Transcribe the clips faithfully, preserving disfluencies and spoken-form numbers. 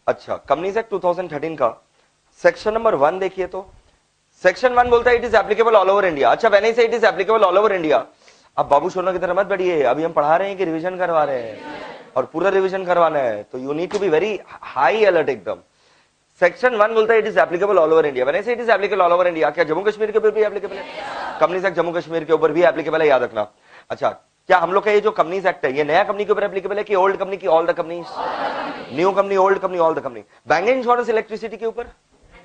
अच्छा, companies act two thousand thirteen का section number one देखिए तो सेक्शन वन बोलता है it is applicable all over India. अच्छा, when I say it is applicable all over India, अब बाबू सोना की तरह मत बैठिए, अभी हम पढ़ा रहे हैं कि रिवीजन करवा रहे हैं और पूरा रिवीजन करवाना है, तो you need to be very high alert एकदम। सेक्शन वन बोलता है it is applicable all over India. When I say it is applicable all over India, क्या जम्मू कश्मीर के ऊपर भी एप्लीकेबल है? कंपनीज एक्ट जम्मू कश्मीर के ऊपर भी एप्लीकेबल है, याद रखना। अच्छा, क्या हम लोग का ये जो कंपनीज एक्ट है ये नया कंपनी के ऊपर एप्लीकेबल है कि ओल्ड कंपनी की all the companies? New company, old company, all the company. Banking insurance electricity के ऊपर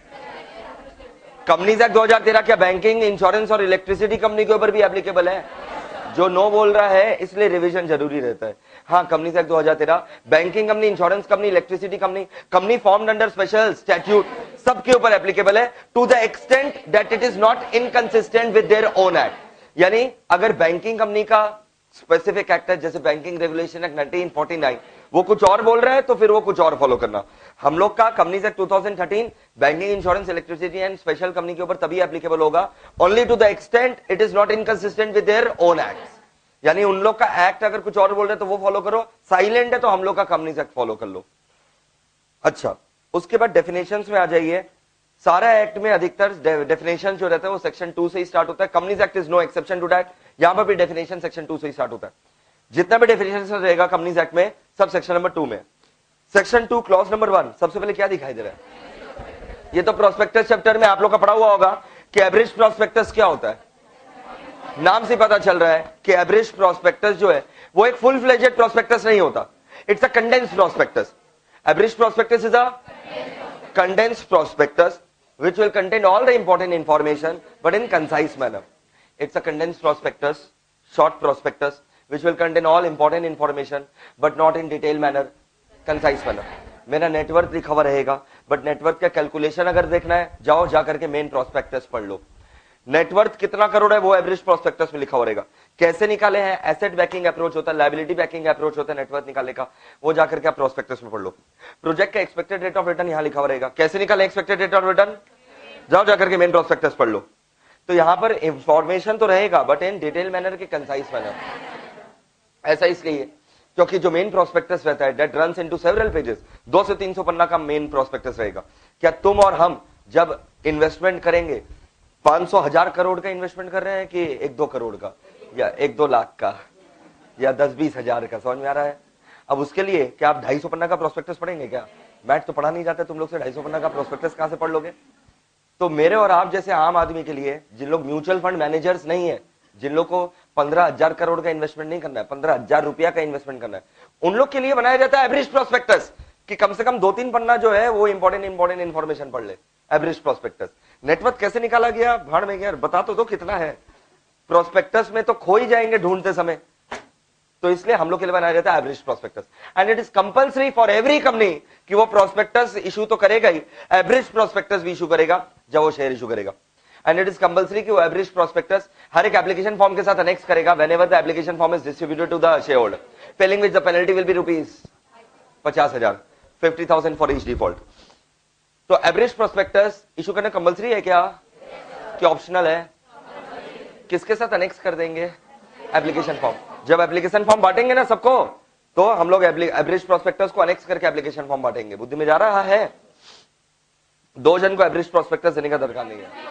कंपनीज एक्ट दो हजार तेरह क्या बैंकिंग इंश्योरेंस और इलेक्ट्रिसिटी कंपनी के ऊपर भी एप्लीकेबल है? जो नो बोल रहा है इसलिए रिवीजन जरूरी रहता है। हाँ, कंपनीज एक्ट दो हजार तेरह banking company, insurance company, electricity company, company formed under special statute सबके ऊपर एप्लीकेबल है to the extent that it is not inconsistent with their own act. यानी अगर बैंकिंग कंपनी का स्पेसिफिक एक्ट है जैसे banking regulation act nineteen forty nine, वो कुछ और बोल रहा है तो फिर वो कुछ और फॉलो करना। हम लोग का companies act two thousand thirteen banking, insurance, electricity and special company के ऊपर तभी एप्लीकेबल होगा only to the extent it is not inconsistent with their own act. यानी उन लोग का एक्ट अगर कुछ और बोल रहे तो वो फॉलो करो, साइलेंट है तो हम लोग का कंपनीज एक्ट फॉलो कर लो। अच्छा, उसके बाद डेफिनेशंस में आ जाइए। सारा एक्ट में अधिकतर डेफिनेशन जो रहता है वो सेक्शन टू से ही स्टार्ट होता है। Companies act is no exception to that. यहां पर भी डेफिनेशन सेक्शन टू से ही स्टार्ट होता है। जितना भी डेफिनेशन रहेगा कंपनीज एक्ट में सब सेक्शन नंबर टू में। Section two clause number one सबसे पहले क्या दिखाई दे रहा है? ये तो प्रोस्पेक्टस चैप्टर में आप लोग का पढ़ा हुआ होगा कि एवरेज प्रोस्पेक्टस क्या होता है। नाम से पता चल रहा है कि एवरेज प्रोस्पेक्टस जो है वो एक फुल फ्लेजेड प्रोस्पेक्टस नहीं होता, इट्स अ कंडेंस्ड प्रोस्पेक्टस। एवरेज prospectus is a condensed prospectus which will contain all the important information but in concise manner. It's a condensed prospectus, short prospectus which will contain all important information but not in detailed manner, concise manner. मेरा network लिखा हुआ रहेगा but network का calculation अगर देखना है जाओ जाकर के मेन प्रोस्पेक्टस पढ़ लो। नेटवर्क कितना करोड़ है वो एवरेज प्रोस्पेक्टस में लिखा हुआ रहेगा। कैसे निकाले हैं? एसेट बैकिंग अप्रोच होता है, लायबिलिटी बैकिंग अप्रोच होता है नेटवर्क निकालने का, वो जाकर के आप प्रोस्पेक्टस में पढ़ लो। प्रोजेक्ट का एक्सपेक्टेड रेट ऑफ रिटर्न यहां लिखा हुआ रहेगा। कैसे निकाले एक्सपेक्टेड रेट ऑफ रिटर्न? जाओ जाकर के मेन प्रोस्पेक्टस पढ़ लो। तो यहां पर इंफॉर्मेशन तो रहेगा बट इन डिटेल मैनर के कंसाइज मैनर। ऐसा इसलिए क्योंकि जो मेन प्रोस्पेक्टस रहता है that runs into several pages, दो से तीन सौ पन्ना का मेन प्रोस्पेक्टस रहेगा। क्या तुम और हम जब इन्वेस्टमेंट करेंगे पांच सौ हजार करोड़ का इन्वेस्टमेंट कर रहे हैं कि एक दो करोड़ का या एक दो लाख का या दस बीस हजार का? समझ में आ रहा है? अब उसके लिए क्या आप ढाई सौ पन्ना का प्रोस्पेक्टस पढ़ेंगे? क्या मैथ तो पढ़ा नहीं जाता तुम लोग से, ढाई सौ पन्ना का प्रोस्पेक्टस कहां से पढ़ लोगे? तो मेरे और आप जैसे आम आदमी के लिए, जिन लोग म्यूचुअल फंड मैनेजर्स नहीं है, जिन लोग को पंद्रह हजार करोड़ का इन्वेस्टमेंट नहीं करना है, पंद्रह हजार रुपया का इन्वेस्टमेंट करना है, उन लोग के लिए बनाया जाता है एवरेज प्रोस्पेक्टस कि कम से कम दो तीन पन्ना जो है वो इंपॉर्टेंट इंपॉर्टेंट इन्फॉर्मेशन पढ़ ले। Average prospectus. नेटवर्क कैसे निकाला गया? भाड़ में गया, बता तो दो कितना है। प्रोस्पेक्टस में तो खो ही जाएंगे ढूंढते समय, तो इसलिए हम लोग के लिए बनाया जाता है एवरेज prospectus. And it is compulsory for every company कि वो प्रोस्पेक्टस इशू तो करेगा ही, एवरेज प्रोस्पेक्टस भी इशू करेगा जब वो शेयर इशू करेगा। एंड इट इज कंपल्सरी कि वो एवरेज प्रोस्पेक्टस हर एक एप्लीकेशन फॉर्म के साथ अनेक्स करेगा whenever the application form is distributed to the share holder, failing which the penalty will be rupees पचास हजार, fifty thousand for each default. तो एवरेज प्रोस्पेक्टस इशू करना कंपल्सरी है क्या कि ऑप्शनल है? किसके साथ अनेक्स कर देंगे? Application form. जब एप्लीकेशन फॉर्म बांटेंगे ना सबको तो हम लोग एवरेज प्रोस्पेक्टस को अनेक्स करके एप्लीकेशन फॉर्म बांटेंगे। बुद्धि में जा रहा है? दो जन को एवरेज प्रोस्पेक्टस देने का दरकार नहीं है।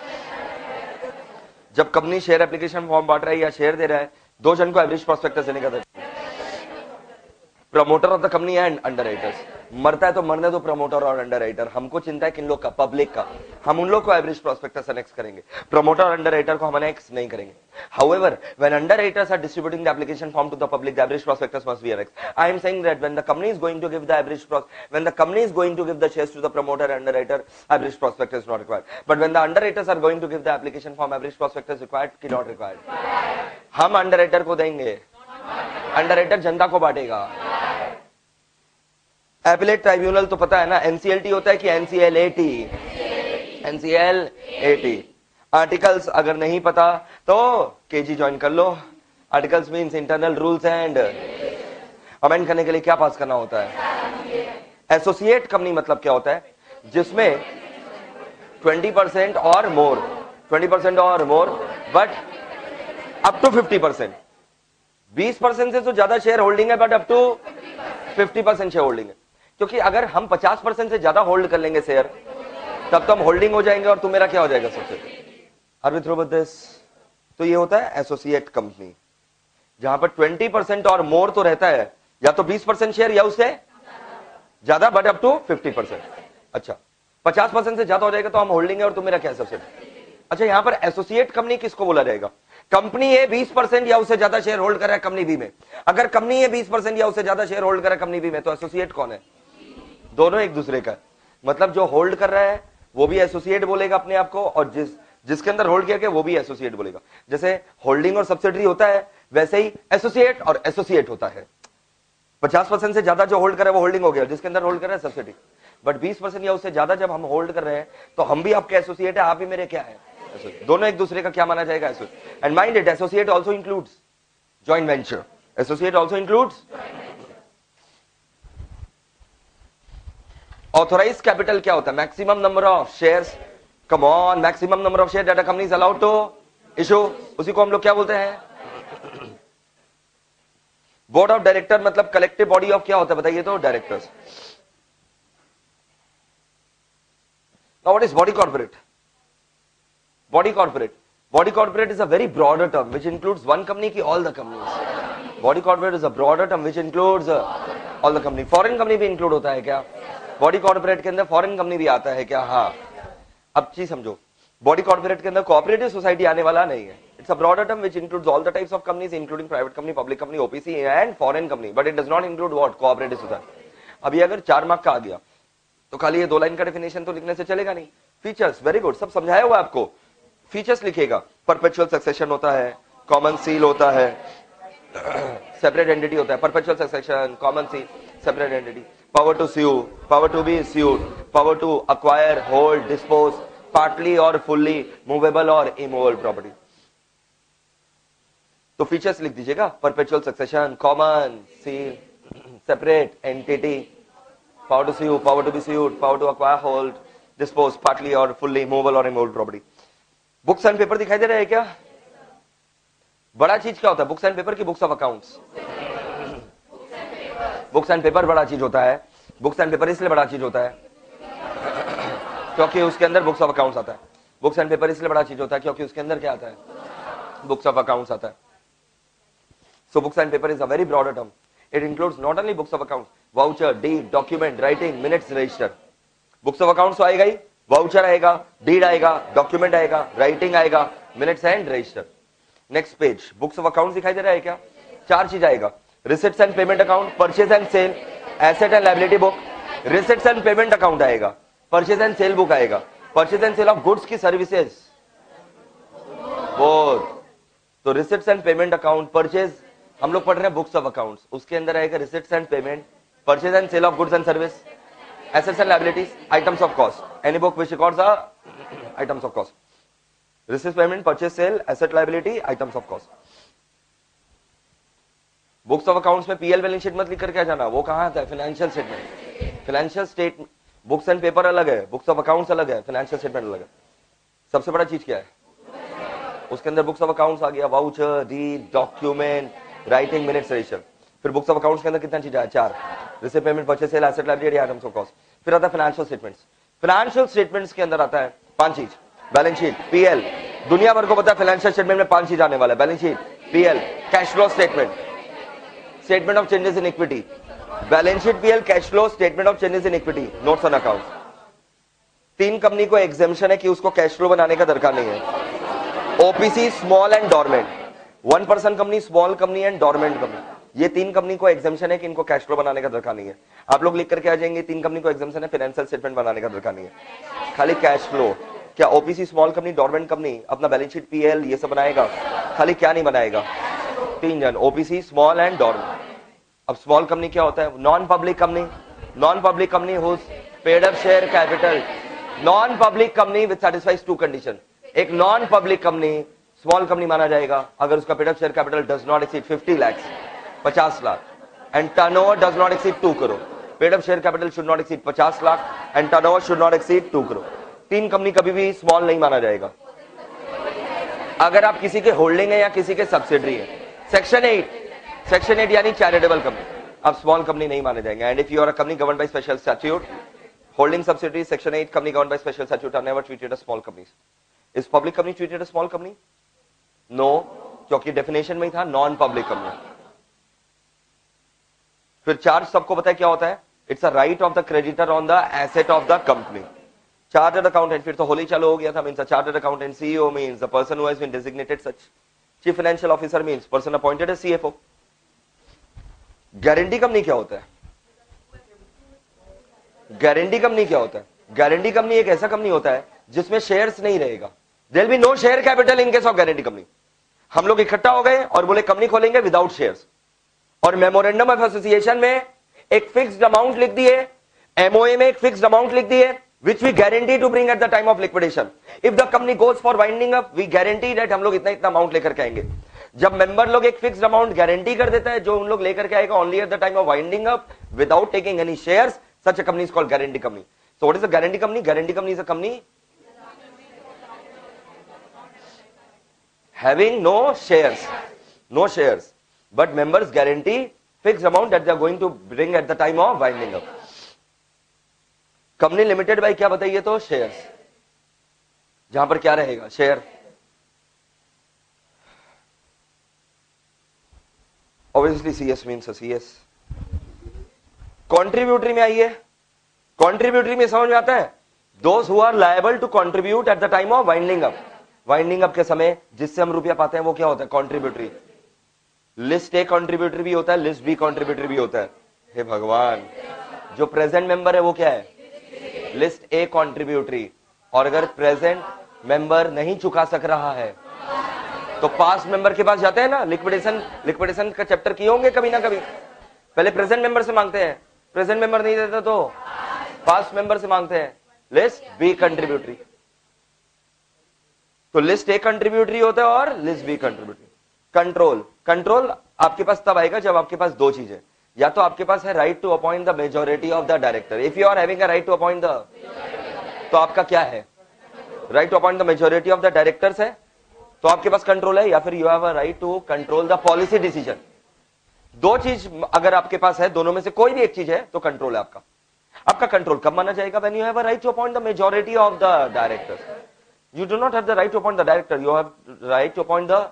जब कंपनी शेयर एप्लीकेशन फॉर्म बांट रहा है या शेयर दे रहा है, दो जन को एवरेज प्रोस्पेक्टस देने का दरकार। Promoter of the company and underwriters. मरता है तो मरने दो प्रमोटर और अंडर राइटर, हमको चिंता है किन लोग का? पब्लिक का। हम उन लोग को एवरेज प्रोस्पेक्टस अनेक्स करेंगे, प्रमोटर और अंडर राइटर को हम अनेक्स नहीं करेंगे। However, when underwriters are distributing the application form to the public, the average prospectus must be annexed. I am saying that when the company is going to give the average pros, when the company is going to give the shares to the promoter and underwriter, average prospectus is not required. But when the underwriters are going to give the application form, average prospectus required कि not required? हम underwriter को देंगे, underwriter जनता को बांटेगा। Appellate tribunal तो पता है ना, NCLT होता है कि एनसीएलएटी? एनसीएलएटी। आर्टिकल्स अगर नहीं पता तो केजी ज्वाइन कर लो। Articles means internal rules and amend करने के लिए क्या पास करना होता है? एसोसिएट कंपनी मतलब क्या होता है? जिसमें ट्वेंटी परसेंट और मोर, ट्वेंटी परसेंट और more but up to fifty percent. बीस परसेंट से तो ज्यादा शेयर होल्डिंग है but up to fifty percent shareholding है। क्योंकि अगर हम पचास परसेंट से ज्यादा होल्ड कर लेंगे शेयर, तब तो हम होल्डिंग हो जाएंगे और तू मेरा क्या हो जाएगा सबसे। Are we through with this? तो ये होता है एसोसिएट कंपनी, जहां पर बीस परसेंट और मोर तो रहता है, या तो बीस परसेंट शेयर या उससे ज्यादा, बट अप टू पचास परसेंट। अच्छा, पचास परसेंट से ज्यादा हो जाएगा तो हम होल्डिंग है और तुम मेरा क्या सबसे। अच्छा, यहां पर एसोसिएट कंपनी किसको बोला जाएगा? कंपनी ए बीस परसेंट या उससे ज्यादा शेयर होल्ड कर रहा है कंपनी बी में। अगर कंपनी ए बीस परसेंट या उससे ज्यादा शेयर होल्ड कर रहा है कंपनी बी में, तो एसोसिएट कौन है? दोनों एक दूसरे का। मतलब जो होल्ड कर रहा है वो भी एसोसिएट बोलेगा अपने आप को, और जिस जिसके अंदर होल्ड किया गया वो भी एसोसिएट बोलेगा। जैसे होल्डिंग और सब्सिडरी होता है, वैसे ही एसोसिएट और एसोसिएट होता है। पचास परसेंट से ज्यादा जो होल्ड कर रहा है वो होल्डिंग हो गया, जिसके अंदर होल्ड कर रहा है सब्सिडी। बट बीस परसेंट या उससे ज्यादा जब हम होल्ड कर रहे हैं तो हम भी आपके एसोसिएट है, आप भी मेरे क्या है, दोनों एक दूसरे का क्या माना जाएगा, associate. And mind it, associate also includes joint venture. Associate also includes authorised capital. क्या होता है? Maximum number of shares. Come on, maximum number of share that a company is allowed to issue, उसी को हम लोग क्या बोलते हैं? बोर्ड ऑफ डायरेक्टर मतलब कलेक्टिव बॉडी ऑफ क्या होता है बताइए तो? Directors. Now what is body corporate? Body corporate body corporate is a very broader term which includes one company की all the companies. Body corporate is a broader term which includes all the company. Foreign company भी include होता है क्या? Body corporate के अंदर foreign company भी आता है क्या? हाँ। अब चीज समझो, बॉडी कॉर्पोरेट के अंदर कोऑपरेटिव सोसाइटी आने वाला नहीं है। It's a broader term which includes all the types of companies including private company, public company, OPC and foreign company, but it does not include what? Cooperative society. अभी अगर चार mark का आ गया तो खाली ये दो लाइन का डेफिनेशन तो लिखने से चलेगा नहीं। फीचर्स, वेरी गुड, सब समझाया हुआ आपको। फीचर्स लिखेगा, परपेचुअल सक्सेशन होता है, कॉमन सील होता है, सेपरेट एंटिटी होता है, perpetual succession, common seal, separate entity, power to sue, power to be sued, power to acquire, hold, dispose, partly or fully movable or immovable property. तो features लिख दीजिएगा, perpetual succession, common seal, separate entity, power to sue, power to be sued, power to acquire, hold, dispose, partly or fully movable or immovable property. Books and paper दिखाई दे रहा है क्या? बड़ा चीज क्या होता है? बुक्स एंड पेपर की books of accounts. Books and paper बड़ा चीज होता है। बुक्स एंड पेपर इसलिए बड़ा चीज होता है क्योंकि उसके अंदर बुक्स ऑफ अकाउंट्स आता है। बुक्स एंड पेपर इसलिए बड़ा चीज होता है क्योंकि उसके अंदर क्या आता है? बुक्स ऑफ अकाउंट्स आता है। So books and paper is a very broader term. It includes not only books of accounts, voucher, deed, document, writing, minutes, register. Books of accounts तो आएगा ही, वाउचर आएगा, डीड आएगा, डॉक्यूमेंट आएगा, writing आएगा, minutes and register. Next page, books of accounts दिखाई दे रहा है क्या? चार चीज आएगा, receipts and payment account, purchase and sale, asset and liability book. Receipts and payment account आएगा, परचेज एंड सेल बुक आएगा, purchase and sale of goods की सर्विसेज बोथ। तो receipts and payment account, purchase, हम लोग पढ़ रहे हैं books of accounts, उसके अंदर आएगा receipts and payment, purchase and sale of goods and service, assets and liabilities, items of cost. Any book which records the items of cost, receipts, payment, purchase, sale, asset, liability, items of cost. Books of accounts में PL balance sheet मत लिख कर क्या जाना, वो कहां आता है? Financial statement. Financial state, books and paper अलग है, बुक्स ऑफ अकाउंट्स अलग है, फाइनेंशियल स्टेटमेंट अलग है। सबसे बड़ा चीज क्या है? उसके अंदर बुक्स ऑफ अकाउंट्स आ गया, voucher, deed, document, writing, minutes, register. फिर बुक्स ऑफ अकाउंट्स के अंदर कितना चीज है? चार, receipt, payment, purchase, sale, asset, liability, items of cost. फिर आता है फाइनेंशियल स्टेटमेंट्स। फाइनेंशियल स्टेटमेंट्स के अंदर आता है पांच चीज, बैलेंस शीट, पीएल। दुनिया भर को पता है फाइनेंशियल स्टेटमेंट में पांच चीज आने वाला है, balance sheet, PL, cash flow statement, statement of changes in equity. Balance sheet, PL, cash flow, statement of changes in equity, notes on accounts. तीन कंपनी को एग्जेम्पशन है कि उसको कैश फ्लो बनाने का दरकार नहीं है। OPC, small and dormant, one person company, small company and dormant company, ये तीन कंपनी को एग्जेम्पशन है कि इनको कैश फ्लो बनाने का दरकार नहीं है। आप लोग लिख करके आ जाएंगे, तीन कंपनी को एग्जेम्पशन है, फाइनेंशियल स्टेटमेंट बनाने का दरकार नहीं है, खाली कैश फ्लो। क्या OPC, small company, dormant company अपना बैलेंस शीट, पीएल ये सब बनाएगा? खाली क्या नहीं बनाएगा? तीन जन, ओपीसी, स्मॉल एंड डोरमेंट। अब स्मॉल कंपनी क्या होता है? Non public company, non public company whose paid up share capital, non public company with satisfies two condition. एक non public company small company माना जाएगा अगर उसका paid up share capital does not exceed fifty lakhs, पचास lakh, and turnover does not exceed two crore. Paid up share capital should not exceed पचास lakh and turnover should not exceed two crore. तीन company कभी भी small नहीं माना जाएगा अगर आप किसी के होल्डिंग है या किसी के सब्सिडरी है। सेक्शन एट, सेक्शन एट यानी चैरिटेबल कंपनी। अब स्मॉल कंपनी नहीं माने जाएंगे. And if you are a company govern by special statute, holding subsidiary section eight company govern by special statute are never treated as small companies. Is public company treated as small company? No, क्योंकि definition में ही था non public company. फिर charge सबको पता है क्या होता है? It's a right of the creditor on the asset of the company. Chartered accountant फिर तो होली चालू हो गया था. Means chartered accountant CEO means the person who has been designated such. Chief financial officer means person appointed as CFO. Guarantee company क्या होता है? Guarantee company क्या होता है? गारंटी कंपनी एक ऐसा कंपनी होता है जिसमें शेयर्स नहीं रहेगा. There will be no share capital in case of guarantee company. हम लोग इकट्ठा हो गए और बोले कंपनी खोलेंगे विदाउट शेयर्स, और मेमोरेंडम ऑफ एसोसिएशन में एक फिक्स्ड अमाउंट लिख दिए, एमओए में एक फिक्स्ड अमाउंट लिख दिए, which we guarantee to bring at the time of liquidation. If the company goes for winding up, we guarantee that हम लोग इतना इतना अमाउंट लेकर के आएंगे. जब मेंबर लोग एक फिक्स्ड अमाउंट गारंटी कर देता है जो उन लोग लेकर के आएगा only at the time of winding up without taking any shares, such a company is called guarantee company. So what is a guarantee company? Guarantee company is a company having no shares, no shares, but members guarantee fixed amount that they are going to bring at the time of winding up. Company limited by क्या बताइए तो? Shares. जहां पर क्या रहेगा? Share. Obviously CS means CS. Contributory में आइए. Contributory में समझ में आता है? Those who are liable to contribute at the time of winding up. Winding up के समय जिससे हम रुपया पाते हैं वो क्या होता है? कॉन्ट्रीब्यूटरी. लिस्ट ए कॉन्ट्रीब्यूटरी भी होता है, लिस्ट बी कॉन्ट्रीब्यूटरी भी होता है. हे भगवान, जो प्रेजेंट मेंबर है वो क्या है? List A contributory. और अगर प्रेजेंट मेंबर नहीं चुका सक रहा है तो पास्ट मेंबर के पास जाते हैं ना. लिक्विडेशन लिक्विडेशन का चैप्टर किए होंगे कभी ना कभी. पहले प्रेजेंट मेंबर से मांगते हैं, प्रेजेंट मेंबर नहीं देता तो पास्ट मेंबर से मांगते हैं. List B contributory. तो लिस्ट ए कंट्रीब्यूटरी होता है और list B contributory. Control. Control आपके पास तब आएगा जब आपके पास दो चीजें, या तो आपके पास है right to appoint the majority of the director. If you are having a right to appoint the, तो आपका क्या है? Right to appoint the majority of the directors है, तो आपके पास कंट्रोल है. या फिर you have a right to control the policy decision. दो चीज अगर आपके पास है, दोनों में से कोई भी एक चीज है तो कंट्रोल है आपका. आपका कंट्रोल कब माना जाएगा? When you have a right to appoint the majority of the directors. You do not have the right to appoint the director, you have right to appoint the.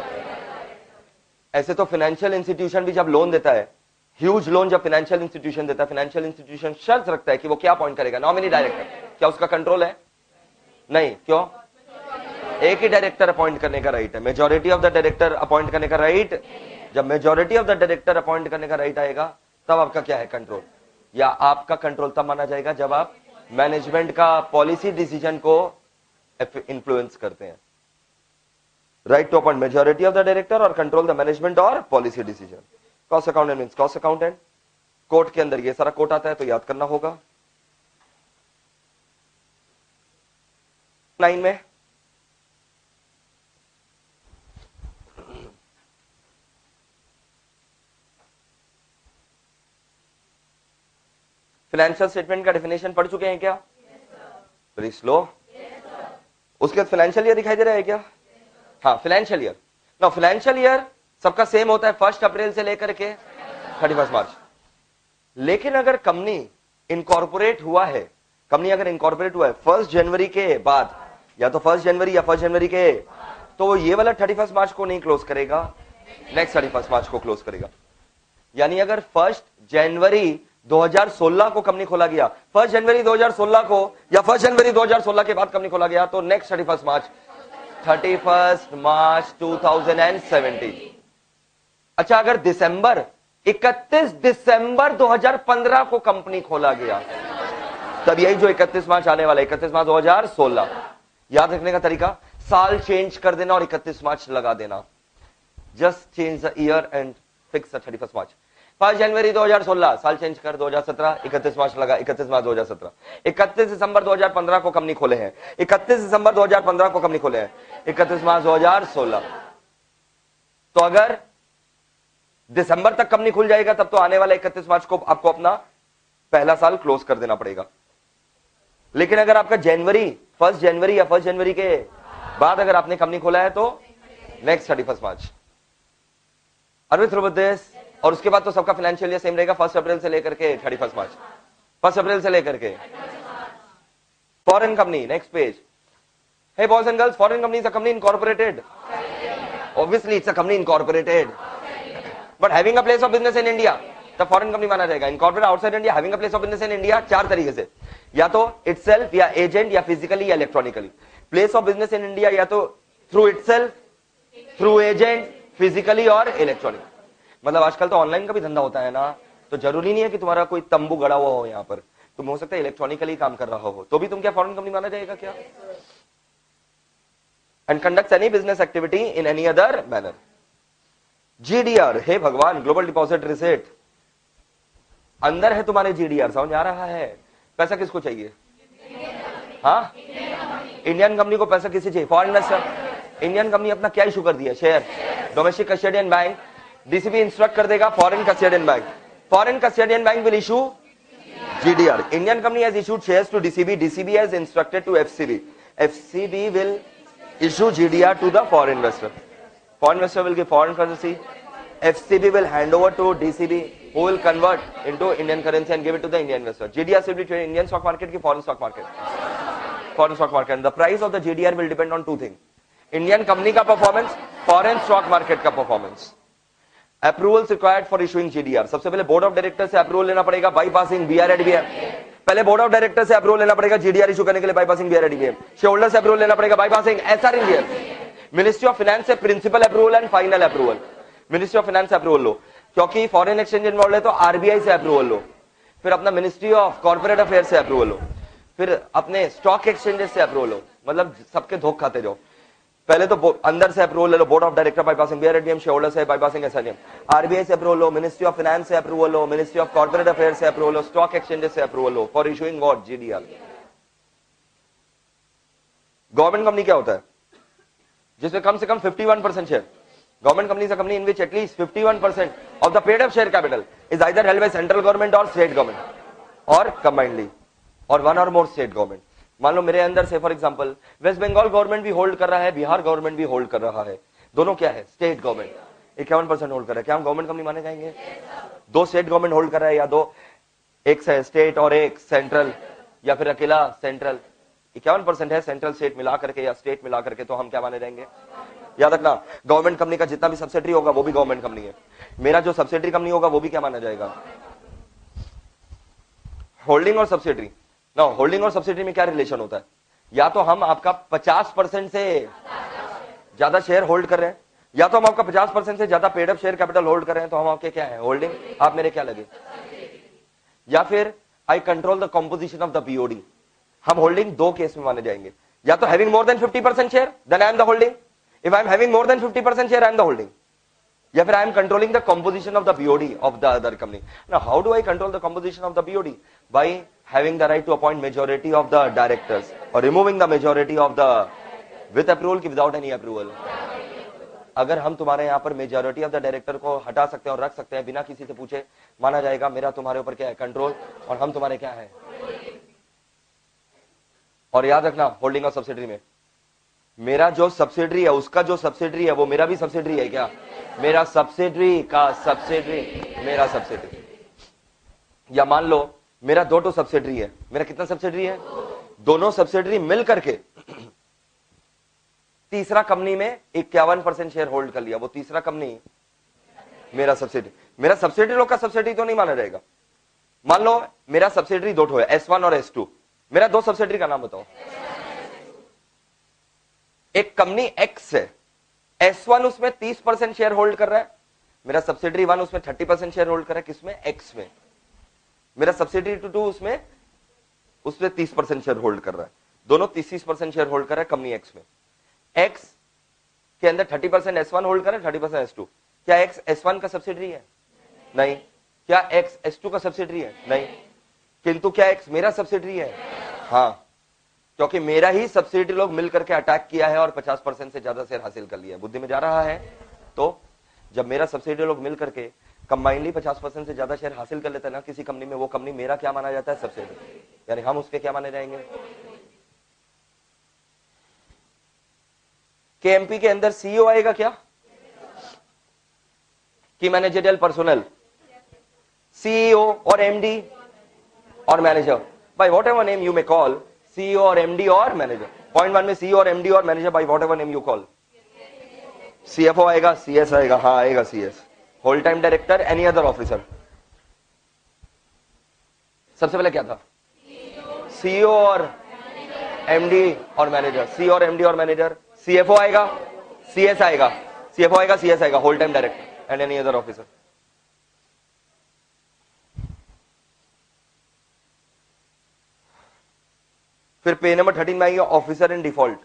ऐसे तो फाइनेंशियल इंस्टीट्यूशन भी जब loan देता है, huge loan जब financial institution देता है, financial institution शर्त रखता है कि वो क्या अपॉइंट करेगा? Nominee director. क्या उसका कंट्रोल है? नहीं. क्यों? एक ही डायरेक्टर अपॉइंट करने का राइट है. Majority of the director appoint करने का राइट. जब majority of the director appoint करने का राइट आएगा तब आपका क्या है? कंट्रोल. या आपका कंट्रोल तब माना जाएगा जब आप मैनेजमेंट का पॉलिसी डिसीजन को इन्फ्लुएंस करते हैं. Right to appoint majority of the director और कंट्रोल द मैनेजमेंट और policy decision. Cost accountant means cost accountant. Court के अंदर ये सारा कोर्ट आता है तो याद करना होगा. लाइन में फाइनेंशियल स्टेटमेंट का डेफिनेशन पढ़ चुके हैं क्या? Very slow. उसके बाद फाइनेंशियल ईयर दिखाई दे रहा है क्या? हाँ, फाइनेंशियल ईयर. ना फाइनेंशियल ईयर सबका सेम होता है, फर्स्ट अप्रैल से लेकर के थर्टी फर्स्ट मार्च. लेकिन अगर कंपनी इनकॉर्पोरेट हुआ है, कंपनी अगर इनकॉर्पोरेट हुआ है फर्स्ट जनवरी के बाद, या तो फर्स्ट जनवरी या फर्स्ट जनवरी के, तो ये वाला थर्टी फर्स्ट मार्च को नहीं क्लोज करेगा, नेक्स्ट थर्टी फर्स्ट मार्च को क्लोज करेगा. यानी अगर फर्स्ट जनवरी दो हज़ार सोलह को कंपनी खोला गया, फर्स्ट जनवरी दो हज़ार सोलह को या फर्स्ट जनवरी दो हज़ार सोलह के बाद कंपनी खोला गया, तो next thirty first March thirty first March two thousand seventeen. अच्छा, अगर दिसंबर इकतीस दिसंबर दो हज़ार पंद्रह को कंपनी खोला गया, तब यही जो इकतीस मार्च आने वाला है, इकतीस मार्च दो हज़ार सोलह. याद रखने का तरीका, साल चेंज कर देना और इकतीस मार्च लगा देना. Just change the year end fix the thirty first March. First जनवरी दो हज़ार सोलह, साल चेंज कर दो हज़ार सत्रह, इकतीस मार्च लगा, इकतीस मार्च दो हज़ार सत्रह. इकतीस दिसंबर दो हज़ार पंद्रह को कंपनी खोले हैं, इकतीस दिसंबर दो हज़ार पंद्रह को कंपनी खोले हैं, इकतीस मार्च दो हज़ार सोलह. तो अगर दिसंबर तक कंपनी खुल जाएगा तब तो आने वाला इकतीस मार्च को आपको अपना पहला साल क्लोज कर देना पड़ेगा. लेकिन अगर आपका जनवरी फर्स्ट जनवरी या फर्स्ट जनवरी के बाद अगर आपने कंपनी खोला है तो next thirty first March. Are we through with this? और उसके बाद तो सबका फाइनेंशियल ईयर सेम रहेगा, फर्स्ट अप्रैल से लेकर के thirty first March, first April से लेकर के। Foreign company, next page. Hey boys and girls, foreign company is a company incorporated. Obviously it's a company incorporated. But having a place of business in India, the foreign company माना जाएगा। Incorporated outside India, having a place of business in India, चार तरीके से, या तो itself, या agent, या physically, या electronically। Place of business in India या तो through itself, through agent, physically और electronic। मतलब आजकल तो ऑनलाइन का भी धंधा होता है ना, तो जरूरी नहीं है कि तुम्हारा कोई तंबू गड़ा हुआ हो यहाँ पर, तुम हो सकता है इलेक्ट्रॉनिकली काम कर रहा हो, तो भी तुम क्या फॉरेन कंपनी माना जाएगा क्या? And conducts any business activity in any other manner. G D R, हे भगवान, ग्लोबल डिपॉजिट रिसीट, अंदर है तुम्हारे G D R, समझ आ रहा है? पैसा किसको चाहिए? हाँ, इंडियन कंपनी को पैसा किसे चाहिए? Foreign investor. इंडियन कंपनी अपना क्या इशू कर दिया? Share. Domestic custodian bank, DCB instruct कर देगा foreign custodian bank, foreign custodian bank will issue G D R. Indian company has issued shares to D C B, D C B has instructed to F C B, F C B will issue G D R to the foreign investor. Foreign investor will give foreign currency. F C B will hand over to D C B, who will convert into Indian currency and give it to the Indian investor. G D R will be traded Indian stock market ki foreign stock market. Foreign stock market. And the price of the G D R will depend on two things: Indian company ka performance, foreign stock market ka performance. Approvals required for issuing G D R. सबसे पहले board of director से approval लेना पड़ेगा, bypassing B R A D B M. पहले board of director से approval लेना पड़ेगा GDR issue करने के लिए, bypassing B R A D B M. Share holder से अप्रूवल लेना पड़ेगा, bypassing S R India. Ministry of finance से principal approval and final approval. Ministry of finance से अप्रूवल लो, क्योंकि फॉरेन एक्सचेंज इन्वॉल्व है तो आरबीआई से अप्रूवल लो, फिर अपना मिनिस्ट्री ऑफ कॉर्पोरेट अफेयर से अप्रूवल लो, फिर अपने स्टॉक एक्सचेंजेस से अप्रूवल लो, मतलब सबके धोख खाते जाओ। पहले तो अंदर से अप्रूवल ले लो, board of director bypassing B R A D B M, share holder से bypassing S R I, RBI से अप्रूवल लो, मिनिस्ट्री ऑफ फाइनेंस से अप्रूवल लो, मिनिस्ट्री ऑफ कॉर्पोरेट अफेयर से अप्रूवल लो, स्टॉक एक्सचेंजेस से अप्रूवल लो for issuing what? GDR. Government company क्या होता है? जिसमें कम से कम इक्यावन percent share. Government company is a company in which at least इक्यावन percent of the paid up share capital is either held by central government और स्टेट गवर्नमेंट और कंबाइंडली और वन और मोर स्टेट गवर्नमेंट। मान लो मेरे अंदर से for example West Bengal government भी होल्ड कर रहा है, बिहार गवर्नमेंट भी होल्ड कर रहा है, दोनों क्या है? State government. इक्यावन परसेंट होल्ड कर रहा है, क्या हम गवर्नमेंट कंपनी माने जाएंगे? दो स्टेट गवर्नमेंट होल्ड कर रहा है या दो, एक स्टेट और एक सेंट्रल, या फिर अकेला सेंट्रल, इक्यावन परसेंट है सेंट्रल स्टेट मिला करके या स्टेट मिला करके, तो हम क्या माने जाएंगे? याद रखना, गवर्नमेंट कंपनी का जितना भी सब्सिडरी होगा वो भी गवर्नमेंट कंपनी है, मेरा जो सब्सिडरी कंपनी होगा वो भी क्या माना जाएगा? होल्डिंग और सब्सिडरी। ना होल्डिंग और सब्सिडरी में क्या रिलेशन होता है? या तो हम आपका पचास परसेंट से ज्यादा शेयर होल्ड कर रहे हैं, या तो हम आपका पचास परसेंट से ज्यादा paid up share capital hold कर रहे हैं, तो हम आपके क्या है? होल्डिंग। आप मेरे क्या लगे? या फिर I control the composition of the BOD. हम होल्डिंग दो केस में माने जाएंगे, या तो having more than fifty percent share then I am the holding, if I am having more than fifty percent share I am the holding, या फिर I am controlling the composition of the BOD of the other company. Now how do I control the composition of the BOD? By having the right to appoint majority of the directors or removing the majority of the with approval की without any approval। अगर हम तुम्हारे यहाँ पर majority of the director को हटा सकते हैं और रख सकते हैं बिना किसी से पूछे, माना जाएगा मेरा तुम्हारे ऊपर क्या है? कंट्रोल, और हम तुम्हारे क्या है? और याद रखना, होल्डिंग और सब्सिडरी में मेरा जो सब्सिडरी है उसका जो सब्सिडरी है वो मेरा भी सब्सिडरी है क्या? मेरा सब्सिडरी का सब्सिडरी मेरा सब्सिडरी। या मान लो मेरा दो तो सब्सिडरी है, मेरा कितना सब्सिडरी है? दोनों सब्सिडरी मिल करके तीसरा कंपनी में इक्यावन परसेंट शेयर होल्ड कर लिया, वो तीसरा कंपनी मेरा सब्सिडरी। मेरा सब्सिडरी लोग का सब्सिडरी तो नहीं माना जाएगा। मान लो मेरा सब्सिडरी दो ठो है, एस वन और एस टू। मेरा दो सब्सिडरी का नाम बताओ। एक कंपनी एक्स है, एस वन उसमें तीस परसेंट शेयर होल्ड कर रहा है, मेरा सब्सिडरी वन उसमें थर्टी परसेंट शेयर होल्ड कर रहा है, किसमें? एक्स में। मेरा सब्सिडरी टू टू उसमें उसमें तीस परसेंट शेयर होल्ड कर रहा है, दोनों तीस तीस परसेंट शेयर होल्ड कर रहा है कंपनी एक्स में। एक्स के अंदर thirty percent S one hold कर रहा है, थर्टी परसेंट एस टू। क्या एक्स एस वन का सब्सिडरी है? नहीं। क्या एक्स एस टू का सब्सिडरी है? नहीं। किंतु क्या एक्स मेरा सब्सिडरी है? हाँ, क्योंकि मेरा ही सब्सिडरी लोग मिलकर के अटैक किया है और पचास परसेंट से ज्यादा शेयर हासिल कर लिया है। बुद्धि में जा रहा है? तो जब मेरा सब्सिडरी लोग मिल करके कंबाइनली पचास परसेंट से ज्यादा शेयर हासिल कर लेता है ना किसी कंपनी में, वो कंपनी मेरा क्या माना जाता है? सब्सिडरी। यानी हम उसके क्या माने जाएंगे? केएमपी के अंदर सीईओ आएगा क्या? की मैनेजरियल पर्सनल, सीईओ और एमडी और manager, by whatever name you may call, CEO और एमडी और मैनेजर। पॉइंट वन में सीईओ और एमडी और manager by whatever name you call. CFO आएगा, सीएस आएगा, हाँ आएगा CS, whole time director, any other officer. सबसे पहले क्या था, सीईओ और एमडी और मैनेजर, सी और एमडी और मैनेजर। सीएफओ आएगा, सीएस आएगा, सीएफओ आएगा, सीएस आएगा, whole time director and any other officer. फिर पे नंबर थर्टीन में आएगा ऑफिसर इन डिफॉल्ट।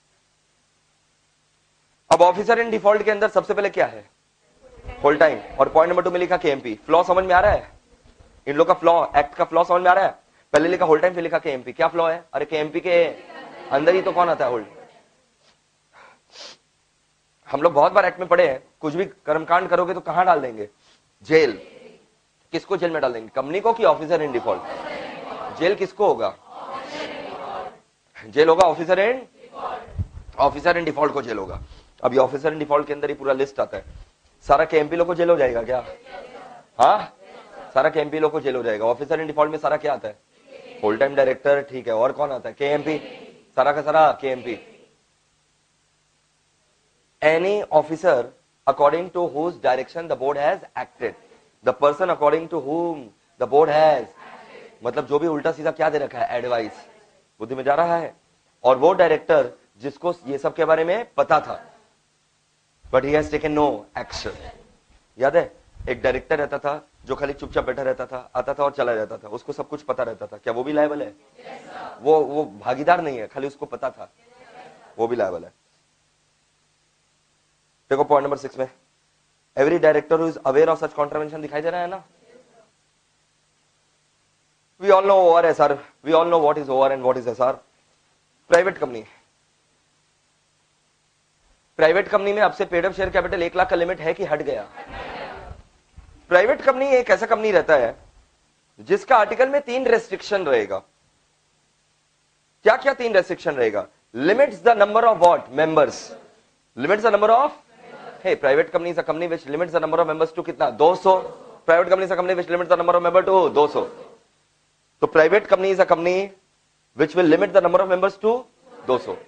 अब ऑफिसर इन डिफॉल्ट के अंदर सबसे पहले क्या है, होल टाइम, और पॉइंट नंबर टू में लिखा केएमपी। फ्लॉ समझ में आ रहा है, इन लोग का फ्लॉ, एक्ट का फ्लॉ समझ में आ रहा है। पहले लिखा होल टाइम, फिर लिखा केएमपी। क्या फ्लॉ है, अरे केएमपी के अंदर ही तो कौन आता है, होल्ड। हम लोग बहुत बार एक्ट में पढ़े हैं, कुछ भी कर्मकांड करोगे तो कहां डाल देंगे, जेल। किसको जेल में डाल देंगे, कंपनी को कि ऑफिसर इन डिफॉल्ट। जेल किसको होगा, जेल होगा officer in, officer in default को जेल होगा। अब ये ऑफिसर इन डिफॉल्ट के अंदर ही पूरा लिस्ट आता है। सारा केएमपी लोग को जेल हो जाएगा क्या, हाँ सारा केएमपी लोग को जेल हो जाएगा। ऑफिसर इन डिफॉल्ट में सारा क्या आता है, होल टाइम डायरेक्टर, ठीक है, और कौन आता है, केएमपी, सारा का सारा KMP. Any officer according to whose direction the board has acted, the person according to whom the board has, मतलब जो भी उल्टा सीधा क्या दे रखा है, एडवाइस, बुद्धि में जा रहा है। और वो डायरेक्टर जिसको ये सब के बारे में पता था, but he has taken no action. याद है, एक डायरेक्टर रहता था जो खाली चुपचाप बैठा रहता था, आता था और चला जाता था, उसको सब कुछ पता रहता था, क्या वो भी लायबल है? yes, वो वो भागीदार नहीं है, खाली उसको पता था, yes, वो भी लायबल है। देखो पॉइंट नंबर सिक्स में, every director who is aware of such contravention, दिखाई दे रहा है ना। We all know OR SR, we all know what is OR and what is SR. Private company, private company में अब से पेड अप शेयर कैपिटल एक लाख का लिमिट है कि हट गया? प्राइवेट कंपनी एक ऐसा कंपनी रहता है जिसका आर्टिकल में तीन रेस्ट्रिक्शन रहेगा। क्या क्या तीन रेस्ट्रिक्शन रहेगा? Limits the number of what, members, limits the number of, hey private company is a company which limits the number of members to कितना, दो सौ। Private company is a company which limits the number of member to दो सौ। तो private company is a company which will limit the number of members to दो सौ।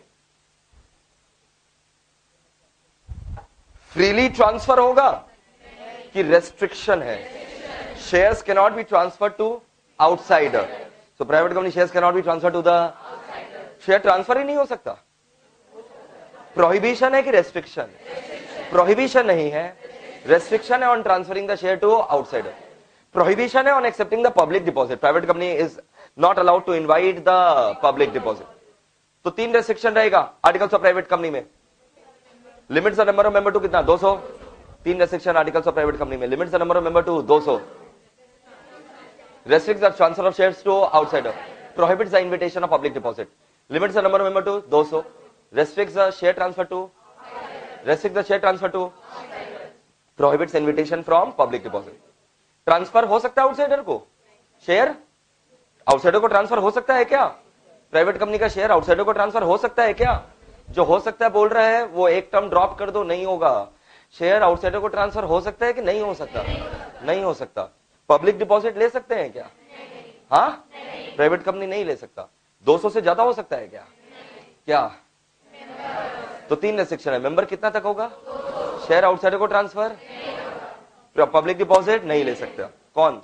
Freely transfer होगा कि रेस्ट्रिक्शन है? Shares can not be transfer to outsider, so private company shares can not be transfer to the, share transfer ही नहीं हो सकता। Prohibition है कि रेस्ट्रिक्शन? प्रोहिबिशन नहीं है, रेस्ट्रिक्शन है on transferring the share to outsider. Prohibition है on excepting the public deposit, private company is not allowed to invite the public deposit. तो तीन रेस्ट्रिक्शन रहेगा आर्टिकल्स ऑफ प्राइवेट कंपनी में। Limits the number of member to कितना, दो सौ। तीन restriction articles of private company में, limits the number of member to दो सौ, restricts the transfer of shares to outsider, prohibits the invitation of public deposit, limits the number of member to दो सौ, restricts the share transfer to, restricts the share transfer to, prohibits invitation from public deposit। Transfer हो सकता है outsider को share, outsider को transfer हो सकता है क्या? प्राइवेट कंपनी का शेयर आउटसाइडर को ट्रांसफर हो सकता है क्या? जो हो सकता है बोल रहा है वो एक टर्म ड्रॉप कर दो, नहीं होगा। शेयर आउटसाइडर को ट्रांसफर हो सकता है कि नहीं हो सकता? नहीं हो सकता। पब्लिक डिपॉजिट ले सकते हैं क्या? हाँ, प्राइवेट कंपनी नहीं ले सकता। दो सौ से ज्यादा हो सकता है क्या? क्या? तो तीन रेस्ट्रिक्शन है। मेंबर कितना तक होगा? शेयर आउटसाइडर को ट्रांसफर, पब्लिक डिपॉजिट नहीं ले सकता। कौन?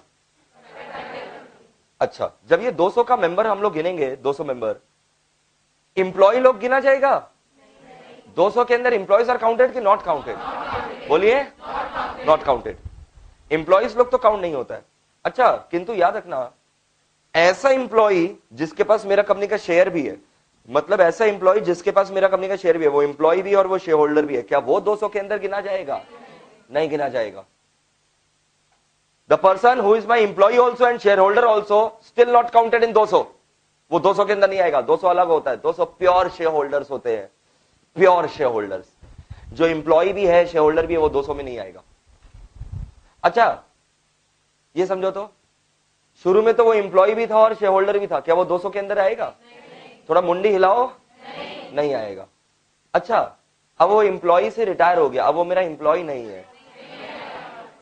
अच्छा, जब ये दो सौ का मेंबर हम लोग गिनेंगे, दो सौ मेंबर, इंप्लॉय लोग गिना जाएगा? दो सौ के अंदर इंप्लॉयज आर काउंटेड कि नॉट काउंटेड? बोलिए, नॉट काउंटेड। इंप्लॉयज लोग तो काउंट नहीं होता है। अच्छा, किंतु याद रखना, ऐसा इंप्लॉय जिसके पास मेरा कंपनी का शेयर भी है, मतलब ऐसा इंप्लॉय जिसके पास मेरा कंपनी का शेयर भी है, वो इंप्लॉय भी और वो शेयर होल्डर भी है, क्या वो दो सौ के अंदर गिना जाएगा? नहीं गिना जाएगा। The person who is my employee also and share holder also still not counted in दो सौ, वो दो सौ के अंदर नहीं आएगा। दो सौ अलग होता है, दो सौ प्योर शेयर होल्डर्स होते हैं, प्योर शेयर होल्डर्स। जो इंप्लॉय भी है, शेयर होल्डर भी है, वो दो सौ में नहीं आएगा। अच्छा, ये समझो तो, शुरू में तो वो इंप्लॉय भी था और शेयर होल्डर भी था, क्या वो दो सौ के अंदर आएगा? थोड़ा मुंडी हिलाओ, नहीं, नहीं आएगा। अच्छा, अब वो इंप्लॉय से रिटायर हो गया, अब वो मेरा इंप्लॉय नहीं है,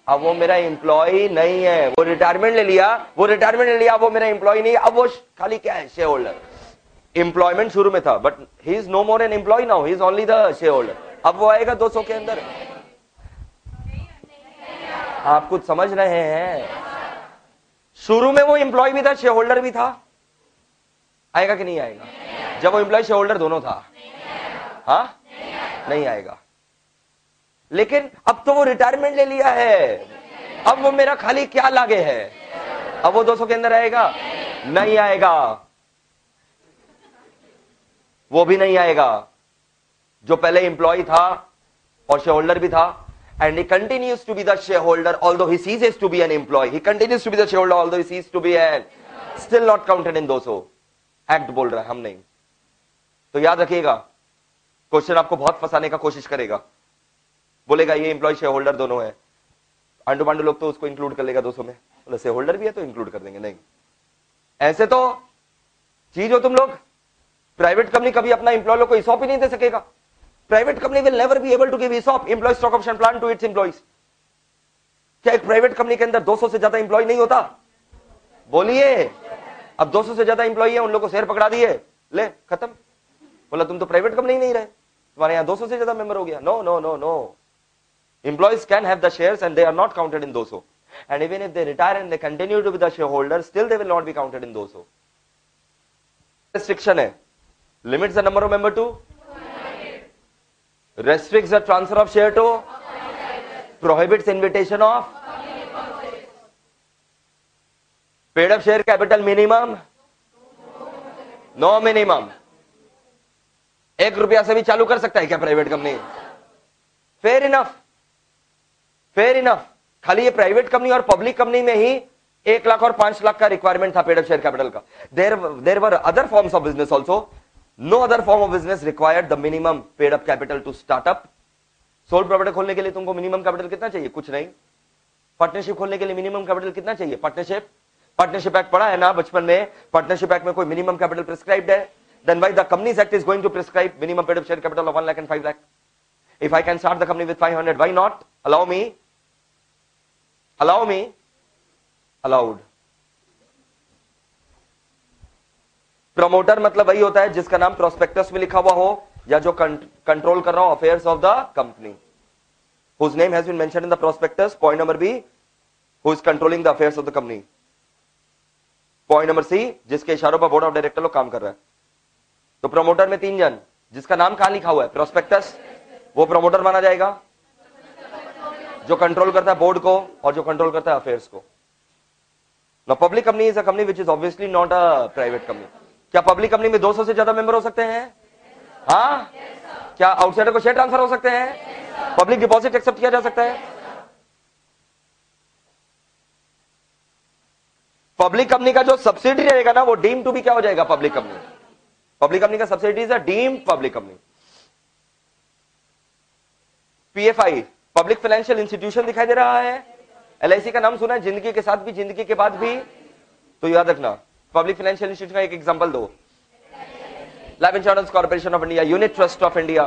अब वो मेरा एम्प्लॉय नहीं है, वो रिटायरमेंट ले लिया, वो रिटायरमेंट ले लिया, वो मेरा एम्प्लॉय नहीं है, अब वो खाली क्या है, शेयर होल्डर। एम्प्लॉयमेंट शुरू में था, but he is no more an employee now, he is only the share holder. अब वो आएगा दो सौ के अंदर। आप कुछ समझ रहे हैं? शुरू में वो एम्प्लॉय भी था, शेयर होल्डर भी था, आएगा कि नहीं आएगा? जब वो एम्प्लॉय शेयर होल्डर दोनों था, हाँ नहीं आएगा। लेकिन अब तो वो रिटायरमेंट ले लिया है, अब वो मेरा खाली क्या लागे है, अब वो दो सौ के अंदर आएगा? नहीं आएगा, वो भी नहीं आएगा। जो पहले एम्प्लॉय था और शेयर होल्डर भी था, and he continues to be the shareholder although he ceases to be an employee, he continues to be the shareholder although he ceases to be an still not counted in दो सौ। Act बोल रहा है, हम नहीं। तो याद रखिएगा, क्वेश्चन आपको बहुत फंसाने का कोशिश करेगा, बोलेगा ये एम्प्लॉय शेयर होल्डर दोनों है, आंडू पांडू लोग तो उसको इंक्लूड कर लेगा दो सौ में, बोले शेयर होल्डर भी है तो इंक्लूड कर देंगे। नहीं, ऐसे तो चीज हो तुम लोग। प्राइवेट कंपनी कभी अपना एम्प्लॉय को ईसॉप ही नहीं दे सकेगा। Private company will never be able to give ESOP, employee stock option plan to its employees. क्या एक प्राइवेट कंपनी के अंदर दो सौ से ज्यादा एम्प्लॉय नहीं होता? बोलिए। अब दो सौ से ज्यादा एम्प्लॉय है, उन लोगों को शेयर पकड़ा दिए, ले खत्म। बोला तुम तो प्राइवेट कंपनी नहीं रहे, तुम्हारे यहां दो सौ से ज्यादा मेंबर हो गया। No no no no, employees can have the shares and they are not counted in दो सौ, and even if they retire and they continue to be the shareholders, still they will not be counted in दो सौ। restriction है, limits the number of member to, restricts the transfer of share to, prohibits invitation of, paid up share capital minimum, no minimum। एक रुपया से भी चालू कर सकता है क्या private company? Fair enough, fair enough. खाली ये प्राइवेट कंपनी और पब्लिक कंपनी में ही एक लाख और पांच लाख का रिक्वायरमेंट था पेड अप शेयर कैपिटल का। There there were other forms of business also, no other form of business required the minimum paid up capital to startup. Sole property खोलने के लिए तुमको मिनिमम कैपिटल कितना चाहिए? कुछ नहीं। पार्टनरशिप खोलने के लिए मिनिमम कैपिटल कितना चाहिए? पार्टनरशिप पार्टनरशिप एक्ट पढ़ा है ना बचपन में? पार्टनरशिप एक्ट में कोई मिनिमम कैपिटल प्रिस्क्राइब्ड है? Then why the Companies Act is going to prescribe minimum paid up share capital of one lakh and five lakh? If I can start the company with five hundred, why not? Allow me, allow me, allowed। Promoter मतलब वही होता है जिसका नाम prospectus में लिखा हुआ हो या जो कंट्रोल कर रहा हो affairs of the company, whose name has been mentioned in the prospectus। Point number B, who is controlling the affairs of the company। Point number C, जिसके इशारों पर बोर्ड ऑफ डायरेक्टर लोग काम कर रहा है। तो प्रमोटर में तीन जन, जिसका नाम कहां लिखा हुआ है प्रोस्पेक्टस, वो प्रमोटर माना जाएगा, जो कंट्रोल करता है बोर्ड को और जो कंट्रोल करता है अफेयर्स को। Now public company is a company which is obviously not a private company. क्या पब्लिक कंपनी में दो सौ से ज्यादा मेंबर हो सकते हैं? हाँ। क्या आउटसाइडर को शेयर ट्रांसफर हो सकते हैं? पब्लिक डिपॉजिट एक्सेप्ट किया जा सकता है? पब्लिक कंपनी का जो सब्सिडी रहेगा ना वो डीम टू भी क्या हो जाएगा? Public company. पब्लिक कंपनी का subsidiary is a deemed public company. PFI public financial institution दिखाई दे रहा है। एलआईसी का नाम सुना है, जिंदगी के साथ भी जिंदगी के बाद भी, तो याद रखना पब्लिक फाइनेंशियल इंस्टीट्यूशन का एक एग्जांपल दो। Life insurance corporation of India, unit trust of India.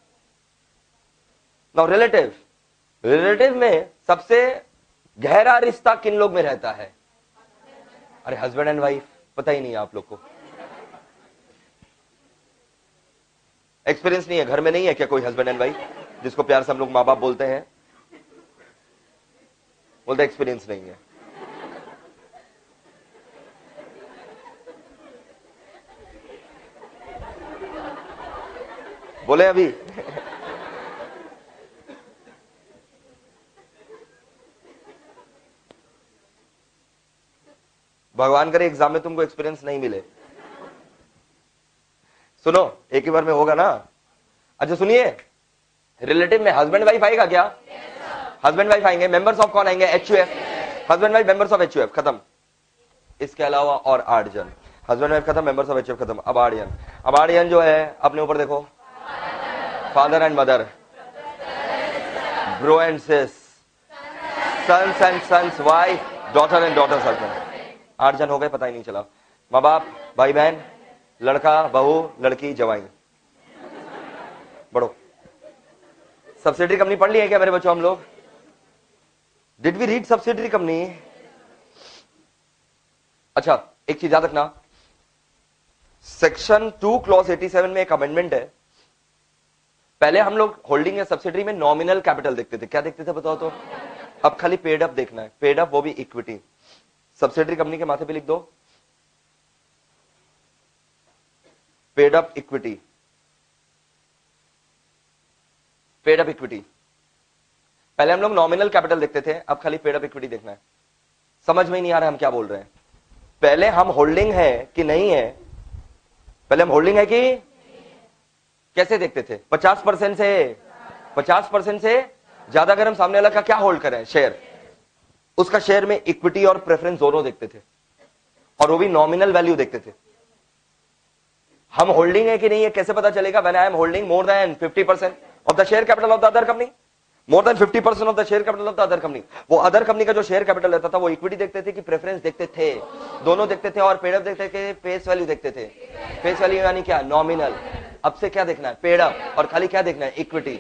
Now relative, relative में सबसे गहरा रिश्ता किन लोग में रहता है? अरे हस्बैंड एंड वाइफ, पता ही नहीं है आप लोग को, एक्सपीरियंस नहीं है, घर में नहीं है क्या कोई हस्बैंड एंड वाइफ जिसको प्यार से हम लोग माँ बाप बोलते हैं? बोलते एक्सपीरियंस नहीं है। बोले अभी भगवान करे एग्जाम में तुमको एक्सपीरियंस नहीं मिले। सुनो, एक ही बार में होगा ना? अच्छा सुनिए, रिलेटिव में हस्बैंड वाइफ आएगा क्या? हस्बैंड वाइफ आएंगे। मेंबर्स ऑफ कौन आएंगे? HUF. Husband wife members of HUF खत्म। इसके अलावा और आठ जन, हस्बैंड वाइफ खत्म, मेंबर्स ऑफ एचयूएफ खत्म। अब आठ जन, अब आठ जन जो है अपने ऊपर देखो, father and mother, bro and sis, sons and sons wife, daughter and daughters husband. आठ जन हो गए, पता ही नहीं चला। माँ बाप, भाई बहन, लड़का बहू, लड़की जवाई। बढ़ो। सब्सिडी कंपनी पढ़ ली है क्या मेरे बच्चों हम लोग? Did we read subsidiary company? अच्छा, एक चीज याद रखना, section two clause eighty seven में एक अमेंडमेंट है। पहले हम लोग होल्डिंग या सब्सिडरी में नॉमिनल कैपिटल देखते थे। क्या देखते थे बताओ तो? अब खाली पेड अप देखना है। पेड अप वो भी इक्विटी। सब्सिडरी कंपनी के माथे पे लिख दो paid up equity. Paid up equity. पहले हम लोग नॉमिनल कैपिटल देखते थे, अब खाली पेड अप इक्विटी देखना है। समझ में ही नहीं आ रहा हम क्या बोल रहे हैं। पहले हम होल्डिंग है कि नहीं है, पहले हम होल्डिंग है कि कैसे देखते थे? पचास परसेंट से पचास परसेंट से ज्यादा अगर हम सामने वाला का क्या होल्ड करें, शेयर, उसका शेयर में इक्विटी और प्रेफरेंस दोनों देखते थे, और वो भी नॉमिनल वैल्यू देखते थे। हम होल्डिंग है कि नहीं है कैसे पता चलेगा? When I am holding more than fifty percent of the share capital of the other company. More than fifty percent of the share capital of the other company. वो अदर कंपनी का जो शेयर कैपिटल रहता था वो equity देखते थे कि preference देखते थे? दोनों देखते थे। और पेड अप देखते थे, फेस वैल्यू देखते थे। फेस वैल्यू यानी क्या? नॉमिनल। अब से क्या देखना है? Paid up. और खाली क्या देखना है? इक्विटी।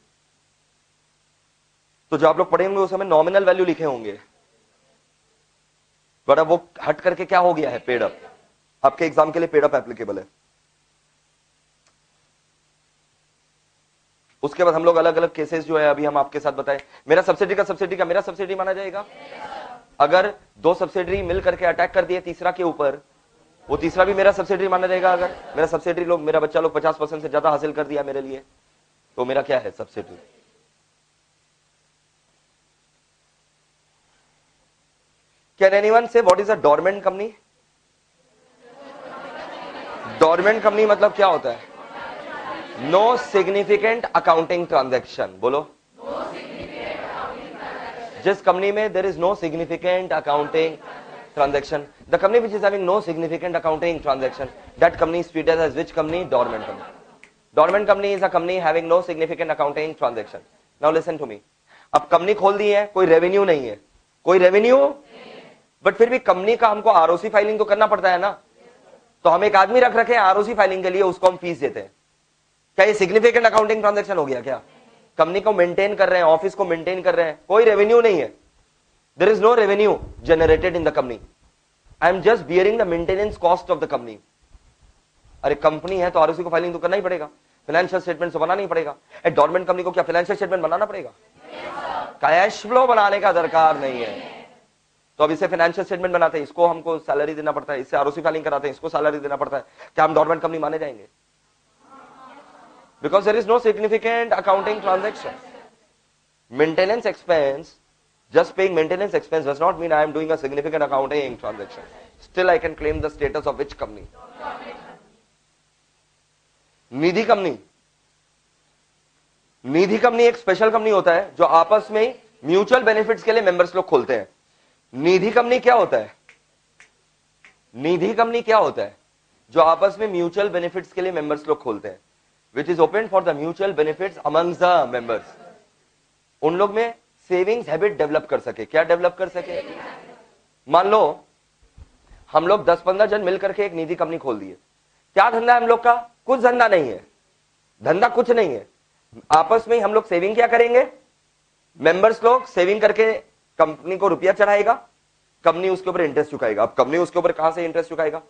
तो जो आप लोग पढ़े होंगे उस समय नॉमिनल वैल्यू लिखे होंगे, बट अब वो हट करके क्या हो गया है? Paid up. आपके एग्जाम के लिए पेड अप एप्लीकेबल है। उसके बाद हम लोग अलग अलग केसेस जो है अभी हम आपके साथ बताएं। मेरा सब्सिडी का सब्सिडी का मेरा सब्सिडी माना जाएगा? अगर दो सब्सिडी मिल करके अटैक कर दिए तीसरा के ऊपर, वो तीसरा भी मेरा सब्सिडी माना जाएगा। अगर मेरा सब्सिडी लोग, मेरा बच्चा लोग पचास परसेंट से ज्यादा हासिल कर दिया मेरे लिए, तो मेरा क्या है? Subsidiary. Can anyone say what is a dormant company? Dormant company मतलब क्या होता है? No significant accounting transaction. बोलो। जिस कंपनी में there is no significant accounting transaction, the company which is having no significant accounting transaction, that company is treated as which company? Dormant company. Dormant company is a company having no significant accounting transaction. Now listen to me. अब company खोल दी है, कोई revenue नहीं है, कोई revenue, but फिर भी कंपनी का हमको आरओसी फाइलिंग तो करना पड़ता है ना। तो हम एक आदमी रख रखे हैं आरओसी फाइलिंग के लिए, उसको हम फीस देते हैं। क्या ये सिग्निफिकेंट अकाउंटिंग ट्रांजेक्शन हो गया? क्या कंपनी को मेंटेन कर रहे हैं, ऑफिस को मेंटेन कर रहे हैं, कोई रेवेन्यू नहीं है, there is no revenue generated in the company, I am just bearing the maintenance cost of the company. अरे कंपनी है तो आरओसी को फाइलिंग तो करना ही पड़ेगा, फाइनेंशियल स्टेटमेंट तो बनाना ही पड़ेगा। ए डोरमेंट कंपनी को क्या फाइनेंशियल स्टेटमेंट बनाना पड़ेगा? कैश फ्लो बनाने का दरकार नहीं है। तो अब इसे फाइनेंशियल स्टेटमेंट बनाते हैं, इसको हमको सैलरी देना पड़ता है, इससे आरओसी फाइलिंग कराते हैं, इसको सैलरी देना पड़ता है। क्या हम डोरमेंट कंपनी माने जाएंगे? Because there is no significant accounting transaction. Maintenance expense, just paying maintenance expense does not mean I am doing a significant accounting transaction. Still I can claim the status of which company? Nidhi company. Nidhi company एक special company होता है जो आपस में mutual benefits के लिए members लोग खोलते हैं। निधि कंपनी क्या होता है? निधि कंपनी क्या होता है? जो आपस में म्यूचुअल बेनिफिट्स के लिए मेंबर्स लोग खोलते हैं, which is open for the mutual benefits amongst the members. उन लोग में सेविंग्स हैबिट डेवलप कर सके। क्या डेवलप कर सके? मान लो हम लोग दस पंद्रह जन मिलकर के एक निधि कंपनी खोल दिए। क्या धंधा है हम लोग का? कुछ धंधा नहीं है, धंधा कुछ नहीं है। आपस में हम लोग सेविंग क्या करेंगे? मेंबर्स लोग सेविंग करके कंपनी को रुपया चढ़ाएगा, कंपनी उसके ऊपर इंटरेस्ट चुकाएगा। अब कंपनी उसके ऊपर कहां से इंटरेस्ट चुकाएगा?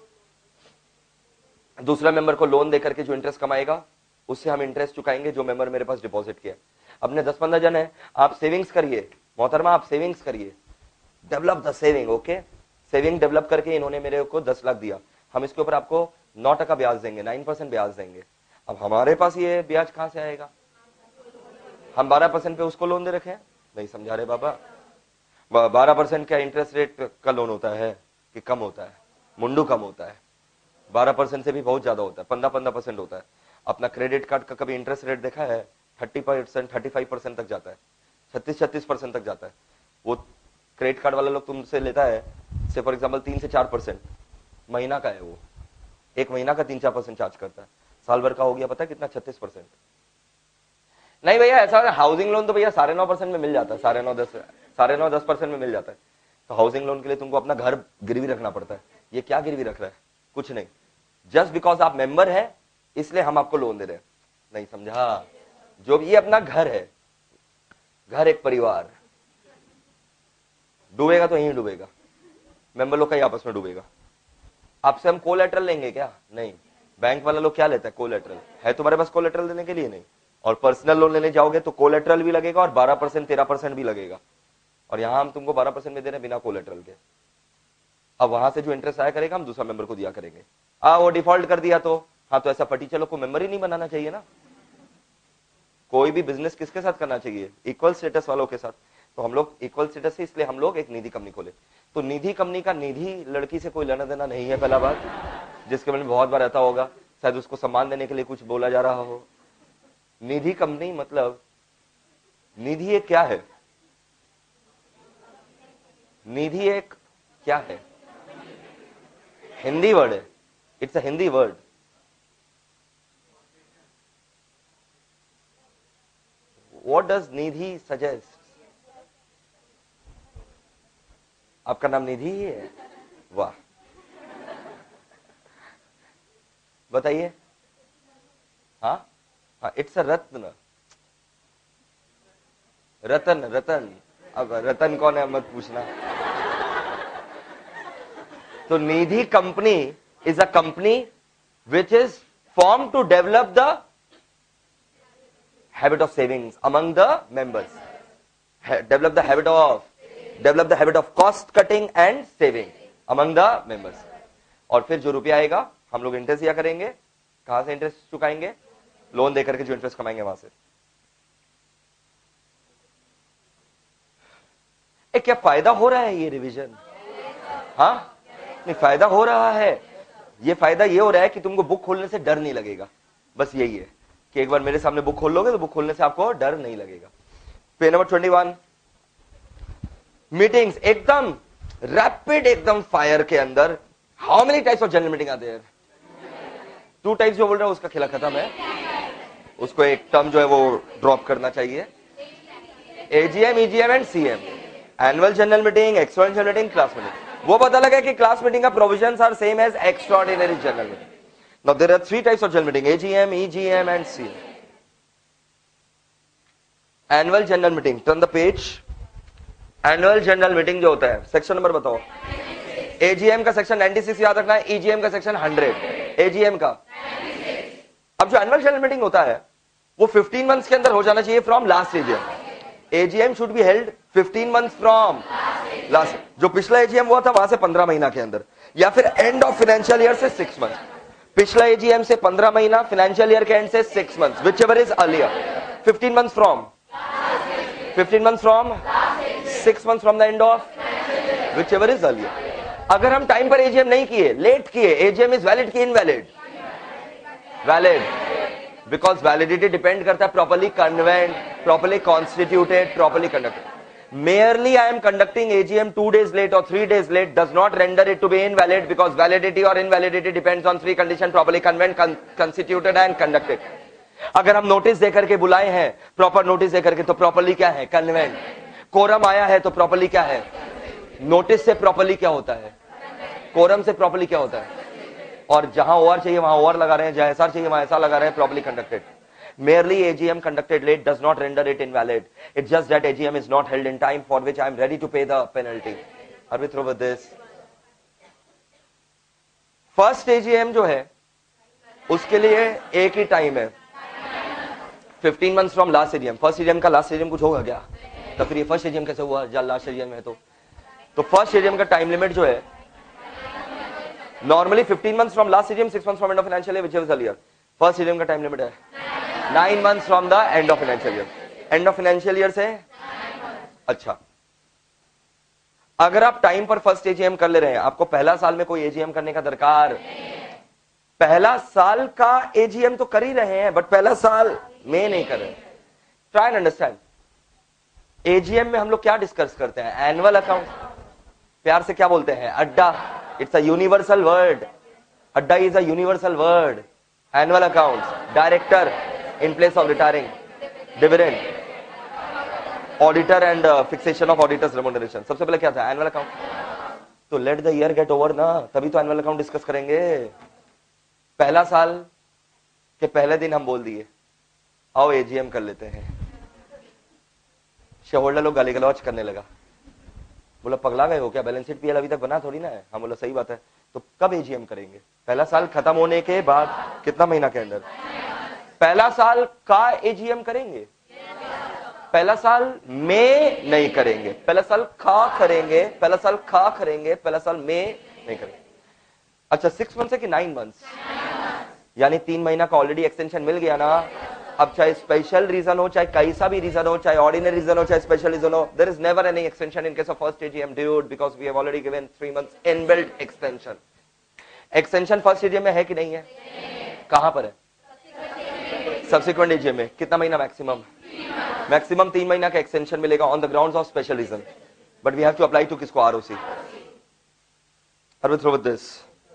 दूसरा मेंबर को लोन देकर के जो इंटरेस्ट कमाएगा उससे हम इंटरेस्ट चुकाएंगे जो मेंबर मेरे पास डिपॉजिट किया। अपने दस पंद्रह जन है, आप सेविंग्स करिए मोहतरमा, आप सेविंग्स करिए, develop the saving. Okay, saving develop करके इन्होंने मेरे को दस लाख दिया, हम इसके ऊपर आपको नौ टका ब्याज देंगे, नाइन परसेंट ब्याज देंगे। अब हमारे पास ये ब्याज कहां से आएगा? हम बारह परसेंट पे उसको लोन दे रखे हैं। नहीं समझा रहे बाबा? बारह परसेंट का इंटरेस्ट रेट का लोन होता है कि कम होता है? मुंडू कम होता है। बारह परसेंट से भी बहुत ज्यादा होता है, पंद्रह पंद्रह परसेंट होता है। अपना क्रेडिट कार्ड का कभी इंटरेस्ट रेट देखा है? Thirty percent thirty five percent तक जाता है, छत्तीस छत्तीस परसेंट तक जाता है। वो क्रेडिट कार्ड वाला लोग तुमसे लेता है से फॉर एग्जाम्पल तीन से चार परसेंट महीना का है, वो एक महीना का तीन चार परसेंट चार्ज करता है। साल भर का हो गया पता है कितना? छत्तीस परसेंट। नहीं भैया ऐसा हाउसिंग लोन तो भैया साढ़े नौ परसेंट में मिल जाता है, साढ़े नौ दस साढ़े नौ दस परसेंट में मिल जाता है। तो हाउसिंग लोन के लिए तुमको अपना घर गिरवी रखना पड़ता है। ये क्या गिरवी रख रहा है? कुछ नहीं, जस्ट बिकॉज आप मेंबर है इसलिए हम आपको लोन दे रहे हैं। नहीं समझा? जो भी ये अपना घर है, घर एक परिवार, डूबेगा तो यहीं डूबेगा, मेंबर लोग का ही आपस में डूबेगा। आपसे हम कोलेटरल लेंगे क्या? नहीं। बैंक वाला लोग क्या लेता है? कोलेटरल। है तुम्हारे पास कोलेटरल देने के लिए? नहीं। और पर्सनल लोन लेने जाओगे तो कोलेटरल भी लगेगा और बारह परसेंट तेरह परसेंट भी लगेगा, और यहां हम तुमको बारह परसेंट में दे रहे हैं बिना कोलेटरल के। अब वहां से जो इंटरेस्ट आया करेगा हम दूसरा मेंबर को दिया करेंगे। आ वो डिफॉल्ट कर दिया तो हाँ, तो ऐसा फटीचर को मेंबर ही नहीं बनाना चाहिए ना। कोई भी बिजनेस किसके साथ करना चाहिए? इक्वल स्टेटस वालों के साथ। तो हम लोग इक्वल स्टेटस है, इसलिए हम लोग एक निधि कंपनी खोले। तो निधि कंपनी का निधि लड़की से कोई लेना देना नहीं है, पहला बात, जिसके मन में बहुत बार रहता होगा, शायद उसको सम्मान देने के लिए कुछ बोला जा रहा हो। निधि कंपनी मतलब, निधि एक क्या है? निधि एक क्या है? हिंदी वर्ड है, it's a Hindi word. What does Nidhi suggest? आपका नाम निधि ही है? वाह, बताइए। हाँ हाँ, इट्स अ रत्न। रतन रतन, अब रतन कौन है मत पूछना। तो Nidhi company is a company which is form to develop the habit of savings among the members, develop the habit of develop the habit of cost cutting and saving among the members. और फिर जो रुपया आएगा हम लोग interest दिया करेंगे। कहां से इंटरेस्ट चुकाएंगे? लोन देकर के जो इंटरेस्ट कमाएंगे वहां से। ए, क्या फायदा हो रहा है ये रिवीजन? हाँ, नहीं फायदा हो रहा है। ये फायदा ये हो रहा है कि तुमको बुक खोलने से डर नहीं लगेगा। बस यही है कि एक बार मेरे सामने बुक खोल लोगे तो बुक खोलने से आपको डर नहीं लगेगा। पे नंबर ट्वेंटी वन, मीटिंग्स एकदम रैपिड, एकदम फायर के अंदर। How many types of general meeting are there? Two types जो बोल रहे हो उसका खेला खत्म है, उसको एक टर्म जो है वो ड्रॉप करना चाहिए। AGM, EGM and CM, annual general meeting, extraordinary general meeting, class meeting. वो पता लगा कि क्लास मीटिंग का provisions are same as extraordinary general meeting. Now there are three types of general meeting, AGM, EGM and CM. Annual general meeting, turn the page. Annual general meeting जो होता है, section number बताओ। AGM का सेक्शन छियानवे याद रखना है, ईजीएम का सेक्शन हंड्रेड, एजीएम का। अब जो एनुअल जनरल मीटिंग होता है वो फिफ्टीन मंथ्स के अंदर हो जाना चाहिए from last AGM. AGM should be held fifteen months from last. जो पिछला एजीएम हुआ था वहां से पंद्रह महीना के अंदर, या फिर एंड ऑफ फाइनेंशियल ईयर से सिक्स मंथ। पिछला एजीएम से पंद्रह महीना, फाइनेंशियल ईयर के एंड से six months, whichever is earlier. Fifteen months from fifteen months from six months from the end of whichever is earlier. अगर हम time पर एजीएम नहीं किए, लेट किए, एजीएम इज वैलिड की invalid? Valid, because validity depend करता है properly convened, properly constituted, properly conducted. Merely I am conducting AGM two days late और three days late does not render it to be invalid, because validity और invalidity depends on three condition, properly convened, constituted and conducted. अगर हम notice देकर के बुलाए हैं, proper notice देकर के, तो प्रॉपर्ली क्या है? कन्वेंट। कोरम आया है तो प्रॉपर्ली क्या है? नोटिस से प्रॉपर्ली क्या होता है? कोरम से प्रॉपर्ली क्या होता है? और जहां ओआर चाहिए वहां ओआर लगा रहे हैं, जहां एसआर चाहिए वहां एसआर लगा रहे हैं, properly conducted. Merely A G M conducted late does not render it invalid. It's just that A G M is not held in time, for which I am ready to pay the penalty. Are we through with this? First A G M जो है उसके लिए एक ही time है, fifteen months from last AGM. First AGM का last AGM कुछ होगा क्या? तो फिर ये फर्स्ट एजीएम कैसे हुआ जब लास्ट एजीएम है? तो तो फर्स्ट एजीएम का टाइम लिमिट जो है normally fifteen months from last AGM, six months from end of financial year, whichever is earlier. First AGM का टाइम लिमिट है nine months from the end of financial year. End of financial year से अच्छा, अगर आप time पर first AGM कर ले रहे हैं, आपको पहला साल में कोई एजीएम करने का दरकार, पहला साल का एजीएम तो कर ही रहे हैं बट पहला साल में नहीं कर रहे। Try and understand. एजीएम में हम लोग क्या डिस्कस करते हैं? Annual account. प्यार से क्या बोलते हैं? Adda. It's a universal word. Adda is a universal word. Annual account, director in place of retiring, dividend, auditor and uh, fixation of auditor's remuneration. सबसे पहले क्या था? Annual account. तो let the year get over ना, तभी तो एनुअल अकाउंट डिस्कस करेंगे। पहला साल के पहले दिन हम बोल दिए आओ एजीएम कर लेते हैं, शेयर होल्डर लोग गाली गलौज करने लगा। बोला पगला गए हो क्या, बैलेंस शीट पीएल अभी तक बना थोड़ी ना है। हम बोला सही बात है, तो कब एजीएम करेंगे? पहला साल खत्म होने के बाद कितना महीना के अंदर? पहला साल का एजीएम करेंगे। पहला साल में नहीं करेंगे, पहला साल खा करेंगे, पहला साल खा करेंगे, पहला साल में नहीं करेंगे। अच्छा सिक्स मंथ है कि नाइन मंथ्स? यानी तीन महीना का ऑलरेडी एक्सटेंशन मिल गया ना। अब चाहे स्पेशल रीजन हो, चाहे कैसा भी रीजन हो, चाहे ऑर्डिनरी रीजन हो, चाहे स्पेशल रीजन हो, there is never any extension in case of first AGM dude, because we have already given three months inbuilt extension. Extension first AGM में है कि नहीं है? कहां पर है? सब्सिक्वेंट एजीएम में। कितना महीना मैक्सिमम? मैक्सिमम तीन महीना का एक्सटेंशन मिलेगा on the grounds of special reason, but we have to apply to किसको? ROC. Arvind, through with this.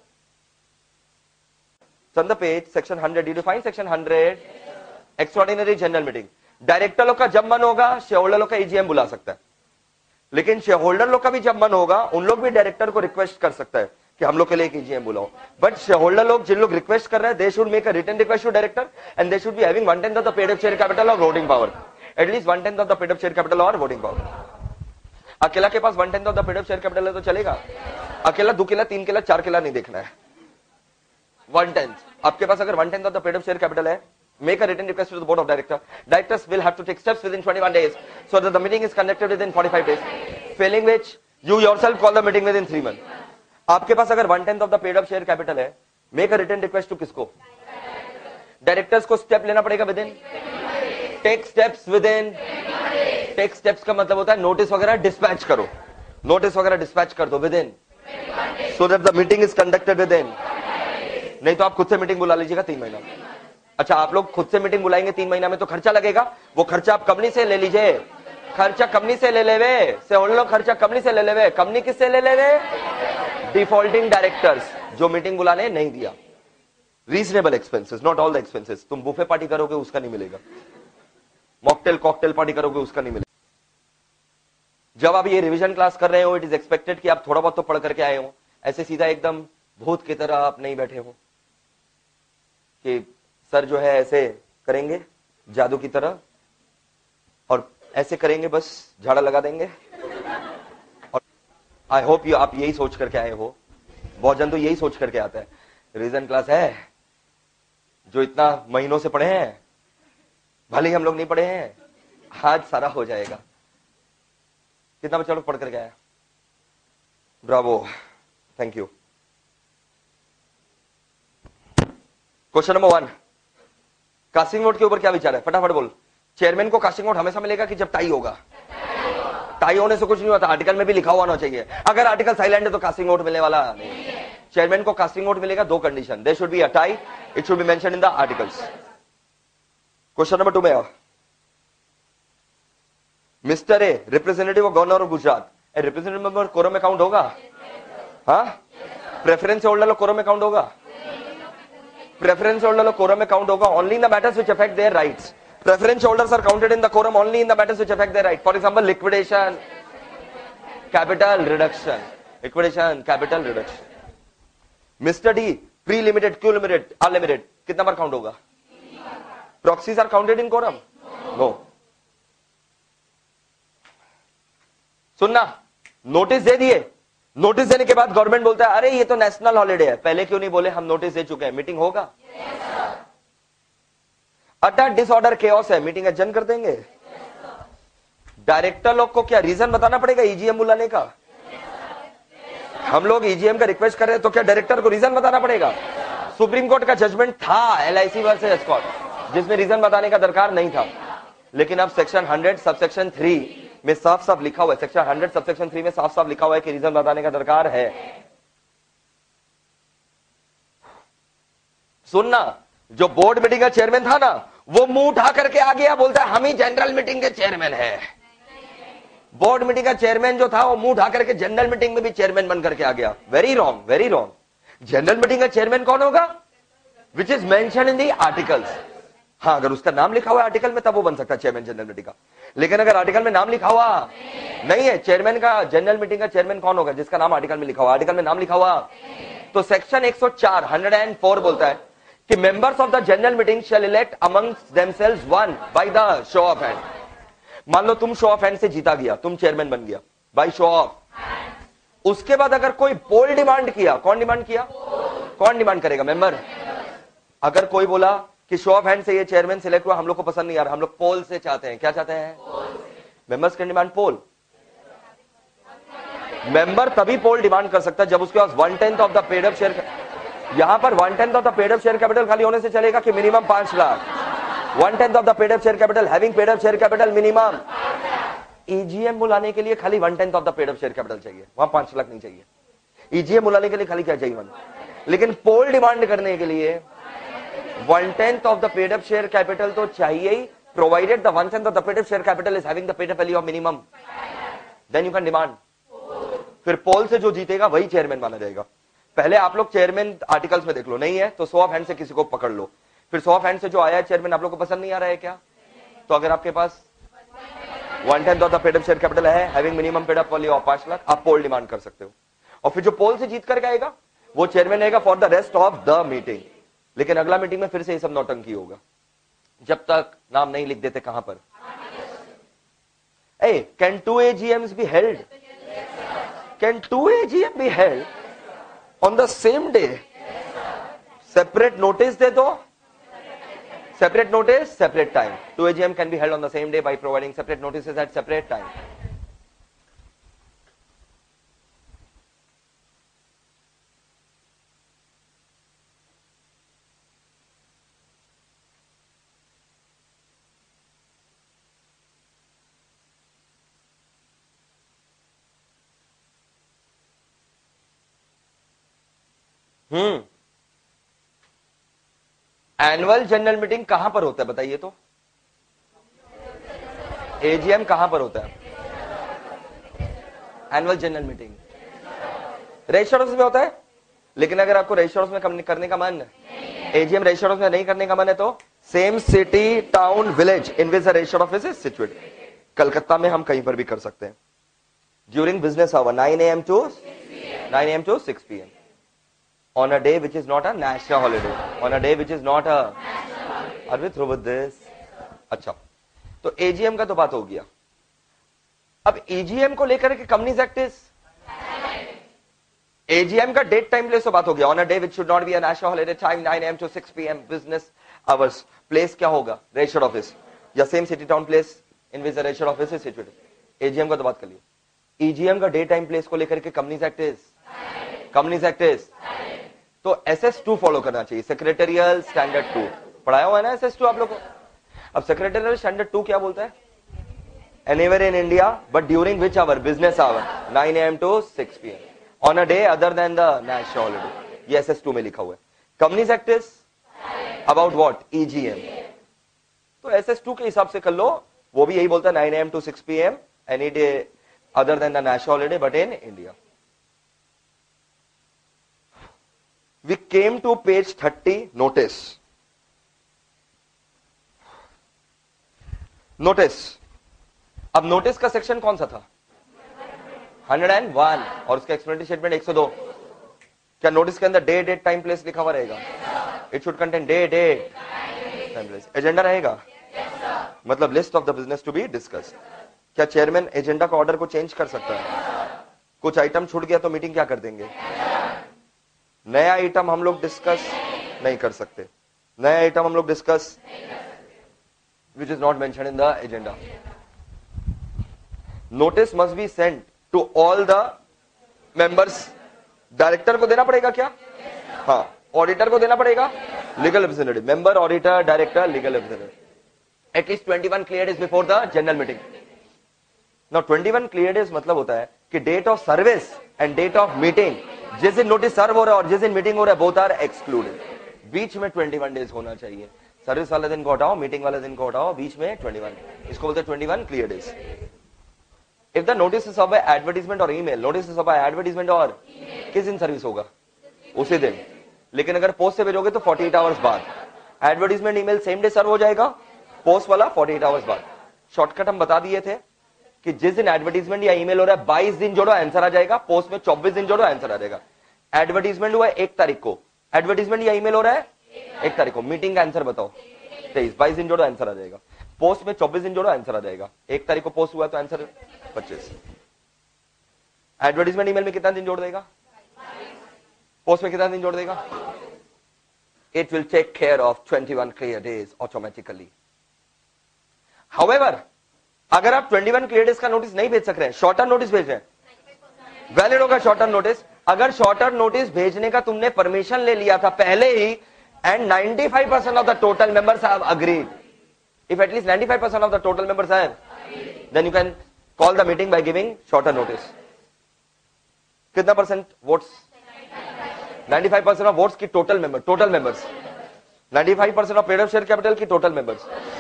So on the page, section hundred, you define section hundred, extraordinary general meeting. Director लोग का जब मन होगा shareholder लोग का AGM बुला सकता है, लेकिन शेयरहोल्डर लोग का भी जब मन होगा उन लोग भी डायरेक्टर को रिक्वेस्ट कर सकता है कि हम लोग के लिए एक एजीएम बुलाओ। बट शेयरहोल्डर लोग जिन लोग रिक्वेस्ट कर रहे हैं, they should make a written request to director and they should be having one tenth of the paid up share capital और voting power, at least one tenth of the paid up share capital और voting power. अकेला के पास one tenth of the paid up share capital है तो चलेगा, अकेला दो किला, तीन किला, चार किला नहीं देखना है, वन टेंथ। आपके पास अगर one tenth of the paid up share capital है, make a written request to the board of director. Directors will have to take steps within twenty-one days so that the meeting is conducted within forty-five days, failing which you yourself call the meeting within three months. आपके पास अगर one tenth of the paid up share capital है, make a written request to किसको? Directors को step लेना पड़ेगा within, take steps within. Take steps का मतलब होता है नोटिस वगैरह डिस्पैच करो, नोटिस वगैरह डिस्पैच कर दो within, so that the meeting is conducted within. नहीं तो आप खुद से मीटिंग बुला लीजिएगा तीन महीना। अच्छा आप लोग खुद से मीटिंग बुलाएंगे तीन महीना में तो खर्चा लगेगा, वो खर्चा आप कंपनी से ले लीजिए, खर्चा कंपनी से ले लेवे, से उन लोग खर्चा कंपनी से ले लेवे। कंपनी किससे ले लेवे? डिफॉल्टिंग डायरेक्टर्स जो मीटिंग बुलाने नहीं दिया। Reasonable expenses, not all the expenses. तुम बुफे पार्टी करोगे उसका नहीं मिलेगा, मॉकटेल कॉकटेल पार्टी करोगे उसका नहीं मिलेगा। जब आप ये रिवीजन क्लास कर रहे हो, इट इज एक्सपेक्टेड कि आप थोड़ा बहुत तो पढ़ करके आए हो, ऐसे सीधा एकदम भूत की तरह आप नहीं बैठे हो कि सर जो है ऐसे करेंगे जादू की तरह और ऐसे करेंगे बस झाड़ा लगा देंगे। और आई होप यू आप यही सोच करके आए हो, बहुत जन तो यही सोच करके आता है रीजन क्लास है जो इतना महीनों से पढ़े हैं, भले ही हम लोग नहीं पढ़े हैं, आज सारा हो जाएगा। कितना बच्चा लोग पढ़ करके आया? Bravo, thank you. Question number one, casting vote के ऊपर क्या विचार है? फटाफट बोल। चेयरमैन को कास्टिंग वोट हमेशा मिलेगा कि जब टाई होगा? टाई होने से कुछ नहीं होता, आर्टिकल में भी लिखा हुआ होना चाहिए। अगर आर्टिकल साइलेंट है तो कास्टिंग वोट मिलने वाला नहीं। चेयरमैन को कास्टिंग वोट मिलेगा, दो कंडीशन, there should be a tie, it should be mentioned in the articles. Question number two में mister A representative of governor of Gujarat, A representative member quorum में काउंट होगा? हाँ, प्रेफरेंस होल्डर लोग quorum में count होगा? प्रेफरेंस होल्डर लोग quorum में count होगा only in the matters which affect their rights. Preference holders are counted in the quorum only in the matters which affect their right. For example, liquidation, capital reduction, liquidation, capital reduction. Mister D, pre-limited, Q-limited, R-limited, कितना बार count होगा? Proxies are counted in quorum? No. सुनना, notice दे दिए, notice देने के बाद government बोलता है अरे ये तो नेशनल हॉलीडे है, पहले क्यों नहीं बोले हम नोटिस दे चुके हैं, मीटिंग होगा? अटर डिसऑर्डर केओस है, मीटिंग एडजर्न कर देंगे। डायरेक्टर लोग को क्या रीजन बताना पड़ेगा ईजीएम बुलाने का? हम लोग ईजीएम का रिक्वेस्ट कर रहे हैं तो क्या डायरेक्टर को रीजन बताना पड़ेगा? सुप्रीम कोर्ट का जजमेंट था एलआईसी वर्सेस एस्कॉट जिसमें रीजन बताने का दरकार नहीं था, लेकिन अब सेक्शन हंड्रेड सबसेक्शन थ्री में साफ साफ लिखा हुआ है, सेक्शन हंड्रेड सबसेक्शन थ्री में साफ साफ लिखा हुआ है कि रीजन बताने का दरकार है। सुनना, जो बोर्ड मीटिंग का चेयरमैन था ना, वो मुंह उठा करके आ गया, बोलता है हम ही जनरल मीटिंग के चेयरमैन है। बोर्ड मीटिंग का चेयरमैन जो था वो मुंह उठा करके जनरल मीटिंग में भी चेयरमैन बन करके आ गया। Very wrong, very wrong. General meeting का चेयरमैन कौन होगा? Which is mention in the articles. हाँ, अगर उसका नाम लिखा हुआ है आर्टिकल में तब वो बन सकता है चेयरमैन जनरल मीटिंग का, लेकिन अगर आर्टिकल में नाम लिखा हुआ नहीं है चेयरमैन का, जनरल मीटिंग का चेयरमैन कौन होगा? जिसका नाम आर्टिकल में लिखा हुआ, आर्टिकल में नाम लिखा हुआ तो सेक्शन एक सौ चार हंड्रेड एंड फोर बोलता है कि members of the general meeting shall elect amongst themselves one by the show of hand। मान लो तुम शो ऑफ हैंड से जीता गया, तुम चेयरमैन बन गया बाय शो ऑफ, उसके बाद अगर कोई पोल डिमांड किया, कौन डिमांड किया, कौन डिमांड करेगा, मेंबर। अगर कोई बोला कि शो ऑफ हैंड से ये चेयरमैन सिलेक्ट हुआ, हम लोग को पसंद नहीं आ रहा, हम लोग पोल से चाहते हैं, क्या चाहते हैं, members can demand poll. Member तभी पोल डिमांड कर सकता है जब उसके पास one tenth of the paid up share. यहां पर one tenth of the paid up share capital खाली होने से चलेगा कि मिनिमम पांच lakh, one tenth of the paid up share capital, having paid up share capital minimum. EGM बुलाने के लिए खाली one tenth of the paid up share capital चाहिए, वहां पांच लाख नहीं चाहिए। ईजीएम बुलाने के लिए खाली क्या चाहिए, वन। लेकिन पोल डिमांड करने के लिए one tenth of the paid up share capital तो चाहिए ही, provided the one tenth of the paid up share capital is having the paid up value of minimum, then you can demand. फिर poll से जो जीतेगा वही chairman माना जाएगा। पहले आप लोग चेयरमैन आर्टिकल्स में देख लो, नहीं है तो सो ऑफ हैंड से किसी को पकड़ लो। फिर सो ऑफ हैंड से जो आया है चेयरमैन आप लोग को पसंद नहीं आ रहा है क्या, तो अगर आपके पास one tenth of the paid up share capital है, having minimum paid up value of पांच लाख, आप पोल डिमांड कर सकते हो। और फिर जो पोल से जीत करके आएगा वो चेयरमैन रहेगा for the rest of the meeting. लेकिन अगला मीटिंग में फिर से ये सब नौटंकी होगा, जब तक नाम नहीं लिख देते कहां पर। ए can two AGMs be held, can two AGM be held on the same day, separate notice दे दो, separate notice, separate time. Two A G M can be held on the same day by providing separate notices at separate time. Hmm annual general meeting कहां पर होता है बताइए तो, AGM कहां पर होता है, annual general meeting registered office में होता है। लेकिन अगर आपको रजिस्टर्ड ऑफिस में करने का मन, एजीएम रजिस्टर्ड ऑफिस में नहीं करने का मन है तो same city town village in which the registered office is situated, Calcutta में हम कहीं पर भी कर सकते हैं during business hour nine A M to nine A M to six P M on a day which is not a national holiday, on a day which is not a, are we through with this? अच्छा, तो AGM का तो बात हो गया। अब AGM को लेकर के कंपनीज एक्ट इज, एजीएम का डेट टाइम प्लेस तो बात हो गया, on a day which should not be a national holiday, time nine A M to six P M, business hours, place क्या होगा, रजिस्टर्ड ऑफिस या same city town place in which the registered office is situated. AGM का तो बात कर लिया। EGM का day time place को लेकर के companies act is, companies act is, तो एस एस टू फॉलो करना चाहिए, सेक्रेटरियल स्टैंडर्ड टू, पढ़ाया हुआ है ना एस एस टू आप लोग को। अब सेक्रेटरियल स्टैंडर्ड टू क्या बोलता है, anywhere in India but during which hour, business hour nine A M to six P M on a day other than the national holiday, ये एस एस टू में लिखा हुआ है। Companies act is about what, EGM, तो S S two के हिसाब से कर लो, वो भी यही बोलता है nine A M to six P M any day other than the national holiday but in India. We came to page thirty, notice. Notice. अब नोटिस का सेक्शन कौन सा था, वन ओ वन, और उसका एक्सप्लेनेटरी स्टेटमेंट एक सौ दो। क्या नोटिस के अंदर डे डेट टाइम प्लेस लिखा हुआ रहेगा, it should contain day date time place, agenda रहेगा, मतलब list of the business to be discussed. क्या चेयरमैन एजेंडा का ऑर्डर को चेंज कर सकता है, कुछ आइटम छूट गया तो मीटिंग क्या कर देंगे, नया आइटम हम लोग डिस्कस नहीं कर सकते, नया आइटम हम लोग discuss which is not mention in the agenda. Notice must be sent to all the members. Director को देना पड़ेगा क्या, हाँ, ऑडिटर को देना पड़ेगा, legal representative, member, auditor, director, legal representative, at least twenty one clear days before the general meeting. Now twenty one clear days मतलब होता है कि date of service and date of meeting, जिस दिन नोटिस सर्व हो रहा है और जिस दिन मीटिंग हो रहा है, बोथ आर एक्सक्लूडेड। बीच में ट्वेंटी वन डेज होना चाहिए, सर्विस वाले दिन को हटाओ, मीटिंग वाले दिन को हटाओ, बीच में ट्वेंटी वन, इसको बोलते हैं twenty one clear days. If the notice is by advertisement और email, notice is by advertisement और किस दिन सर्विस होगा, उसी दिन। लेकिन अगर पोस्ट से भेजोगे तो फोर्टी एट आवर्स बाद, advertisement email same day serve हो जाएगा, पोस्ट वाला फोर्टी एट आवर्स बाद। शॉर्टकट हम बता दिए थे कि जिस दिन एडवर्टीजमेंट या ईमेल हो रहा है बाईस दिन जोड़ो आंसर आ जाएगा, पोस्ट में चौबीस दिन जोड़ो आंसर आ जाएगा। एडवर्टीजमेंट हुआ है एक तारीख को, एडवर्टीजमेंट या ईमेल हो रहा है एक तारीख को, मीटिंग का आंसर बताओ, तेईस, बाईस दिन जोड़ो आंसर आ जाएगा। पोस्ट में चौबीस दिन जोड़ो आंसर आ जाएगा, एक तारीख को पोस्ट हुआ तो आंसर पच्चीस। एडवर्टीजमेंट ईमेल में कितना दिन जोड़ देगा? पोस्ट में कितना दिन जोड़ देगा? It will take care of twenty-one clear days automatically. However, अगर आप twenty-one clear days का नोटिस नहीं भेज सक रहे हैं, शॉर्टर नोटिस भेज रहे हैं, वैलिड होगा शॉर्टर नोटिस। अगर शॉर्टर नोटिस भेजने का तुमने परमिशन ले लिया था पहले ही, and ninety-five percent of the total members have agreed, if at least ninety-five percent of the total members have, then you can call the meeting by giving shorter notice. कितना percent votes? ninety-five percent of votes की total member, total members, ninety-five percent of paid up share capital की total members.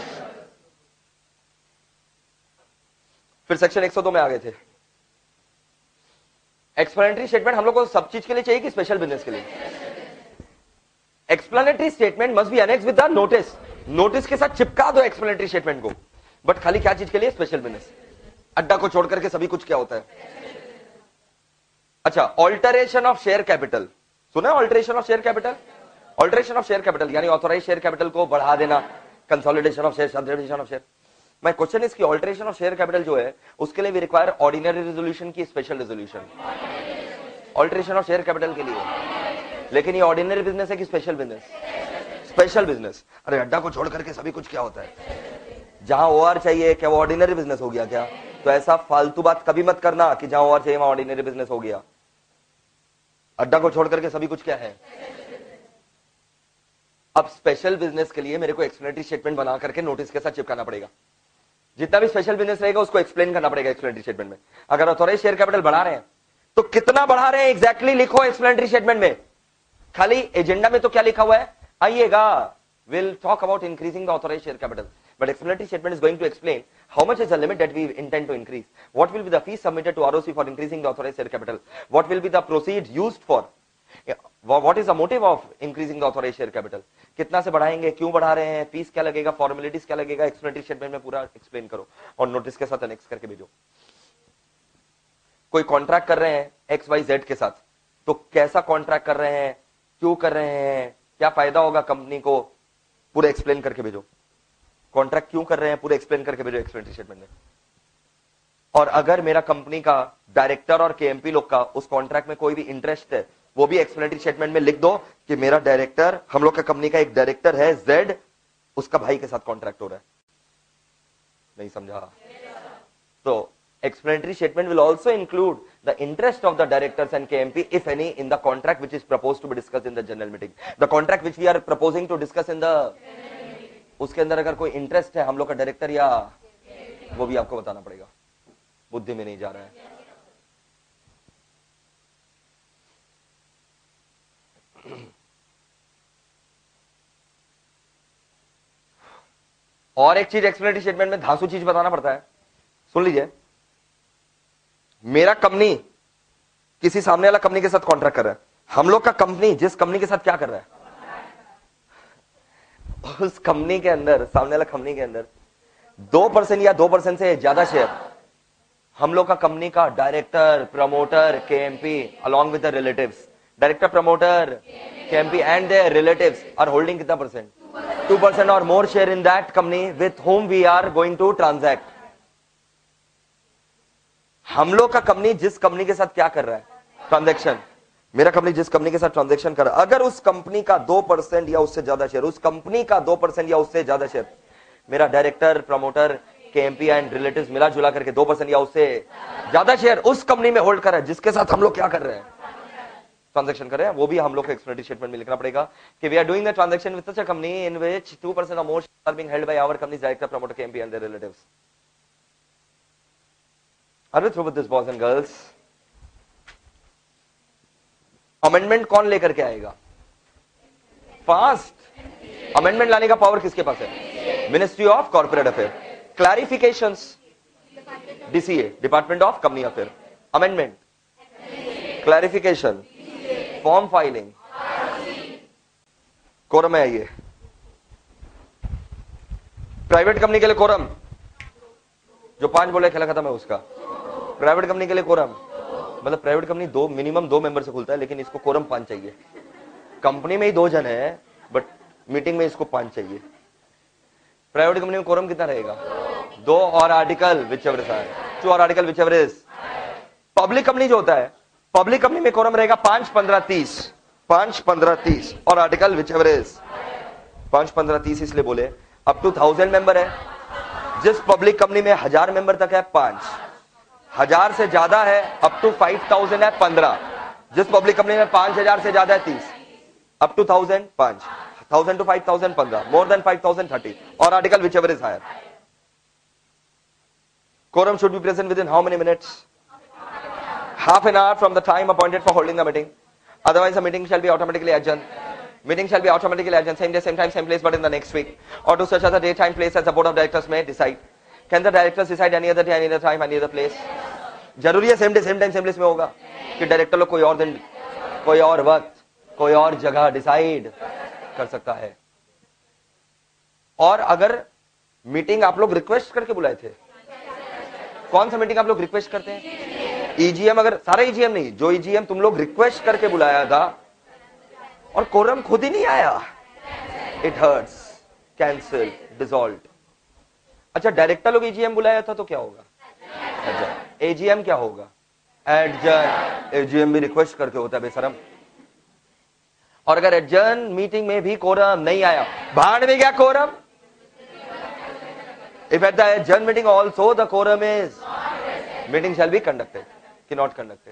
फिर section एक सौ दो में आ गए थे। एक्सप्लेनेटरी स्टेटमेंट हम लोग को सब चीज के लिए चाहिए कि स्पेशल बिजनेस के लिए? Explanatory statement must be annex with the notice. Notice के साथ चिपका दो एक्सप्लेनेटरी स्टेटमेंट को, बट खाली क्या चीज के लिए? Special business. अड्डा को छोड़ करके सभी कुछ क्या होता है? अच्छा, ऑल्टरेशन ऑफ शेयर कैपिटल सुना है? Alteration of share capital, alteration of share capital यानी ऑथोराइज शेयर कैपिटल को बढ़ा देना, consolidation of share, subdivision of share. My question is कि ऑल्टरेशन ऑफ शेयर कैपिटल जो है उसके लिए वी रिक्वायर ऑर्डिनरी रेजोल्यूशन की special resolution? Alteration of share capital के लिए। लेकिन ये ऑर्डिनरी बिजनेस है कि स्पेशल बिजनेस? Special business. अरे अड्डा को छोड़ करके सभी कुछ क्या होता है? जहां ओआर चाहिए क्या वो ऑर्डिनरी बिजनेस हो गया क्या? तो ऐसा फालतू बात कभी मत करना कि जहां ओआर चाहिए वहां ऑर्डिनरी बिजनेस हो गया। अड्डा को छोड़ करके सभी कुछ क्या है? अब स्पेशल बिजनेस के लिए मेरे को एक्सप्लेनेटरी स्टेटमेंट बना करके नोटिस के साथ चिपकाना पड़ेगा। जितना भी स्पेशल बिजनेस रहेगा उसको एक्सप्लेन करना पड़ेगा एक्सप्लेनेटरी स्टेटमेंट में। अगर ऑथोराइज शेयर कैपिटल बढ़ा रहे हैं तो कितना बढ़ा रहे हैं एग्जैक्टली exactly लिखो एक्सप्लेनेटरी स्टेटमेंट में। खाली एजेंडा में तो क्या लिखा हुआ है? आइएगा, will talk about increasing the authorise share capital, but explanatory statement is going to explain how much is the limit that we intend to increase, what will be the fees submitted to R O C for increasing the authorized share capital, what will be the proceeds used for, what is the motive of increasing the authorized share capital, कितना से बढ़ाएंगे, क्यों बढ़ा रहे हैं, fees क्या लगेगा, formalities क्या लगेगा, एक्सप्लेनेटरी स्टेटमेंट में पूरा एक्सप्लेन करो और नोटिस के साथ अनेक्स करके भेजो। कोई कॉन्ट्रैक्ट कर रहे हैं एक्स वाई जेड के साथ, तो कैसा कॉन्ट्रैक्ट कर रहे हैं, क्यों कर रहे हैं, क्या फायदा होगा कंपनी को, पूरा एक्सप्लेन करके भेजो। कॉन्ट्रैक्ट क्यों कर रहे हैं पूरे एक्सप्लेन करके भेजो एक्सप्लेनेटरी स्टेटमेंट में। और अगर मेरा कंपनी का डायरेक्टर और केएमपी लोग का उस कॉन्ट्रैक्ट में कोई भी इंटरेस्ट है, वो भी एक्सप्लेनेटरी स्टेटमेंट में लिख दो कि मेरा डायरेक्टर, हम लोग का कंपनी का एक डायरेक्टर है जेड, उसका भाई के साथ कॉन्ट्रैक्ट हो रहा है। नहीं समझा? तो explanatory statement will also include the interest of the directors and K M P, if any, in the contract which is proposed to be discussed in the general meeting. The contract which we are proposing to discuss in the, उसके अंदर अगर कोई interest है हम लोग का director या, वो भी आपको बताना पड़ेगा। बुद्धि में नहीं जा रहा है। और एक चीज एक्सप्लेनेटरी स्टेटमेंट में धांसू चीज बताना पड़ता है, सुन लीजिए। मेरा कंपनी किसी सामने वाला कंपनी के साथ कॉन्ट्रैक्ट कर रहा है, हम लोग का कंपनी जिस कंपनी के साथ क्या कर रहा है, उस कंपनी के अंदर, सामने वाला कंपनी के अंदर दो परसेंट या दो परसेंट से ज्यादा शेयर हम लोग का कंपनी का director, promoter, KMP along with the relatives, director, promoter, KMP and their relatives are holding कितना परसेंट? टू परसेंट और more share in that company with whom we are going to transact. हम लोग का company जिस company के साथ क्या कर रहा है ट्रांजैक्शन, मेरा कंपनी जिस कंपनी के साथ ट्रांजैक्शन कर रहा है, अगर उस कंपनी का दो परसेंट या उससे ज्यादा शेयर, उस कंपनी का दो परसेंट या उससे ज्यादा शेयर मेरा director, promoter, KMP and relatives मिला जुला करके दो परसेंट या उससे ज्यादा शेयर उस कंपनी में होल्ड कर रहा है जिसके साथ हम लोग क्या कर रहे हैं, ट्रांजैक्शन कर रहे हैं, वो भी हम लोग को एक्सप्लेनेटरी स्टेटमेंट में लिखना पड़ेगा कि we are doing the transaction with such a company in which two percent और more share are being held by our companies director, promoter, KMP and their relatives. Are we through with this, boys and girls? Amendment कौन लेकर के आएगा? Fast amendment लाने का power किसके पास है? Ministry of corporate affair. Clarifications DCA, department of company affair. Amendment, clarification, form filing, quorum है ये। प्राइवेट कंपनी के लिए कोरम, जो पांच बोले खेला खत्म है उसका। प्राइवेट कंपनी के लिए कोरम मतलब प्राइवेट कंपनी दो, मिनिमम दो मेंबर से खुलता है, लेकिन इसको कोरम पांच चाहिए। कंपनी में ही दो जन है बट मीटिंग में इसको पांच चाहिए। प्राइवेट कंपनी में कोरम कितना रहेगा? दो और article whichever is, two और article whichever is. Public company जो होता है, पब्लिक कंपनी में कोरम रहेगा पांच पंद्रह तीस, पांच पंद्रह तीस, और आर्टिकल विच एवर इज पांच पंद्रह तीस इसलिए बोले अप टू थाउजेंड मेंबर है। जिस पब्लिक कंपनी में हजार मेंबर तक है पांच, हजार से ज्यादा है अप टू फाइव थाउजेंड है पंद्रह, जिस पब्लिक कंपनी में पांच हजार से ज्यादा है तीस, अप टू थाउजेंड पांच, थाउजेंड टू फाइव थाउजेंड पंद्रह, मोर देन फाइव थाउजेंड थर्टी, और article whichever is higher. Quorum should be present within how many minutes? Half an hour from the time appointed for holding the meeting. Otherwise, the meeting shall be automatically adjourned. Meeting shall be automatically adjourned, same day, same time, same place, but in the next week, or to such other day, time, place as the board of directors may decide. Can the directors decide any other day, any other time, any other place? जरूरी है same day same time same place में होगा कि director लोग कोई और दिन, कोई और वक्त, कोई और जगह डिसाइड कर सकता है। और अगर मीटिंग आप लोग रिक्वेस्ट करके बुलाए थे, कौन सा मीटिंग आप लोग रिक्वेस्ट करते हैं? ईजीएम, अगर सारा ईजीएम नहीं, जो ईजीएम तुम लोग रिक्वेस्ट करके बुलाया था और कोरम खुद ही नहीं आया, इट हर्ट्स, कैंसिल, डिसॉल्व। अच्छा, डायरेक्टर लोग ईजीएम बुलाया था तो क्या होगा? एजीएम क्या होगा? एडजर्न। एजीएम भी रिक्वेस्ट करके होता है बेशरम। और अगर एडजर्न मीटिंग में भी कोरम नहीं आया, भाड़ में गया quorum. If at the adjourned meeting also the quorum is, meeting shall be conducted, कि not conducted.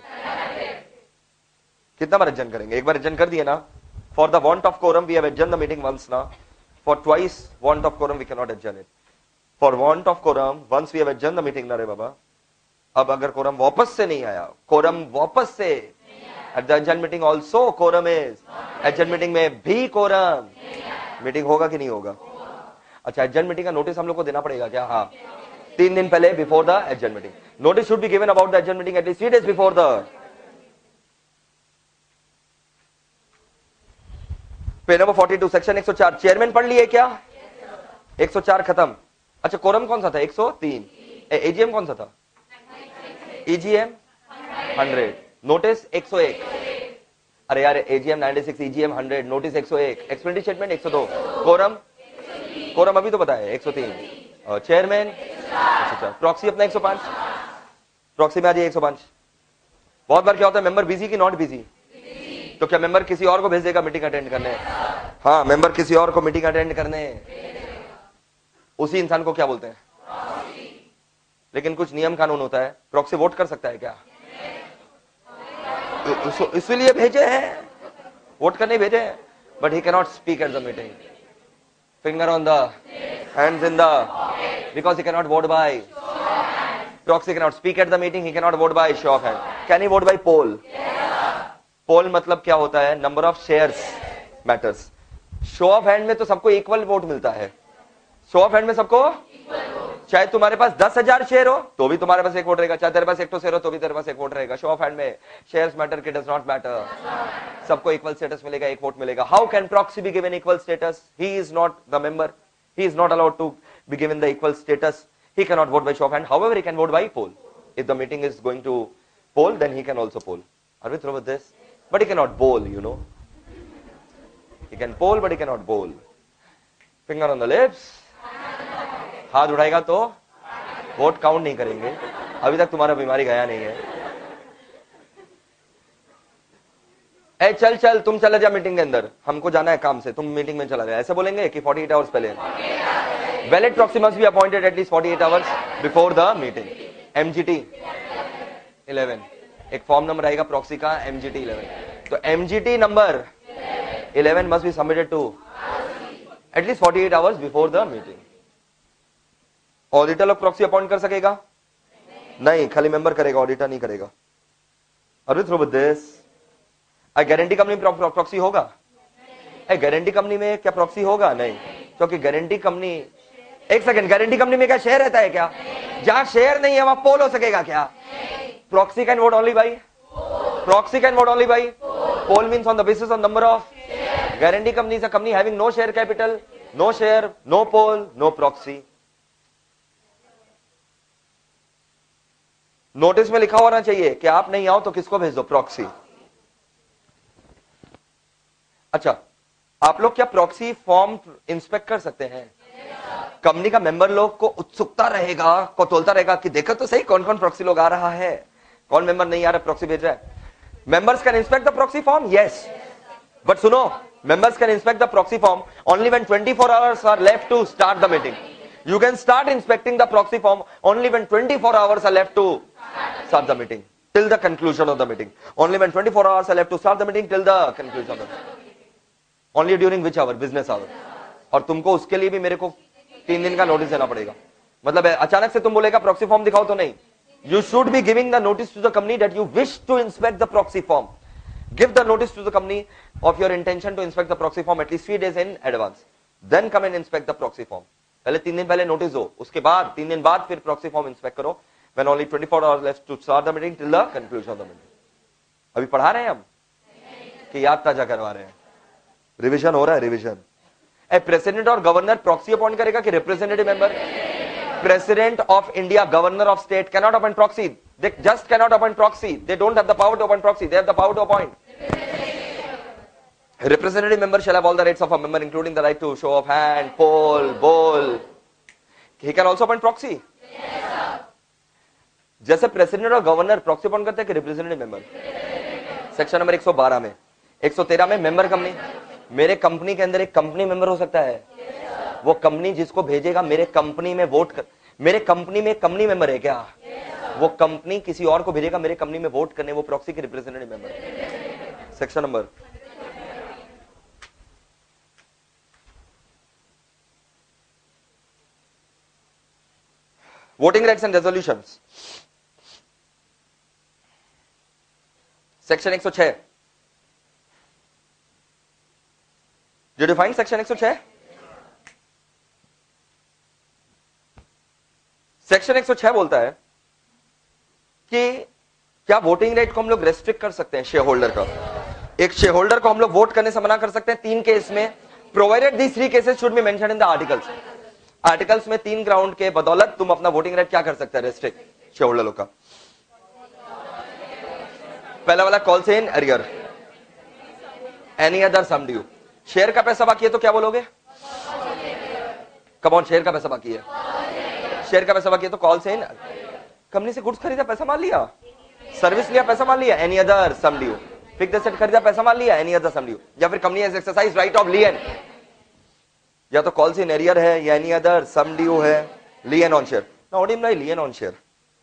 कितना बार adjourn करेंगे? एक बार adjourn कर दिए ना। For the want of quorum we have adjourned the meeting once ना. For twice want of quorum we cannot adjourn it. For want of quorum once we have adjourned the meeting ना रे बाबा। अब अगर quorum वापस से नहीं आया, quorum वापस से, at the adjourned meeting also quorum is, adjourned meeting में भी quorum, meeting होगा कि नहीं होगा? अच्छा, एडजर्न मीटिंग का नोटिस हम लोग को देना पड़ेगा क्या? हाँ, तीन दिन पहले, before the adjourn meeting. Notice should be given about the adjourn meeting at least three days before the. Page number forty two, section एक सौ चार, चेयरमैन पढ़ लिए क्या? एक सौ चार खत्म। अच्छा, कोरम कौन सा था? एक सौ तीन। एजीएम कौन सा था? ईजीएम हंड्रेड, नोटिस एक सौ एक। अरे यार, AGM ninety six, EGM hundred, notice एक सौ एक, एक्सपेंडिचर स्टेटमेंट एक सौ दो, कोरम कोरम अभी तो बताया एक सौ तीन, और चेयरमैन एक सौ चार, प्रॉक्सी अपना एक सौ पाँच, प्रॉक्सी में आ जाइए एक सौ पाँच। बहुत बार क्या होता है, मेंबर बिजी की नॉट बिजी, तो क्या मेंबर किसी और को भेज देगा मीटिंग अटेंड करने? हाँ, मेंबर किसी और को मीटिंग अटेंड करने, उसी इंसान को क्या बोलते हैं? लेकिन कुछ नियम कानून होता है, प्रॉक्सी वोट कर सकता है क्या? इसलिए भेजे हैं, वोट करने भेजे हैं, but he can not speak at the meeting. Finger on the, hands in the, because he cannot vote by proxy, cannot speak at the meeting, he cannot vote by show of hand. Can he vote by poll? Poll मतलब क्या होता है? Number of shares matters. Show of hand में तो सबको equal vote मिलता है। Show of hand में सबको, चाहे तुम्हारे पास दस हजार शेयर हो तो भी तुम्हारे पास एक वोट रहेगा, चाहे तेरे पास एक तो शेयर हो तो भी तेरे पास एक वोट रहेगा। शो ऑफ हैंड में शेयर्स मैटर के डज नॉट मैटर, सबको इक्वल स्टेटस मिलेगा, एक वोट मिलेगा। How can proxy be given equal status? He is not the member, he is not allowed to be given the equal status, he can not vote by show of hand, however he can vote by poll. If the meeting is going to poll then he can also poll. Are we through with this? But he can not बोल, you know, he can poll but he cannot bowl. Finger on the lips, हाथ उठाएगा तो vote count नहीं करेंगे। अभी तक तुम्हारा बीमारी गया नहीं है। ए चल चल तुम चला जा मीटिंग के अंदर, हमको जाना है काम से, तुम मीटिंग में चला गया, ऐसे बोलेंगे कि अड़तालीस आवर्स पहले। Valid proxy must be appointed at least अड़तालीस hours before the meeting. MGT eleven, एक फॉर्म नंबर आएगा प्रॉक्सी का, एमजीटी इलेवन। तो MGT number eleven must be submitted to at least forty-eight hours before the meeting. Auditor लोग proxy appoint कर सकेगा? नहीं, खाली मेंबर करेगा, ऑडिटर नहीं करेगा। Are we through with this? A guarantee company proxy होगा? ए गारंटी कंपनी में क्या प्रॉक्सी होगा? नहीं, क्योंकि गारंटी कंपनी, एक सेकंड, गारंटी कंपनी में क्या शेयर रहता है क्या? जहां शेयर नहीं है वहां पोल हो सकेगा क्या? Proxy can vote only by, proxy can vote only by poll means on the basis of number of. Guarantee company is a company having no share capital, no share, no poll, no proxy. Notice में लिखा होना चाहिए कि आप नहीं आओ तो किसको भेज दो? प्रॉक्सी। अच्छा, आप लोग क्या प्रॉक्सी फॉर्म इंस्पेक्ट कर सकते हैं? कंपनी का मेंबर लोग को उत्सुकता रहेगा, को तोलता रहेगा कि देखो तो सही कौन कौन प्रॉक्सी लोग आ रहा है, कौन मेंबर नहीं आ रहा प्रॉक्सी भेज रहा है? Members can inspect the proxy form, yes, but सुनो, members can inspect the proxy form only when twenty-four hours are left to start the meeting. You can start inspecting the proxy form only when twenty-four hours are left to start the meeting, till the conclusion of the meeting. Only when twenty-four hours are left to start the meeting, till the conclusion of the meeting. Only during which hour? Business hour. और तुमको उसके लिए भी मेरे को तीन दिन का नोटिस देना पड़ेगा. मतलब अचानक से तुम बोलेगा प्रॉक्सी फॉर्म दिखाओ तो नहीं. You should be giving the notice to the company that you wish to inspect the proxy form. Give the notice to the company of your intention to inspect the proxy form at least three days in advance. Then come and inspect the proxy form. पहले तीन दिन पहले notice दो, उसके बाद तीन दिन बाद फिर proxy form inspect करो. When only twenty-four hours left to start the meeting till the conclusion of the meeting. अभी पढ़ा रहे हैं हम कि याद ताजा करवा रहे हैं? रिविजन हो रहा है, रिविजन. ए प्रेसिडेंट और गवर्नर प्रॉक्सी अपॉइंट करेगा कि representative member? President of India, governor of state cannot appoint proxy. They just cannot appoint proxy. They don't have the power to appoint proxy. They have the power to appoint. A representative member shall have all the rights of a member, including the right to show of hand, poll, bowl. He can also appoint proxy. जैसे president और governor proxy appoint करते हैं कि representative member? Section number एक सौ बारह में, एक सौ तेरह में मेंबर कंपनी. मेरे कंपनी के अंदर एक कंपनी मेंबर हो सकता है. वो कंपनी जिसको भेजेगा मेरे कंपनी में वोट कर, मेरे कंपनी में कंपनी मेंबर है क्या? वो कंपनी किसी और को भेजेगा मेरे कंपनी में वोट करने, वो प्रॉक्सी के रिप्रेजेंटेटिव मेंबर है. Section number voting rights and resolutions. Section एक सौ छह. जो डिफाइंड सेक्शन एक सौ छह. सेक्शन एक सौ छह बोलता है कि क्या वोटिंग राइट को हम लोग रेस्ट्रिक्ट कर सकते हैं शेयर होल्डर का. एक शेयर होल्डर को हम लोग वोट करने से मना कर सकते हैं तीन केस में, provided these three cases should be mentioned in the articles. Articles में तीन ग्राउंड के बदौलत तुम अपना वोटिंग राइट क्या कर सकते हैं रेस्ट्रिक्ट शेयर होल्डरों का. पहला वाला कॉल से in arrear, any other sum due. Share का पैसा बाकी है तो क्या बोलोगे? कम ऑन, शेयर का पैसा बाकी है, शेयर का पैसा बाकी है तो कॉल से इन. कंपनी से गुड्स खरीदा पैसा मान लिया, सर्विस लिया पैसा मान लिया, any other sum due. Fixed asset खरीदा पैसा मान लिया, एनी अदर सम ड्यू. या फिर company has exercise right of lien, या तो कॉल से इन एरियर है या एनी अदर सम ड्यू है, lien on share. Now what is lien on share?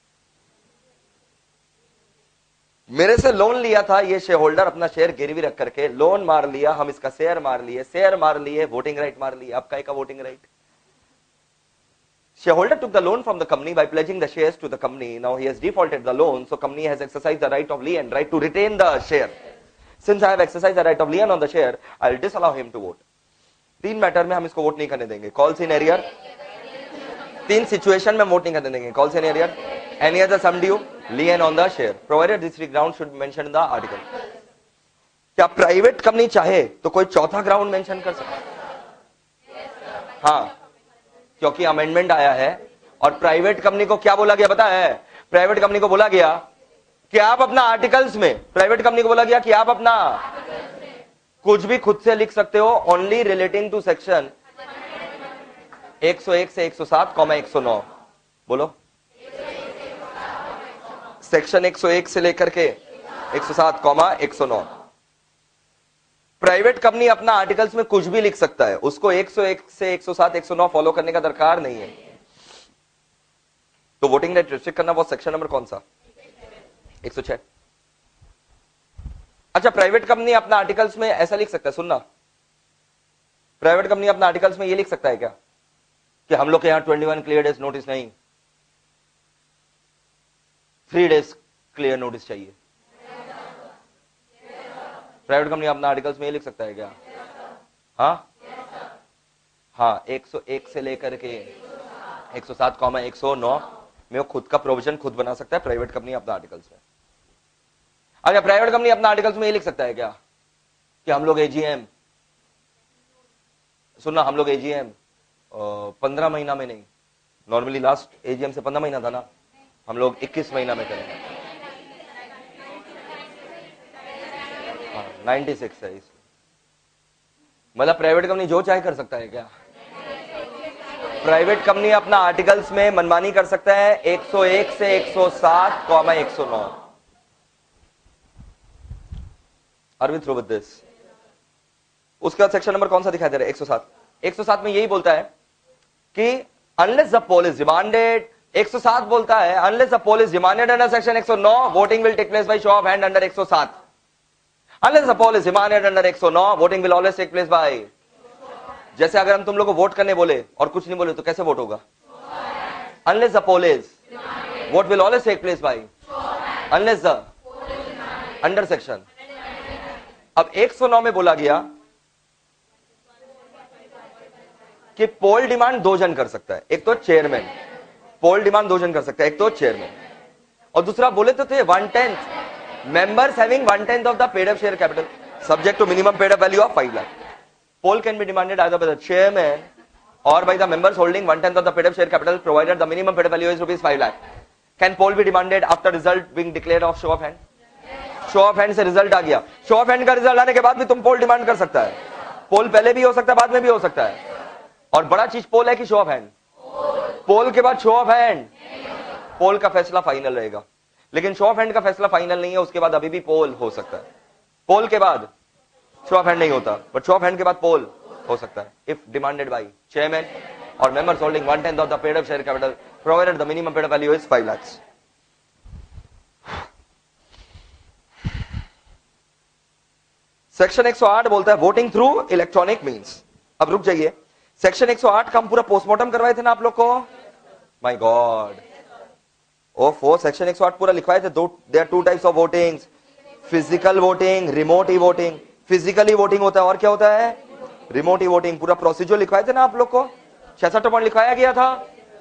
मेरे से लोन लिया था ये शेयर होल्डर, अपना शेयर गिरवी रख करके लोन मार लिया, हम इसका शेयर मार लिए, शेयर मार लिए, वोटिंग राइट मार लिए. अब काय का voting right? Shareholder took the loan from the company by pledging the shares to the company. Now he has defaulted the loan, so company has exercised the right of lien, right to retain the share. Since I have exercised the right of lien on the share, I will disallow him to vote. तीन matter में हम इसको vote नहीं करने देंगे. Calls in arrear, तीन situation में vote नहीं करने देंगे. Calls in arrear, any other sum due, lien on the share, provided these three grounds should be mentioned in the article. क्या प्राइवेट कंपनी चाहे तो कोई चौथा ग्राउंड मेंशन कर सकता है? हाँ, क्योंकि अमेंडमेंट आया है और प्राइवेट कंपनी को क्या बोला गया पता है? प्राइवेट कंपनी को बोला गया कि आप अपना आर्टिकल्स में, प्राइवेट कंपनी को बोला गया कि आप अपना कुछ भी खुद से लिख सकते हो, ओनली रिलेटिंग टू सेक्शन एक सौ एक से एक सौ सात कॉमा एक सौ नौ. बोलो, सेक्शन एक सौ एक से लेकर के एक सौ सात कॉमा एक सौ नौ. प्राइवेट कंपनी अपना आर्टिकल्स में कुछ भी लिख सकता है, उसको एक सौ एक से एक सौ सात एक सौ नौ फॉलो करने का दरकार नहीं है. तो वोटिंग राइट रिस्ट्रिक्ट करना वो सेक्शन नंबर कौन सा? एक सौ छह. अच्छा, प्राइवेट कंपनी अपना आर्टिकल्स में ऐसा लिख सकता है, सुनना, प्राइवेट कंपनी अपना आर्टिकल्स में ये लिख सकता है क्या कि हम लोग के यहां इक्कीस क्लियर डेज नोटिस नहीं, थ्री डेज क्लियर नोटिस चाहिए? प्राइवेट कंपनी अपना आर्टिकल्स में ये लिख सकता है क्या? हाँ हाँ, एक सौ एक से लेकर के एक सौ सात कॉमा एक सौ नौ में वो खुद का प्रोविजन खुद बना सकता है प्राइवेट कंपनी अपना आर्टिकल्स में. अच्छा, प्राइवेट कंपनी अपना आर्टिकल्स में ये लिख सकता है क्या कि हम लोग एजीएम, सुनना, हम लोग एजीएम पंद्रह महीना में नहीं, नॉर्मली लास्ट एजीएम से पंद्रह महीना था ना, हम लोग इक्कीस महीना में करेंगे. नाइन्टी सिक्स है इसमें. मतलब प्राइवेट कंपनी जो चाहे कर सकता है क्या? प्राइवेट कंपनी अपना आर्टिकल्स में मनमानी कर सकता है एक सौ एक से एक सौ सात कॉमा एक सौ नौ. Are we through with this? उसके बाद सेक्शन नंबर कौन सा दिखाई दे रहा है? एक सौ सात। एक सौ सात में यही बोलता है कि unless the poll is demanded, एक सौ सात बोलता है unless the poll is demanded under section एक सौ नौ, voting will take place by show of hand under एक सौ सात। Unless the poll is demanded under एक सौ नौ, voting will always take place by. जैसे अगर हम तुम लोग को वोट करने बोले और कुछ नहीं बोले तो कैसे वोट होगा? Unless the poll is, vote will always take place by unless the under section. अब एक सौ नौ में बोला गया कि पोल डिमांड दो जन कर सकता है, एक तो चेयरमैन, पोल डिमांड दो जन कर सकता है, एक तो चेयरमैन, और दूसरा बोले तो थे one tenth members having one tenth of the paid up share capital subject to minimum paid up value of five lakh. Poll can be demanded either by the chairman or by the members holding one tenth of the paid up share capital provided the minimum paid up value is rupees five lakh. Can poll be demanded after result being declared of show of hand? Show of hand से result आ गया, show of hand का result आने के बाद भी तुम पोल demand कर सकता है। पोल पहले भी हो सकता है, बाद में भी हो सकता है। और बड़ा चीज पोल है कि शो ऑफ हैंड? पोल के बाद शो ऑफ हैंड, पोल का फैसला फाइनल रहेगा, लेकिन शो ऑफ हैंड का फैसला फाइनल नहीं है, उसके बाद अभी भी पोल हो सकता है। पोल के बाद शो ऑफ हैंड नहीं होता, बट शो ऑफ हैंड के बाद पोल हो सकता है if demanded by chairman or members holding one tenth of the paid up share capital provided the minimum paid up value is five lakh. Section एक सौ आठ बोलता है वोटिंग थ्रू इलेक्ट्रॉनिक मींस। अब रुक जाइए, सेक्शन एक सौ आठ का हम पूरा पोस्टमार्टम करवाए थे ना आप लोग को? माय गॉड, ओफो, सेक्शन एक सौ आठ पूरा लिखवाए थे। दो there two types of voting, physical voting, remote e voting. Physically voting होता है और क्या होता है? Remote e voting. पूरा प्रोसीजर लिखवाए थे ना आप लोग को, छियासठ पॉइंट लिखवाया गया था।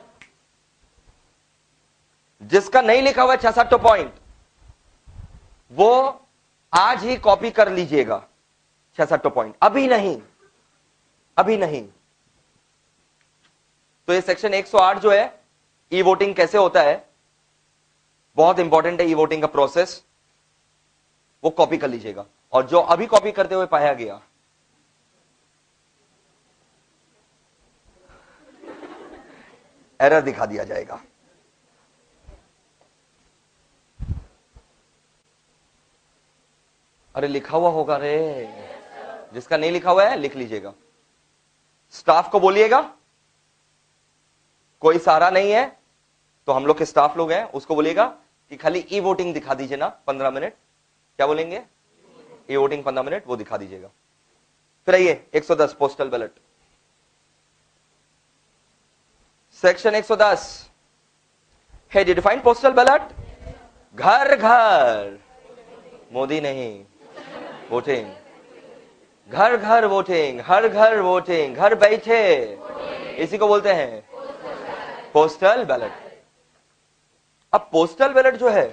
जिसका नहीं लिखा हुआ छियासठ पॉइंट वो आज ही कॉपी कर लीजिएगा छियासठ पॉइंट, अभी नहीं, अभी नहीं। तो ये सेक्शन एक सौ आठ जो है, ई वोटिंग कैसे होता है, बहुत इंपॉर्टेंट है ई वोटिंग का प्रोसेस, वो कॉपी कर लीजिएगा। और जो अभी कॉपी करते हुए पाया गया, एरर दिखा दिया जाएगा। अरे लिखा हुआ होगा रे, जिसका नहीं लिखा हुआ है लिख लीजिएगा। स्टाफ को बोलिएगा, कोई सारा नहीं है तो हम लोग के स्टाफ लोग हैं, उसको बोलिएगा कि खाली ई वोटिंग दिखा दीजिए ना पंद्रह मिनट। क्या बोलेंगे? ई वोटिंग पंद्रह मिनट वो दिखा दीजिएगा। फिर आइए एक सौ दस पोस्टल बैलेट। सेक्शन एक सौ दस है डिफाइंड पोस्टल बैलेट, घर घर, मोदी नहीं, वोटिंग, घर घर वोटिंग, हर घर वोटिंग, घर बैठे, इसी को बोलते हैं पोस्टल बैलेट। अब पोस्टल बैलेट जो है,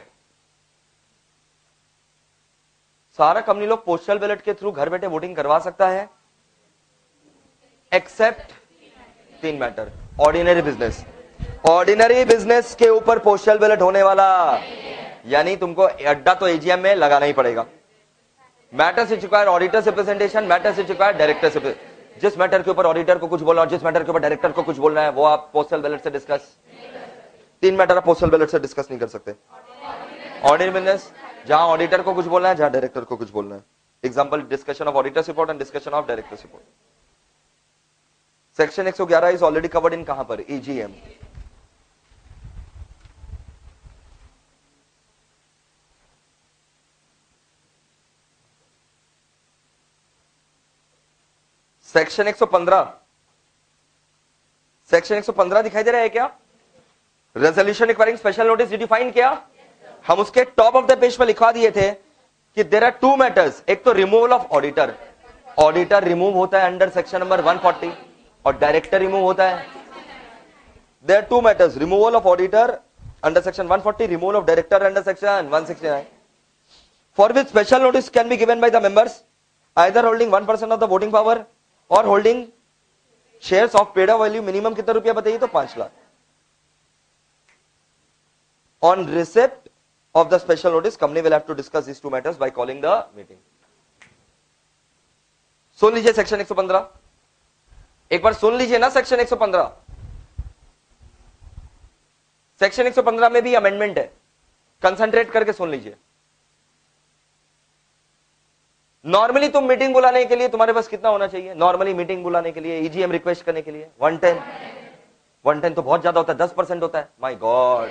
सारा कंपनी लोग पोस्टल बैलेट के थ्रू घर बैठे वोटिंग करवा सकता है, एक्सेप्ट तीन मैटर। ऑर्डिनरी बिजनेस, ऑर्डिनरी बिजनेस के ऊपर पोस्टल बैलेट होने वाला, यानी तुमको अड्डा तो एजीएम में लगाना ही पड़ेगा। Matters which require auditors representation, matters which require directors. जिस मैटर के ऊपर ऑडिटर को कुछ बोलना और जिस मैटर के ऊपर डायरेक्टर को कुछ बोलना है, वो आप पोस्टल बैलेट से डिस्कस, तीन मैटर आप पोस्टल बैलेट से डिस्कस नहीं कर सकते। ऑर्डिनरी बिजनेस, जहां ऑडिटर को कुछ बोलना है, जहां डायरेक्टर को कुछ बोलना है। Example, discussion of auditors report and discussion of directors report. Section एक सौ ग्यारह इज ऑलरेडी कवर्ड इन कहां पर? ईजीएम। सेक्शन एक सौ पंद्रह, सेक्शन एक सौ पंद्रह दिखाई दे रहा है क्या? Resolution requiring special notice define किया हम, उसके टॉप ऑफ द पेज पर लिखवा दिए थे कि देयर आर टू मैटर्स। एक तो removal of auditor, auditor remove होता है अंडर सेक्शन नंबर एक सौ चालीस और डायरेक्टर रिमूव होता है। There are two matters, removal of auditor under section एक सौ चालीस, removal of director under section एक सौ उनहत्तर, for which special notice can be given by the members either holding one percent of the voting power or holding shares of paid up value. Minimum कितना रुपया बताइए? तो पांच lakh. On receipt of the special notice, company will have to discuss these two matters by calling the meeting. सुन लीजिए सेक्शन एक सौ पंद्रह, एक बार सुन लीजिए ना सेक्शन एक सौ पंद्रह। सेक्शन एक सौ पंद्रह में भी अमेंडमेंट है, कंसंट्रेट करके सुन लीजिए। नॉर्मली तुम मीटिंग बुलाने के लिए तुम्हारे पास कितना होना चाहिए? नॉर्मली मीटिंग बुलाने के लिए, ईजीएम रिक्वेस्ट करने के लिए वन टेन वन टेन तो बहुत ज्यादा होता है, दस परसेंट होता है। माय गॉड,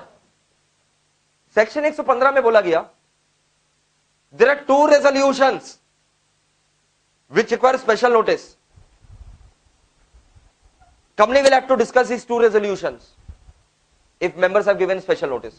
सेक्शन एक सौ पंद्रह में बोला गया there are two resolutions which require special notice. Company will have to discuss these two resolutions if members have given special notice.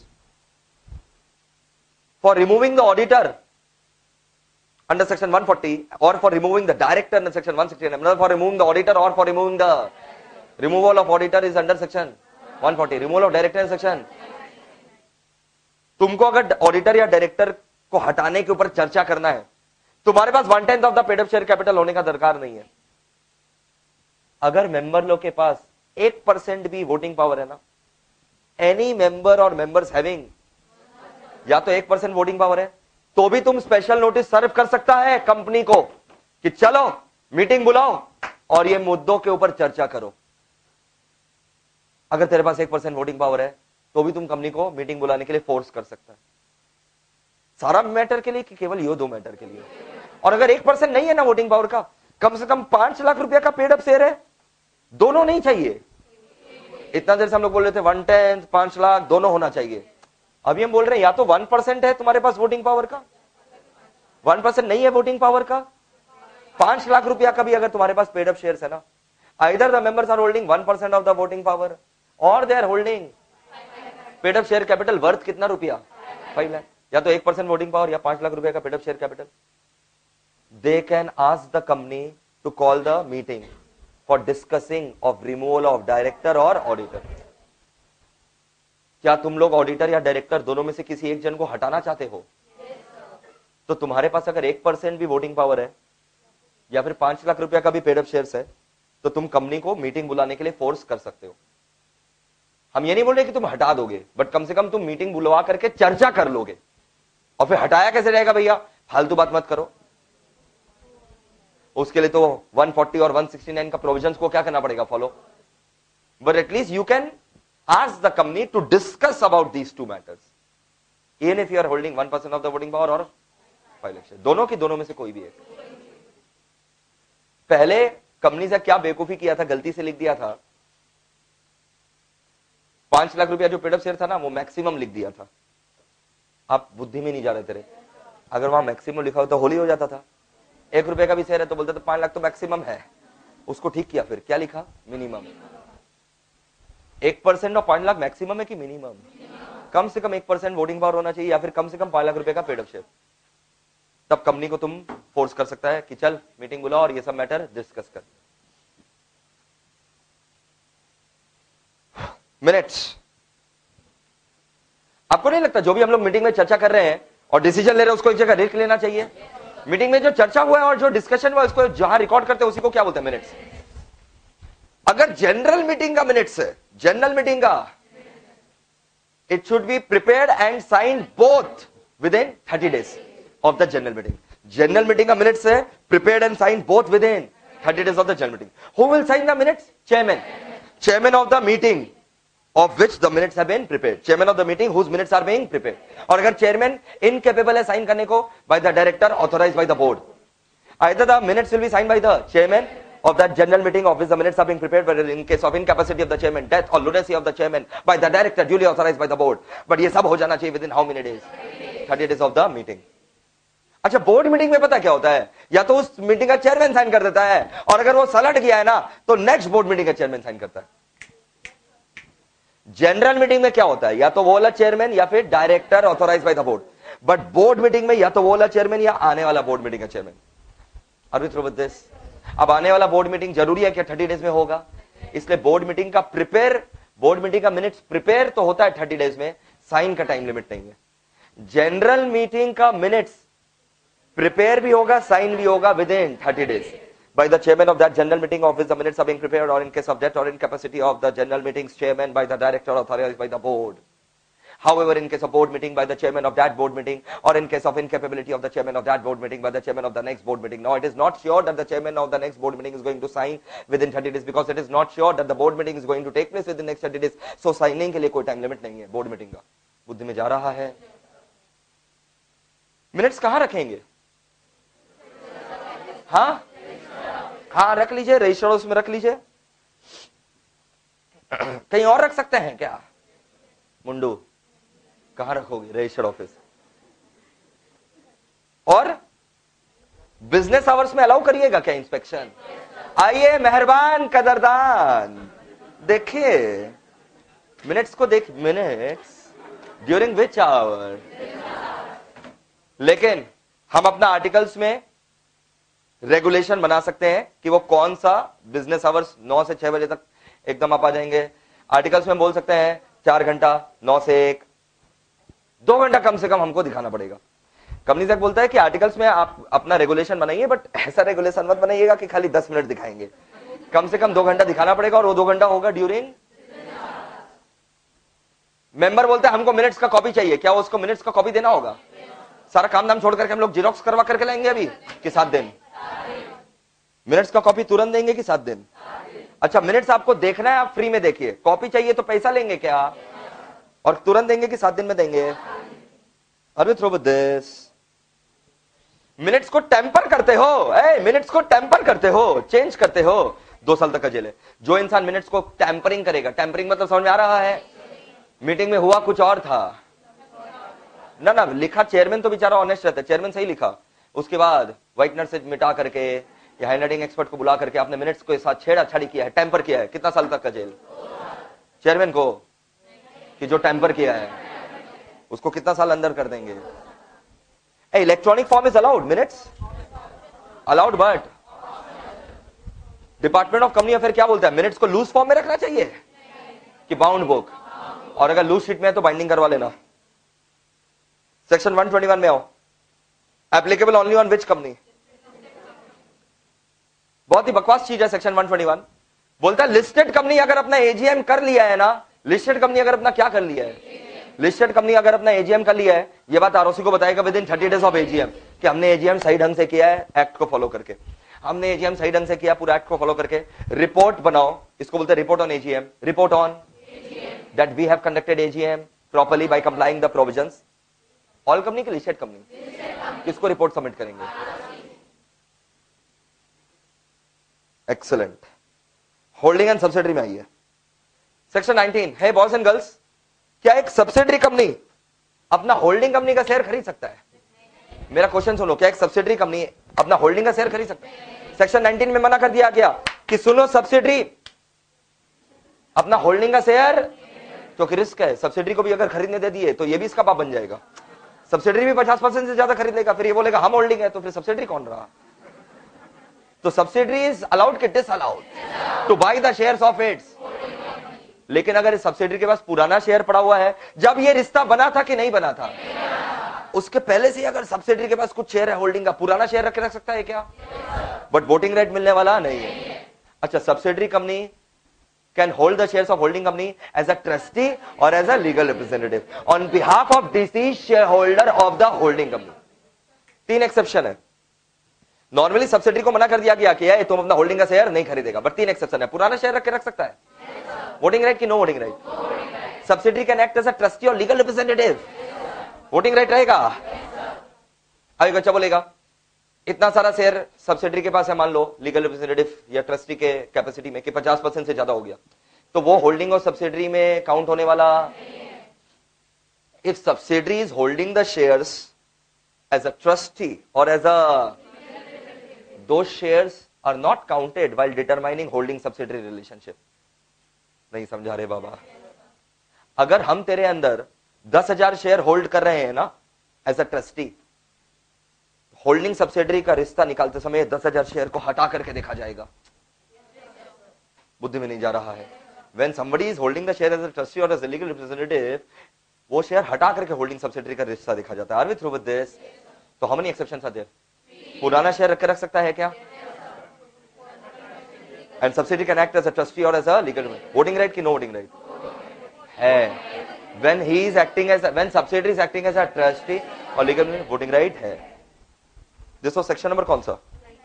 For removing the auditor under section one forty, or for removing the director under section one sixty-nine, another for removing the auditor or for removing the removal of auditor is under section one forty, removal of director in section. तुमको अगर auditor या director को हटाने के ऊपर चर्चा करना है, तुम्हारे पास one tenth of the paid up share capital होने का दरकार नहीं है। अगर मेंबर लोग के पास एक परसेंट भी वोटिंग पावर है ना, any member or members having या तो एक परसेंट वोटिंग पावर है, तो भी तुम स्पेशल नोटिस सर्व कर सकता है कंपनी को कि चलो मीटिंग बुलाओ और ये मुद्दों के ऊपर चर्चा करो। अगर तेरे पास एक परसेंट वोटिंग पावर है तो भी तुम कंपनी को मीटिंग बुलाने के लिए फोर्स कर सकता है। सारा मैटर के लिए कि केवल ये दो मैटर के लिए? और अगर एक परसेंट नहीं है ना वोटिंग पावर का, कम से कम पांच लाख रुपया का पेड अप शेयर है, दोनों नहीं चाहिए। इतना देर से हम लोग बोल रहे थे वन टेंथ पांच लाख दोनों होना चाहिए, अभी हम बोल रहे हैं या तो वन परसेंट है तुम्हारे पास वोटिंग पावर का, वन परसेंट नहीं है वोटिंग पावर का, पांच लाख रुपया का भी अगर तुम्हारे पास पेड अप शेयर है ना, either the members are holding one percent of the voting power or they are holding paid up share capital worth कितना रुपया? फाइव लाख। या तो एक परसेंट वोटिंग पावर या पांच लाख रुपए का paid up share capital. They can ask the company to call the meeting for discussing of removal of director or auditor. क्या तुम लोग ऑडिटर या डायरेक्टर दोनों में से किसी एक जन को हटाना चाहते हो? तो तुम्हारे पास अगर एक परसेंट भी वोटिंग पावर है या फिर पांच लाख रुपया का भी पेड अप शेयर्स है, तो तुम कंपनी को मीटिंग बुलाने के लिए फोर्स कर सकते हो। हम ये नहीं बोल रहे कि तुम हटा दोगे, बट कम से कम तुम मीटिंग बुलवा करके चर्चा कर लोगे। और फिर हटाया कैसे जाएगा भैया? फालतू बात मत करो, उसके लिए तो वन फोर्टी और वन सिक्सटी नाइन का प्रोविजंस को क्या करना पड़ेगा? Follow. But at least you can ask the company to discuss about these two matters, even if you are holding one percent of the voting power or five lakh. दोनों की दोनों में से कोई भी एक। पहले कंपनी से क्या बेवकूफी किया था, गलती से लिख दिया था पांच लाख रुपया जो पेड अप शेयर था ना, वो मैक्सिमम लिख दिया था। आप बुद्धि में नहीं जा रहे तेरे, अगर वहां मैक्सिमम लिखा होता तो होली हो जाता था। एक रुपए का भी शेयर है तो बोलते तो पांच लाख तो मैक्सिमम है, उसको ठीक किया। फिर क्या लिखा? मिनिमम। एक परसेंट और पांच लाख मैक्सिमम है कि मिनिमम? कम से कम एक परसेंट वोटिंग पावर होना चाहिए या फिर कम से कम पांच लाख रुपए का पेड अप शेयर। तब कंपनी को तुम फोर्स कर सकता है कि चल मीटिंग बुलाओ और ये सब मैटर डिस्कस कर। मिनट्स। आपको नहीं लगता जो भी हम लोग मीटिंग में चर्चा कर रहे हैं और डिसीजन ले रहे हैं उसको एक जगह लिख लेना चाहिए? मीटिंग में जो चर्चा हुआ है और जो डिस्कशन हुआ है उसको जहां रिकॉर्ड करते हैं उसी को क्या बोलते हैं? मिनट्स। अगर जनरल मीटिंग का मिनट्स है, जनरल मीटिंग का, it should be prepared and sign both within thirty days of the general meeting. General meeting का मिनट्स है, prepared and sign both within thirty days of the general meeting. Who will sign the minutes? Chairman. Chairman of the meeting of which the minutes have been prepared, chairman of the meeting whose minutes are being prepared. और अगर chairman incapable है sign करने को, by the director authorized by the board, either the minutes will be signed by the chairman of that general meeting of which the minutes are being prepared, but in case of incapacity of the chairman, death or lunacy of the chairman, by the director duly authorized by the board. But ये सब हो जाना चाहिए within how many days? thirty days of the meeting. अच्छा, board meeting में पता क्या होता है? या तो उस मीटिंग का चेयरमैन साइन कर देता है, और अगर वो सलट गया है ना तो नेक्स्ट बोर्ड मीटिंग का चेयरमैन साइन करता है। जनरल मीटिंग में क्या होता है? या तो वो वाला चेयरमैन या फिर director authorise by the board. But board meeting में या तो वो वाला चेयरमैन या आने वाला बोर्ड मीटिंग का chairman. Are we through with this? अब आने वाला बोर्ड मीटिंग जरूरी है कि थर्टी डेज में होगा, इसलिए बोर्ड मीटिंग का प्रिपेयर, बोर्ड मीटिंग का मिनट्स प्रिपेयर तो होता है थर्टी डेज में, साइन का टाइम लिमिट नहीं है। जनरल मीटिंग का मिनट्स प्रिपेयर भी होगा, साइन भी होगा within thirty days by the chairman of that general meeting of which the minutes are being prepared, or in case of death or incapacity of the general meeting's chairman by the director authorized by the board. However, in case of board meeting by the chairman of that board meeting, or in case of incapability of the chairman of that board meeting by the chairman of the next board meeting. Now, it is not sure that the chairman of the next board meeting is going to sign within thirty days, because it is not sure that the board meeting is going to take place within the next thirty days. So, signing के लिए कोई time limit नहीं है board meeting का। बुद्धि में जा रहा है? मिनट्स कहां रखेंगे? हाँ हाँ रख लीजिए, रजिस्टर्ड ऑफिस में रख लीजिए। कहीं और रख सकते हैं क्या? मुंडू कहां रखोगे? Registered office. और बिजनेस आवर्स में अलाउ करिएगा क्या इंस्पेक्शन? आइए मेहरबान कदरदान, देखिए मिनट्स को देख, मिनट्स ड्यूरिंग विच आवर। लेकिन हम अपना आर्टिकल्स में रेगुलेशन बना सकते हैं कि वो कौन सा बिजनेस आवर्स, नौ से छह बजे तक एकदम आप आ जाएंगे। आर्टिकल्स में बोल सकते हैं चार घंटा, नौ से एक, दो घंटा कम से कम हमको दिखाना पड़ेगा। कंपनी से बोलता है कि आर्टिकल्स में आप अपना रेगुलेशन बनाइए, बट ऐसा रेगुलेशन मत बनाइएगा कि खाली दस मिनट दिखाएंगे, कम से कम दो घंटा दिखाना पड़ेगा, और वो दो घंटा होगा ड्यूरिंग। मेंबर बोलता है हमको मिनट्स का कॉपी चाहिए, क्या उसको मिनट्स का कॉपी देना होगा? सारा काम धाम छोड़ करके हम लोग जीरोक्स करवा करके लाएंगे अभी कि सात दिन? मिनट्स का कॉपी तुरंत देंगे कि सात दिन? अच्छा, मिनट्स आपको देखना है, आप फ्री में देखिए। कॉपी चाहिए तो पैसा लेंगे क्या? और तुरंत देंगे कि सात दिन में देंगे? Are we through with this? Minutes को टेम्पर करते हो, ए, मिनट्स को टेम्पर करते हो, चेंज करते हो, दो साल तक का जेल है। जो इंसान मिनट्स को टेम्परिंग करेगा, टेम्परिंग मतलब समझ में आ रहा है? मीटिंग में हुआ कुछ और था ना ना, लिखा चेयरमैन तो बेचारा ऑनेस्ट रहता है, चेयरमैन सही लिखा, उसके बाद व्हाइटनर से मिटा करके या हैंडराइटिंग एक्सपर्ट को बुला करके आपने मिनट्स के साथ छेड़ा छाड़ी किया है, टेम्पर किया है, कितना साल तक का जेल? चेयरमैन को कि जो टेम्पर किया है उसको कितना साल अंदर कर देंगे? Electronic form is allowed, minutes allowed, but department of company affair क्या बोलता है? मिनट्स को लूज फॉर्म में रखना चाहिए कि बाउंड बुक? और अगर लूज शीट में है तो बाइंडिंग करवा लेना। सेक्शन वन ट्वेंटी वन में आओ, applicable only on which company? बहुत ही बकवास चीज है सेक्शन वन ट्वेंटी वन। बोलता है लिस्टेड कंपनी अगर अपना एजीएम कर लिया है ना, लिस्टेड कंपनी अगर अपना क्या कर लिया है, लिस्टेड कंपनी अगर अपना एजीएम कर लिया है, ये बात आरओसी को बताएगा within thirty days of AGM कि हमने एजीएम सही ढंग से किया है, एक्ट को फॉलो करके, हमने एजीएम सही ढंग से किया, पूरा एक्ट को फॉलो करके रिपोर्ट बनाओ, इसको बोलते हैं report on AGM, report on that we have conducted AGM properly by complying the provisions. All company की लिस्टेड कंपनी किसको रिपोर्ट सबमिट करेंगे? एक्सलेंट। होल्डिंग एंड सब्सिडरी में आइए, सेक्शन नाइनटीन है बॉयज एंड गर्ल्स, क्या एक सब्सिडरी कंपनी अपना holding company का शेयर खरीद सकता है? मेरा क्वेश्चन सुनो, क्या एक सब्सिडरी कंपनी अपना होल्डिंग का शेयर खरीद सकता है? सेक्शन नाइनटीन में मना कर दिया गया कि सुनो सब्सिडरी अपना होल्डिंग का शेयर, क्योंकि रिस्क है, सब्सिडरी को भी अगर खरीदने दे दिए तो ये भी इसका पाप बन जाएगा, सब्सिडरी भी पचास परसेंट से ज्यादा खरीद लेगा, फिर ये बोलेगा हम होल्डिंग है, तो फिर सब्सिडरी कौन रहा? तो सब्सिडरी इज अलाउड कि disallowed to buy the shares of its? लेकिन अगर इस सब्सिडरी के पास पुराना शेयर पड़ा हुआ है, जब ये रिश्ता बना था कि नहीं बना था, उसके पहले से अगर सब्सिडरी के पास कुछ शेयर है होल्डिंग का, पुराना शेयर रख के रख सकता है क्या? बट वोटिंग राइट मिलने वाला नहीं है। अच्छा, subsidiary company can hold the shares of holding company as a trustee और as a legal representative on behalf of deceased share holder of the holding company. तीन एक्सेप्शन है। नॉर्मली सब्सिडरी को मना कर दिया गया कि तुम अपना होल्डिंग का शेयर नहीं खरीदेगा, बट तीन एक्सेप्शन है। पुराना शेयर रख के रख सकता है, वोटिंग राइट की no voting right? Subsidiary can act as a trustee और लीगल रिप्रेजेंटेटिव, वोटिंग राइट रहेगा? अभी बच्चा बोलेगा इतना सारा शेयर सब्सिडरी के पास है, मान लो लीगल रिप्रेजेंटेटिव या ट्रस्टी के कैपेसिटी में कि पचास परसेंट से ज्यादा हो गया, तो वो होल्डिंग और सब्सिडरी में काउंट होने वाला? If subsidiary is holding the shares as a trustee और as a, those shares are not counted while determining holding subsidiary relationship। नहीं समझा रहे बाबा? अगर हम तेरे अंदर दस हजार शेयर होल्ड कर रहे हैं ना as a trustee, holding subsidiary का रिश्ता निकालते समय दस हजार शेयर को हटा करके देखा जाएगा। बुद्धि में नहीं जा रहा है? When somebody is holding the share as a trustee or as a legal representative, वो शेयर हटा करके होल्डिंग सब्सिडरी का रिश्ता देखा जाता है। Are we through with this? तो how many exceptions are there? पुराना शेयर रख के रख सकता है क्या? And subsidiary can act as a trustee और as a legal, voting right की नो वोटिंग राइट है? When he is acting as, when subsidiary is acting as a trustee और लीगल, वोटिंग राइट है। दिस वाज सेक्शन नंबर कौन सा?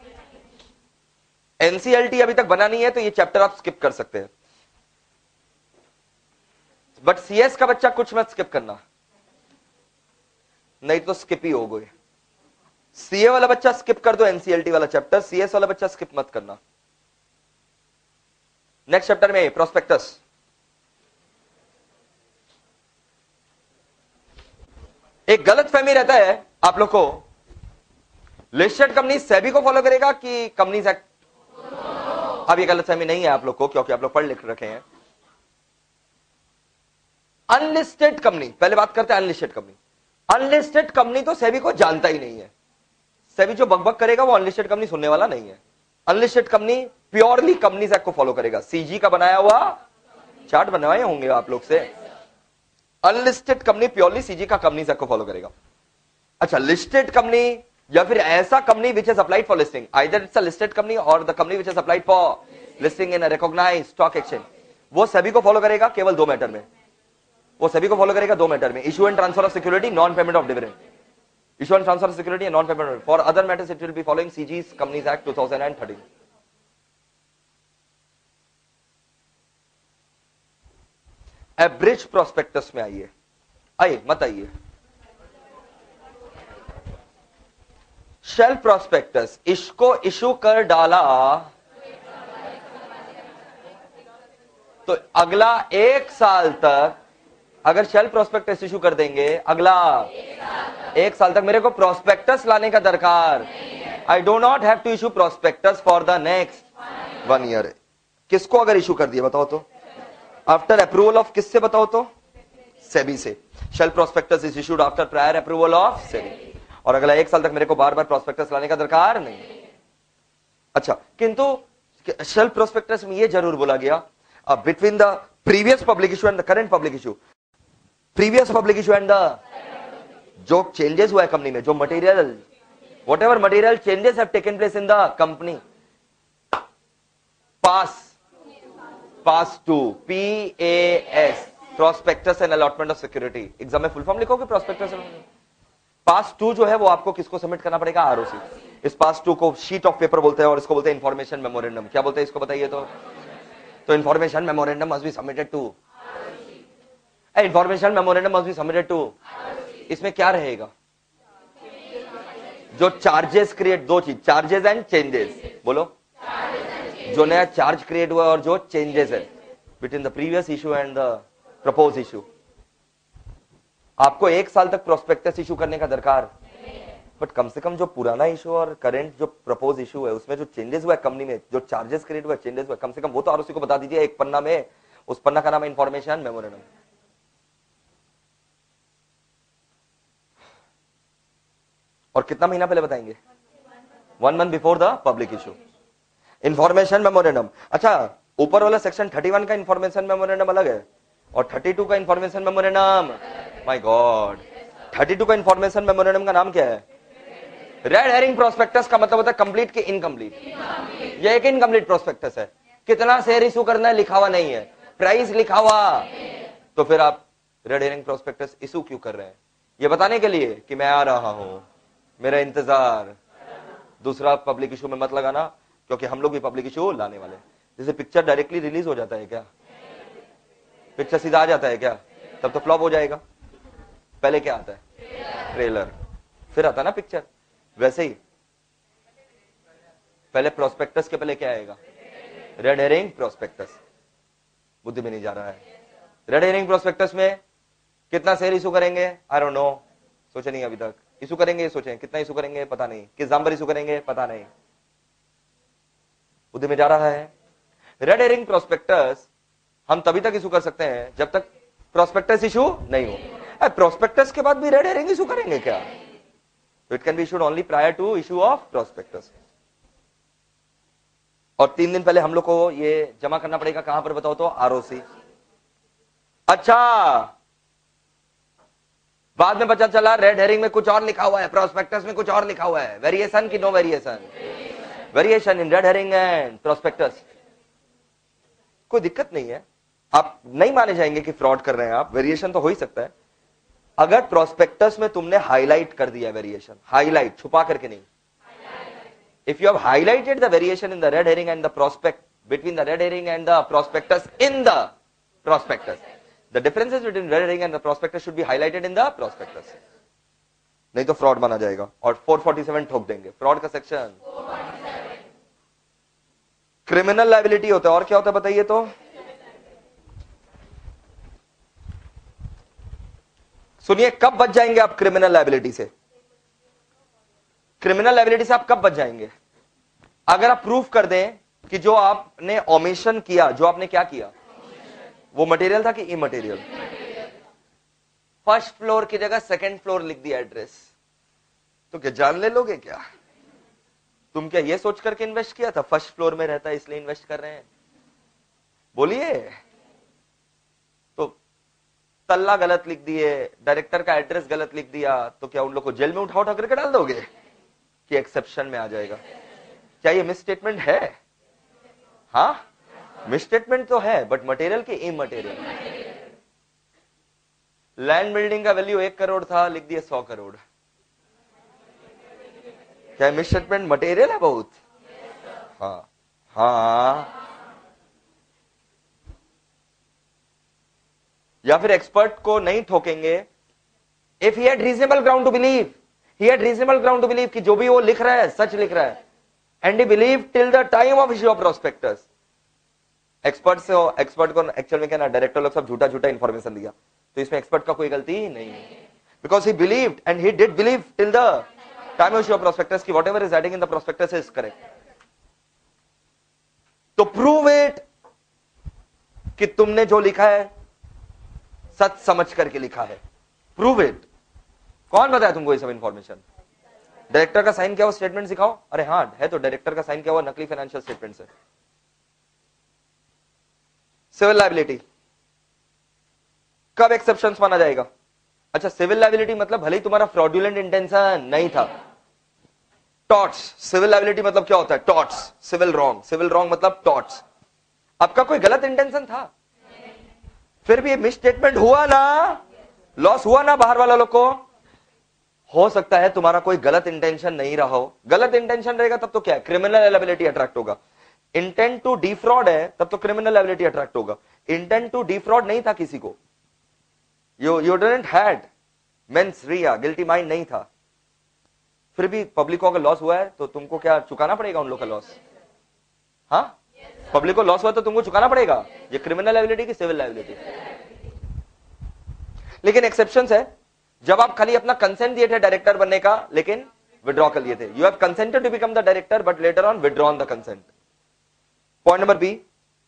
NCLT अभी तक बना नहीं है तो ये चैप्टर आप स्किप कर सकते हैं, बट सीएस का बच्चा कुछ मत स्किप करना, नहीं तो स्किप ही हो गए। सीए वाला बच्चा स्किप कर दो, एनसीएलटी वाला चैप्टर, सीएस वाला बच्चा स्किप मत करना। नेक्स्ट चैप्टर में प्रोस्पेक्टस। एक गलत फहमी रहता है आप लोग को, लिस्टेड कंपनी सेबी को फॉलो करेगा कि कंपनीज एक्ट? अब ये गलत फहमी नहीं है आप लोग को, क्योंकि आप लोग पढ़ लिख रखे हैं। अनलिस्टेड कंपनी, पहले बात करते हैं अनलिस्टेड कंपनी। अनलिस्टेड कंपनी तो सेबी को जानता ही नहीं है। सेबी जो बकबक करेगा वो अनलिस्टेड कंपनी सुनने वाला नहीं है। Unlisted company purely companies act को फॉलो करेगा। सीजी का बनाया हुआ चार्ट बनवाए होंगे आप लोग से। अनलिस्टेड कंपनी प्योरली सीजी का कंपनीज एक्ट को फॉलो करेगा। अच्छा, लिस्टेड कंपनी या फिर ऐसा company which is applied for listing, either it's a listed company or the company which is applied for listing in a recognised stock exchange, वो सभी को फॉलो करेगा केवल दो मैटर में। वो सभी को फॉलो करेगा दो मैटर में, issue and transfer of security, non payment of dividend. Issue and transfer of security and non payment. For other matters it will be following CG's companies act two thousand thirteen. Abridge prospectus में आइए, आइए मत आइए। Shelf prospectus, इसको issue कर डाला तो अगला एक साल तक, अगर शेल्फ प्रोस्पेक्टस इशू कर देंगे अगला एक साल तक मेरे को प्रोस्पेक्टस लाने का दरकार, I do not have to issue prospectus for the next one year. किसको अगर इशू कर दिया बताओ तो? आफ्टर अप्रूवल ऑफ किससे बताओ तो? सेबी से। Shelf prospectus is issued after prior approval of SEBI, और अगला एक साल तक मेरे को बार बार प्रोस्पेक्टस लाने का दरकार नहीं। अच्छा, किंतु शेल्फ प्रोस्पेक्टस में यह जरूर बोला गया between the previous public issue and the current public issue, previous public issue and the, जो चेंजेस हुआ है कंपनी में, जो material, whatever material changes have taken place in the company, PAS PAS two P A S, prospectus and allotment of security. Exam में full form लिखोगे prospectus. PAS two जो है वो आपको किसको सबमिट करना पड़ेगा? आरओसी। इस पास टू को शीट ऑफ पेपर बोलते हैं और इसको बोलते हैं इंफॉर्मेशन मेमोरेंडम। क्या बोलते हैं इसको बताइए तो? तो information memorandum must be submitted to, information memorandum must be submitted to. इसमें क्या रहेगा? जो चार्जेस क्रिएट, दो चीज, चार्जेस एंड चेंजेस। बोलो, जो नया चार्ज क्रिएट हुआ और जो चेंजेस है between the previous issue and the propose issue. आपको एक साल तक प्रोस्पेक्टस इशू करने का दरकार, बट कम से कम जो पुराना इशू और करंट जो प्रपोज इशू है उसमें जो चेंजेस हुआ है कंपनी में, जो चार्जेस क्रिएट हुआ, चेंजेस हुआ, कम से कम वो तो आरओसी को बता दीजिए एक पन्ना में। उस पन्ना का नाम है इंफॉर्मेशन मेमोरेंडम। और कितना महीना पहले बताएंगे? One month before the public issue. Information memorandum. अच्छा, ऊपर वाला सेक्शन थर्टी वन का इंफॉर्मेशन मेमोरेंडम अलग है और थर्टी टू का information memorandum, my God, thirty two का इंफॉर्मेशन मेमोरेंडम का नाम क्या है? रेड हेरिंग प्रोस्पेक्टस का मतलब होता है कंप्लीट के इनकम्प्लीट। ये एक इनकम्प्लीट प्रोस्पेक्टस है। कितना शेयर इशू करना है लिखा हुआ नहीं है, प्राइस लिखा हुआ, तो फिर आप रेड हेरिंग प्रोस्पेक्टस इशू क्यों कर रहे हैं? ये बताने के लिए कि मैं आ रहा हूं, मेरा इंतजार। दूसरा पब्लिक इशू में मत लगाना, क्योंकि हम लोग भी पब्लिक इशू लाने वाले। जैसे पिक्चर डायरेक्टली रिलीज हो जाता है क्या? पिक्चर सीधा आ जाता है क्या? तब तो फ्लॉप हो जाएगा। पहले क्या आता है? ट्रेलर, फिर आता ना पिक्चर। वैसे ही पहले प्रोस्पेक्टस के पहले क्या आएगा? Red herring prospectus. बुद्धि में नहीं जा रहा है। रेड हेरिंग प्रोस्पेक्टस में कितना शेयर इशू करेंगे? आई डोंट नो, सोचे नहीं अभी तक। इशू करेंगे सोचें, कितना इशू करेंगे पता नहीं, किस दाम पर इशू करेंगे पता नहीं। बुद्धि में जा रहा है। रेड हेरिंग प्रोस्पेक्टस हम तभी तक इशू कर सकते हैं जब तक प्रोस्पेक्टस इशू नहीं हो। प्रोस्पेक्टस के बाद भी रेड हेरिंग इशू करेंगे क्या? तो it can be issued only prior to issue of prospectus. और तीन दिन पहले हम लोग को ये जमा करना पड़ेगा कहां पर बताओ तो? आरओसी। अच्छा, बाद में पता चला रेड हेरिंग में कुछ और लिखा हुआ है, प्रोस्पेक्टस में कुछ और लिखा हुआ है। वेरिएशन की no variation? Variation in red herring and prospectus. कोई दिक्कत नहीं है, आप नहीं माने जाएंगे कि फ्रॉड कर रहे हैं आप। वेरिएशन तो हो ही सकता है अगर प्रोस्पेक्टस में तुमने हाईलाइट कर दिया वेरिएशन, हाईलाइट, छुपा करके नहीं। If you have highlighted the variation in the red herring and the prospect, between the red herring and the prospectus in the prospectus, the differences between red herring and the prospectus should be highlighted in the prospectus. नहीं तो fraud माना जाएगा और four forty seven ठोक देंगे। Fraud का section criminal liability होता है। और क्या होता है बताइए तो? सुनिए, कब बच जाएंगे आप क्रिमिनल लायबिलिटी से? क्रिमिनल लायबिलिटी से आप कब बच जाएंगे? अगर आप प्रूफ कर दें कि जो आपने ओमिशन किया, जो आपने क्या किया, वो मटेरियल था कि इमटेरियल। फर्स्ट फ्लोर की जगह सेकंड फ्लोर लिख दिया एड्रेस, तो क्या जान ले लोगे क्या? तुम क्या ये सोच करके इन्वेस्ट किया था फर्स्ट फ्लोर में रहता है इसलिए इन्वेस्ट कर रहे हैं? बोलिए। तो तल्ला गलत लिख दिए, डायरेक्टर का एड्रेस गलत लिख दिया, तो क्या उन लोग को जेल में उठा उठा करके डाल दोगे कि एक्सेप्शन में आ जाएगा? क्या ये मिस स्टेटमेंट है? हाँ, मिस स्टेटमेंट तो है, बट मटेरियल के इमटेरियल। लैंड बिल्डिंग का वैल्यू एक करोड़ था, लिख दिया सौ करोड़। क्या मिस स्टेटमेंट मटेरियल है बहुत? हाँ हाँ। या फिर एक्सपर्ट को नहीं ठोकेंगे if he had reasonable ground to believe, he had reasonable ground to believe कि जो भी वो लिख रहा है सच लिख रहा है, and he believe till the time of issue of prospectus. Expert से एक्सपर्ट को एक्चुअल में क्या ना, डायरेक्टर लोग सब झूठा झूठा इंफॉर्मेशन दिया, तो इसमें एक्सपर्ट का कोई गलती ही नहीं है, because he believed and he did believe till the time of issue of prospectus कि whatever is adding in the prospectus is correct. तो प्रूव इट कि तुमने जो लिखा है सच समझ करके लिखा है। Prove it. कौन बताया तुमको ये सब इंफॉर्मेशन? डायरेक्टर का साइन किया हुआ स्टेटमेंट दिखाओ। अरे हाँ है, तो डायरेक्टर का साइन किया हुआ नकली फाइनेंशियल स्टेटमेंट है। सिविल लायबिलिटी कब एक्सेप्शंस माना जाएगा? अच्छा, सिविल लायबिलिटी मतलब भले ही तुम्हारा फ्रॉडुलेंट इंटेंशन नहीं था। टॉर्ट्स, सिविल लायबिलिटी मतलब क्या होता है? Torts, civil wrong, civil wrong मतलब टॉर्ट्स। आपका कोई गलत इंटेंशन था, फिर भी मिस स्टेटमेंट हुआ ना, लॉस हुआ ना बाहर वाला लोग को। हो सकता है तुम्हारा कोई गलत इंटेंशन नहीं रहा हो। गलत इंटेंशन रहेगा तब तो क्या है? क्रिमिनल लायबिलिटी अट्रैक्ट होगा। इंटेंट टू डिफ्रॉड है तब तो क्रिमिनल लायबिलिटी अट्रैक्ट होगा। इंटेंट टू डिफ्रॉड नहीं था किसी को, you you didn't had mens rea, guilty mind नहीं था, फिर भी पब्लिक को अगर लॉस हुआ है तो तुमको क्या चुकाना पड़ेगा उन लोग का लॉस? हाँ, पब्लिक को लॉस हुआ तो तुमको चुकाना पड़ेगा। ये क्रिमिनल लायबिलिटी की सिविल लायबिलिटी। लेकिन एक्सेप्शंस है जब आप खाली अपना कंसेंट दिए थे डायरेक्टर बनने का, लेकिन विड्रॉ कर लिए थे। You have consented to become the director but later on withdrawn the consent. Point number B,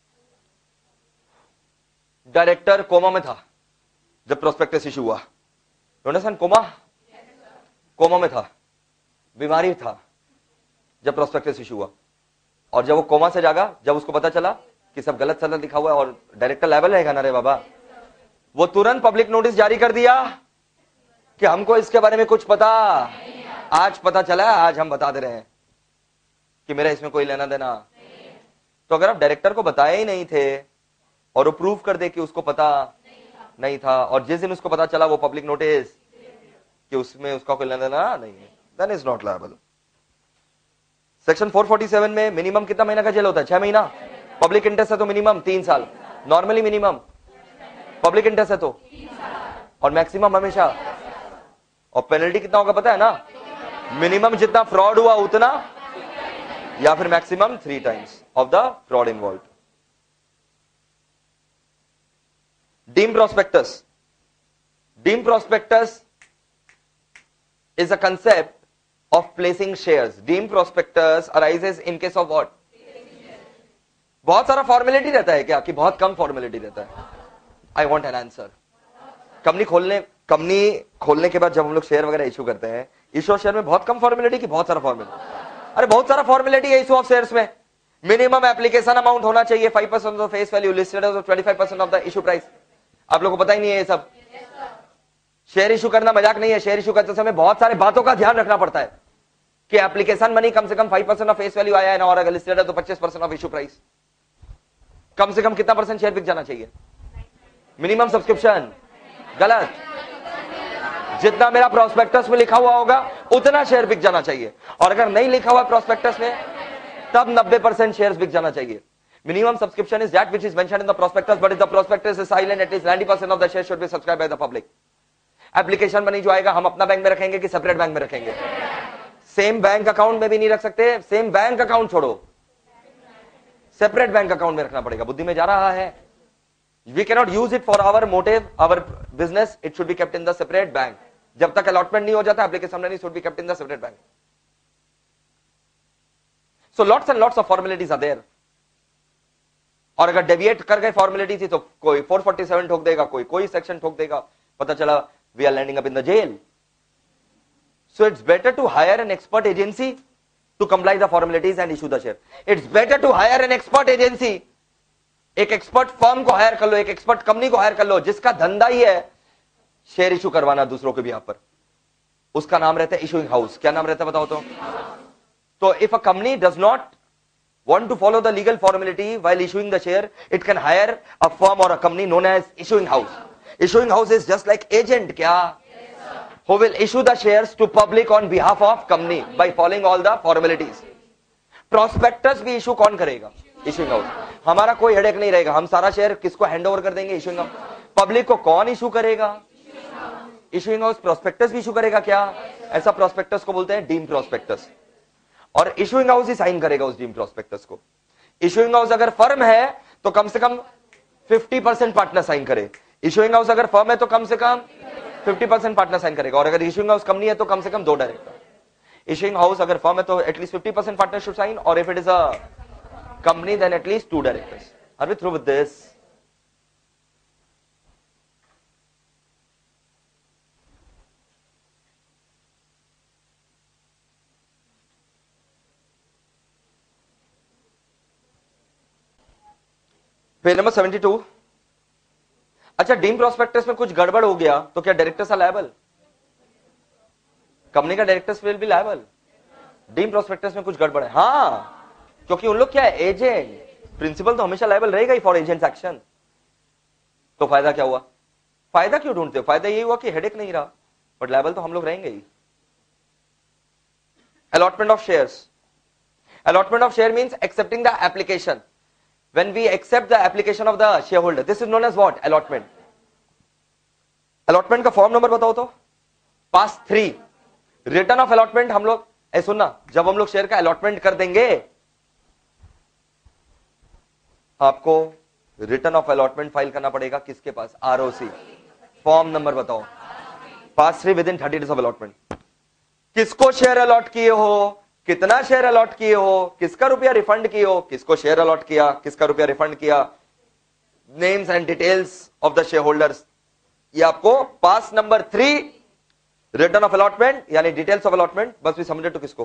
director coma में था जब प्रोस्पेक्टस इशू हुआ। अंडरस्टैंड? कोमा, कोमा में था, बीमारी था जब प्रोस्पेक्टस इशू हुआ। और जब वो कोमा से जागा, जब उसको पता चला कि सब गलत सलत लिखा हुआ है और डायरेक्टर लेवल रहेगा ना रे बाबा, वो तुरंत पब्लिक नोटिस जारी कर दिया कि हमको इसके बारे में कुछ पता, आज पता चला, आज हम बता दे रहे हैं कि मेरा इसमें कोई लेना देना। तो अगर आप डायरेक्टर को बताए ही नहीं थे और वो प्रूव कर दे कि उसको पता नहीं था, और जिस दिन उसको पता चला वो पब्लिक नोटिस कि उसमें उसका कोई लेना देना नहीं है, then is not liable. Section four forty seven में मिनिमम कितना महीना का जेल होता है? छह महीना। पब्लिक इंटरेस्ट है तो मिनिमम तीन साल, नॉर्मली मिनिमम पब्लिक इंटरेस्ट है तो, और मैक्सिमम हमेशा। और पेनल्टी कितना होगा पता है ना? मिनिमम जितना फ्रॉड हुआ उतना, या फिर maximum three times of the fraud involve. Deem prospectus, deem prospectus is a concept of placing shares. Deemed prospectus arises in case of what? बहुत सारा फॉर्मेलिटी रहता है क्या कि बहुत कम फॉर्मेलिटी रहता है? I want an answer. Company खोलने कंपनी खोलने के बाद जब हम लोग शेयर वगैरह इशू करते हैं, इशू ऑफ शेयर में बहुत कम फॉर्मेलिटी की बहुत सारा फॉर्मेलिटी? अरे बहुत सारा फॉर्मेलिटी है इशू ऑफ शेयर्स में। मिनिमम एप्लीकेशन अमाउंट होना चाहिए five percent of face value listed as twenty five percent of the issue price. आप लोगों को पता ही नहीं है ये सब। शेयर इशू करना मजाक नहीं है। शेयर इशू करते समय बहुत सारे बातों का ध्यान रखना पड़ता है कि एप्लीकेशन मनी कम से कम five percent of face value आया है ना, और अगर लिस्टेड है तो पच्चीस परसेंट ऑफ इशू प्राइस। कम से कम कितना परसेंट शेयर बिक जाना चाहिए? मिनिमम सब्सक्रिप्शन गलत, जितना मेरा प्रोस्पेक्टस में लिखा हुआ होगा उतना शेयर बिक जाना चाहिए, और अगर नहीं लिखा हुआ प्रोस्पेक्टस में तब नब्बे परसेंट शेयर बिक जाना चाहिए। Minimum subscription is that which is mentioned in the prospectus, but if the prospectus is silent, at least ninety percent of the shares should be subscribed by the public. Application money जो आएगा हम अपना bank में रखेंगे कि separate bank में रखेंगे? Same bank account में भी नहीं रख सकते, सेम बैंक अकाउंट छोड़ो, सेपरेट बैंक अकाउंट में रखना पड़ेगा। बुद्धि में जा रहा है? We cannot use it for our motive, our business, it should be kept in the separate bank. जब तक अलॉटमेंट नहीं हो जाता, application money should be kept in the separate bank. So lots and lots of formalities are there. और अगर deviate कर गए formality थी तो कोई फोर फोर्टी सेवन ठोक देगा, कोई कोई सेक्शन ठोक देगा, पता चला we are landing up in the jail. So it's better to hire an expert agency to comply the formalities and issue the share. It's better to hire an expert agency, एक expert firm को hire कर लो, एक expert company को hire कर लो, जिसका धंधा ही है शेयर इशू करवाना दूसरों के भी यहां पर। उसका नाम रहता है इशूइंग हाउस। क्या नाम रहता है बताओ तो? तो if a company does not want to follow the legal formality while issuing the share, it can hire a firm or a company known as issuing house. Issuing house is just like agent, kya? Yes, who will issue the shares to public on behalf of company by following all the formalities. Prospectus भी issue कौन करेगा? Issuing house. हमारा कोई headache नहीं रहेगा, हम सारा share किसको हैंड ओवर कर देंगे? Issuing house. पब्लिक को कौन इशू करेगा? Issuing house. prospectus भी इशू करेगा क्या? ऐसा prospectus को बोलते हैं डीम prospectus। और इशूइंग हाउस ही साइन करेगा उस डीम प्रोस्पेक्टस को। इशूइंग हाउस अगर फर्म है तो कम से कम फिफ्टी परसेंट पार्टनर साइन करे। इशूइंग हाउस अगर फर्म है तो कम से कम फिफ्टी परसेंट पार्टनर साइन करेगा। और अगर इशूइंग हाउस कंपनी है तो कम से कम दो डायरेक्टर। इशूइंग हाउस अगर फर्म है तो at least fifty percent partner should sign, और if it is a company then at least two directors. Are we through with this? Page number seventy two. अच्छा, डीम प्रोस्पेक्टस में कुछ गड़बड़ हो गया तो क्या डायरेक्टर्स आर लायबल? कंपनी का directors will be liable. Deem prospectus में कुछ गड़बड़ है, हाँ, क्योंकि उन लोग क्या है? एजेंट। प्रिंसिपल तो हमेशा लायबल रहेगा ही फॉर एजेंट्स एक्शन। तो फायदा क्या हुआ? फायदा क्यों ढूंढते हो? फायदा यही हुआ कि हेडेक नहीं रहा, बट लायबल तो हम लोग रहेंगे ही। Allotment of shares. Allotment of share means accepting the application. When we accept the application of the shareholder, this is known as what? Allotment. Allotment का फॉर्म नंबर बताओ तो? PAS three. Return of allotment हम लोग ऐ सुनना, जब हम लोग share का अलॉटमेंट कर देंगे आपको रिटर्न ऑफ अलॉटमेंट फाइल करना पड़ेगा किसके पास? आरओसी। फॉर्म नंबर बताओ? PAS three within thirty days of allotment. किसको शेयर अलॉट किए हो, कितना शेयर अलॉट किए हो, किसका रुपया रिफंड किए हो, किसको शेयर अलॉट किया, किसका रुपया रिफंड किया, names and details of the shareholders. ये आपको PAS number three return of allotment यानी डिटेल्स ऑफ अलॉटमेंट, बस भी समझे तो किसको?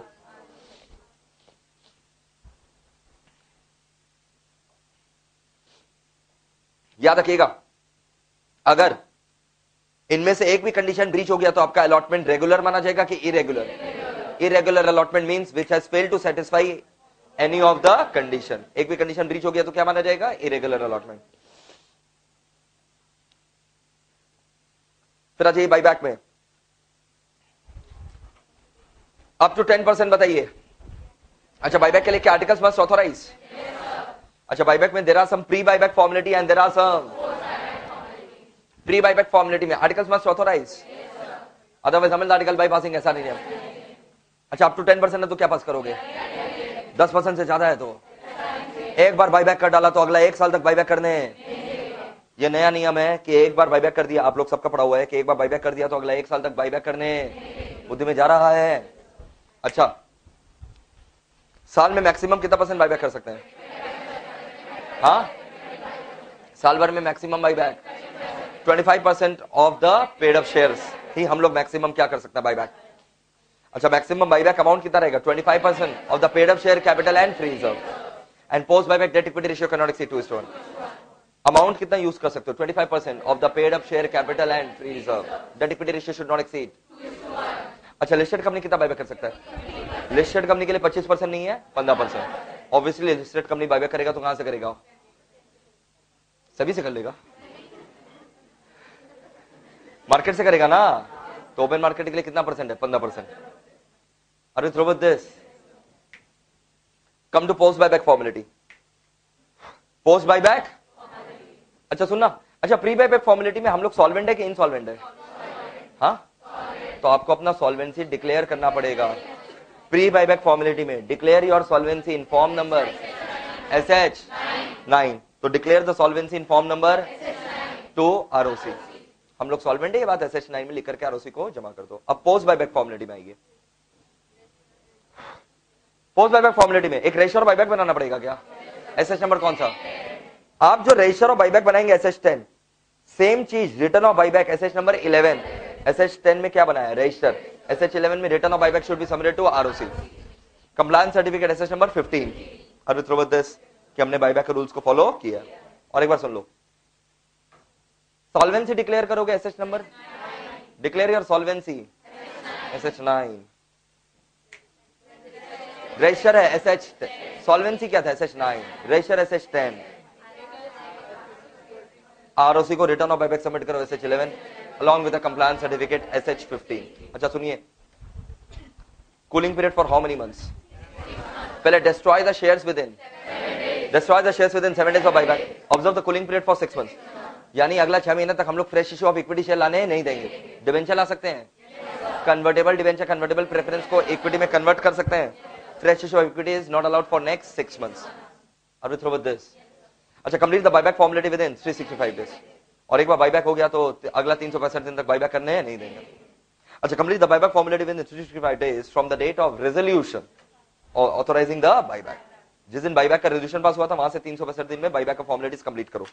याद रखिएगा, अगर इनमें से एक भी कंडीशन ब्रीच हो गया तो आपका अलॉटमेंट रेगुलर माना जाएगा कि irregular? Irregular allotment means which has failed to satisfy any of the condition. एक भी कंडीशन ब्रीच हो गया तो क्या माना जाएगा? Irregular allotment। फिर आ जाइए बाईबैक में। अप टू टेन परसेंट बताइए। अच्छा, बाईबैक के लिए क्या आर्टिकल्स मस्ट ऑथोराइज? अच्छा, बाईबैक में there are some pre buyback formality and there are some pre buyback formality में आर्टिकल्स मस्ट ऑथोराइज, अदरवाइज हम आर्टिकल बाईपासिंग ऐसा नहीं है। अच्छा, अप टू टेन परसेंट है तो क्या पास करोगे? दस परसेंट से ज्यादा है तो एक बार बाईबैक कर डाला तो अगला एक साल तक बाईबैक करने। ये नया नियम है कि एक बार बाईबैक कर दिया, आप लोग सबका पढ़ा हुआ है कि एक बार बाईबैक कर दिया तो अगला एक साल तक बाईबैक करने। बुद्धि में जा रहा है? अच्छा, साल में मैक्सिमम कितना परसेंट बाईबैक कर सकते हैं? हाँ, साल भर में maximum buyback twenty five percent of the paid up shares ही हम लोग मैक्सिमम क्या कर सकते हैं? बाईबैक। अच्छा, मैक्सिमम बाईबैक अमाउंट कितना रहेगा? Twenty five percent of the paid up share capital and free reserve, and post buyback debt equity ratio can not exceed two is to one. Amount कितना use कर सकते हो? Twenty five percent of the paid up share capital and free reserve, debt equity ratio should not exceed. अच्छा, listed company कितना buyback कर सकता है? Listed company के लिए पच्चीस परसेंट नहीं है, पंद्रह परसेंट। ऑब्वियसली लिस्टेड कंपनी बाईबैक करेगा तो कहां से करेगा? सभी से कर लेगा, मार्केट से करेगा ना। तो ओपन मार्केट के लिए कितना परसेंट है? पंद्रह percent. Are you through with this? Come to post buyback formality. Post buyback? अच्छा सुनना, अच्छा प्री बाईबैक फॉर्मेलिटी में हम लोग सॉल्वेंट है कि इनसॉल्वेंट है? हाँ, तो आपको अपना सॉल्वेंसी डिक्लेयर करना पड़ेगा प्री बायबैक फॉर्मेलिटी में। Declare your solvency in form number S H nine. तो declare the solvency in form number to ROC. हम लोग सॉल्वेंट है, ये बात एस एच नाइन में लिख करके आरओसी को जमा कर दो। अब पोस्ट बायबैक फॉर्मेलिटी में आइए। पोस्ट बायबैक फॉर्मेलिटी में एक रेशियो और बायबैक बनाना पड़ेगा क्या? एसएच नंबर कौन सा? आप जो रेशियो और बायबैक बनाएंगे एसएच टेन, सेम चीज return of buyback SH number eleven. SH ten में क्या बनाया? रजिस्टर। एसएच इलेवन में return of buyback should be submitted to ROC. Compliance certificate SH number fifteen. Are we through with this कि हमने buyback के rules को follow किया। और एक बार सुन लो, सॉल्वेंसी डिक्लेयर करोगे SH number, declare your solvency SH nine. Register है एसएच, सॉल्वेंसी क्या था? SH nine. Register SH ten. ROC को रिटर्न ऑफ बायबैक सबमिट करो SH eleven along with a compliance certificate S H fifteen। अच्छा सुनिए, cooling period for how many months? पहले destroy the shares within destroy the shares within seven days of buyback। observe the cooling period for six months। यानी अगला छह महीने तक हम लोग fresh issue of equity share लाने नहीं देंगे। डिवेंचर ला सकते हैं, कन्वर्टेबल डिवेंचर, कन्वर्टेबल प्रेफरेंस को इक्विटी में कन्वर्ट कर सकते हैं। Fresh issue of equity is not allowed for next six months. Are we through with this? अच्छा, complete the buyback formality within three sixty five days. और एक बार buyback हो गया तो अगला तीन सौ पैंसठ दिन तक बायबैक करने हैं नहीं देंगे। अच्छा, complete the buyback formality within three sixty five days from the date of resolution authorising the buyback. जिस दिन बायबैक का रेजोल्यूशन पास हुआ था वहां से तीन सौ पैंसठ दिन में बायबैक का फॉर्मेलिटीज कंप्लीट करो।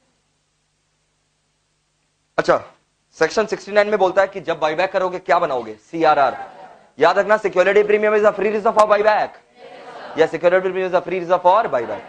अच्छा, सेक्शन सिक्सटी नाइन में बोलता है कि जब बायबैक करोगे क्या बनाओगे? सीआरआर। याद रखना, security premium is a free reserve for buyback, या security premium is a free reserve for buyback.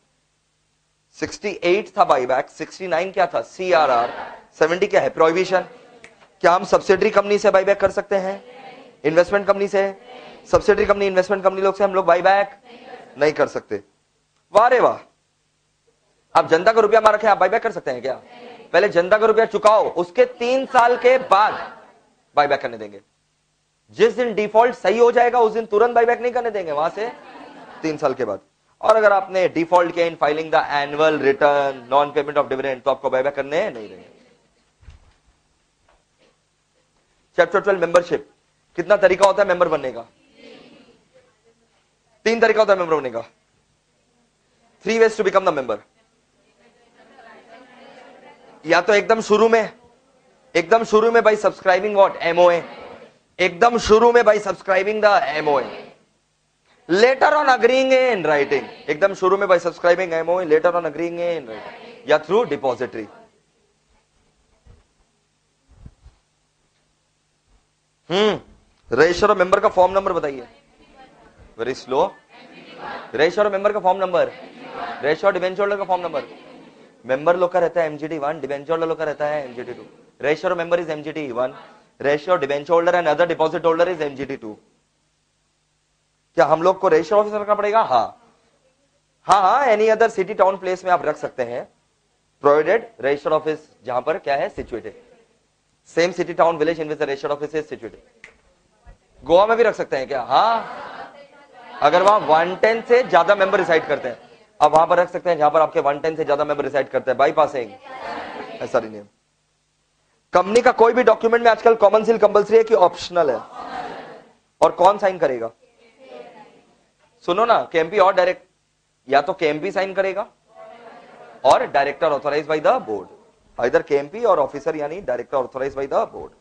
अड़सठ था बायबैक, उनहत्तर क्या था? सीआरआर। सत्तर क्या है? प्रोहिबिशन। क्या हम सब्सिडरी कंपनी से बायबैक कर सकते हैं? इन्वेस्टमेंट कंपनी से? सब्सिडरी कंपनी, इन्वेस्टमेंट कंपनी लोग से हम लोग बायबैक नहीं कर सकते। वाह रे वाह, आप जनता का रुपया मार रखे, आप बायबैक कर सकते हैं क्या? पहले जनता का रुपया चुकाओ, उसके तीन साल के बाद बायबैक करने देंगे। जिस दिन डिफॉल्ट सही हो जाएगा उस दिन तुरंत बायबैक नहीं करने देंगे, वहां से तीन साल के बाद। और अगर आपने डिफॉल्ट किया in filing the annual return, non payment of dividend, तो आपको बायबैक करने नहीं देंगे। Chapter twelve membership. कितना तरीका होता है मेंबर बनने का? तीन तरीका होता है मेंबर बनने का। Three ways to become the member. या तो एकदम शुरू में, एकदम शुरू में बाई सब्सक्राइबिंग व्हाट? एमओए। एकदम शुरू में by subscribing the MOA. Letter on agreeing in writing. एकदम शुरू में by subscribing MOA, letter on agreeing in writing, या थ्रू डिपॉजिटरी। हम्म रजिस्टर ऑफ मेंबर का फॉर्म नंबर बताइए। Very slow. Register of member का form number, register of debenture holder का form number. Member लोग का रहता है एमजीटी वन, डिबेंचर होल्डर लोग का रहता है MGT two. Register of member is MGT one, register of debenture holder and other deposit holder is MGT two. क्या हम लोग को रजिस्टर ऑफिस रखना पड़ेगा? हाँ हाँ हाँ, any other city town place में आप रख सकते हैं, प्रोवाइडेड रजिस्टर ऑफिस जहां पर क्या है situated, same city town village in which the register office is situated. Goa में भी रख सकते हैं क्या? हाँ, अगर वहां वन टेन से ज्यादा मेंबर रिसाइड करते हैं, अब वहां पर रख सकते हैं जहां पर आपके वन टेन से ज्यादा मेंबर रिसाइड करते हैं, बाईपासिंग ऐसा नहीं। कंपनी का कोई भी डॉक्यूमेंट में आजकल कॉमन सील कंपलसरी है कि ऑप्शनल है? और कौन साइन करेगा? सुनो ना, केएमपी और डायरेक्ट, या तो केएमपी साइन करेगा और director authorise by the board, either KMP और ऑफिसर यानी director authorise by the board.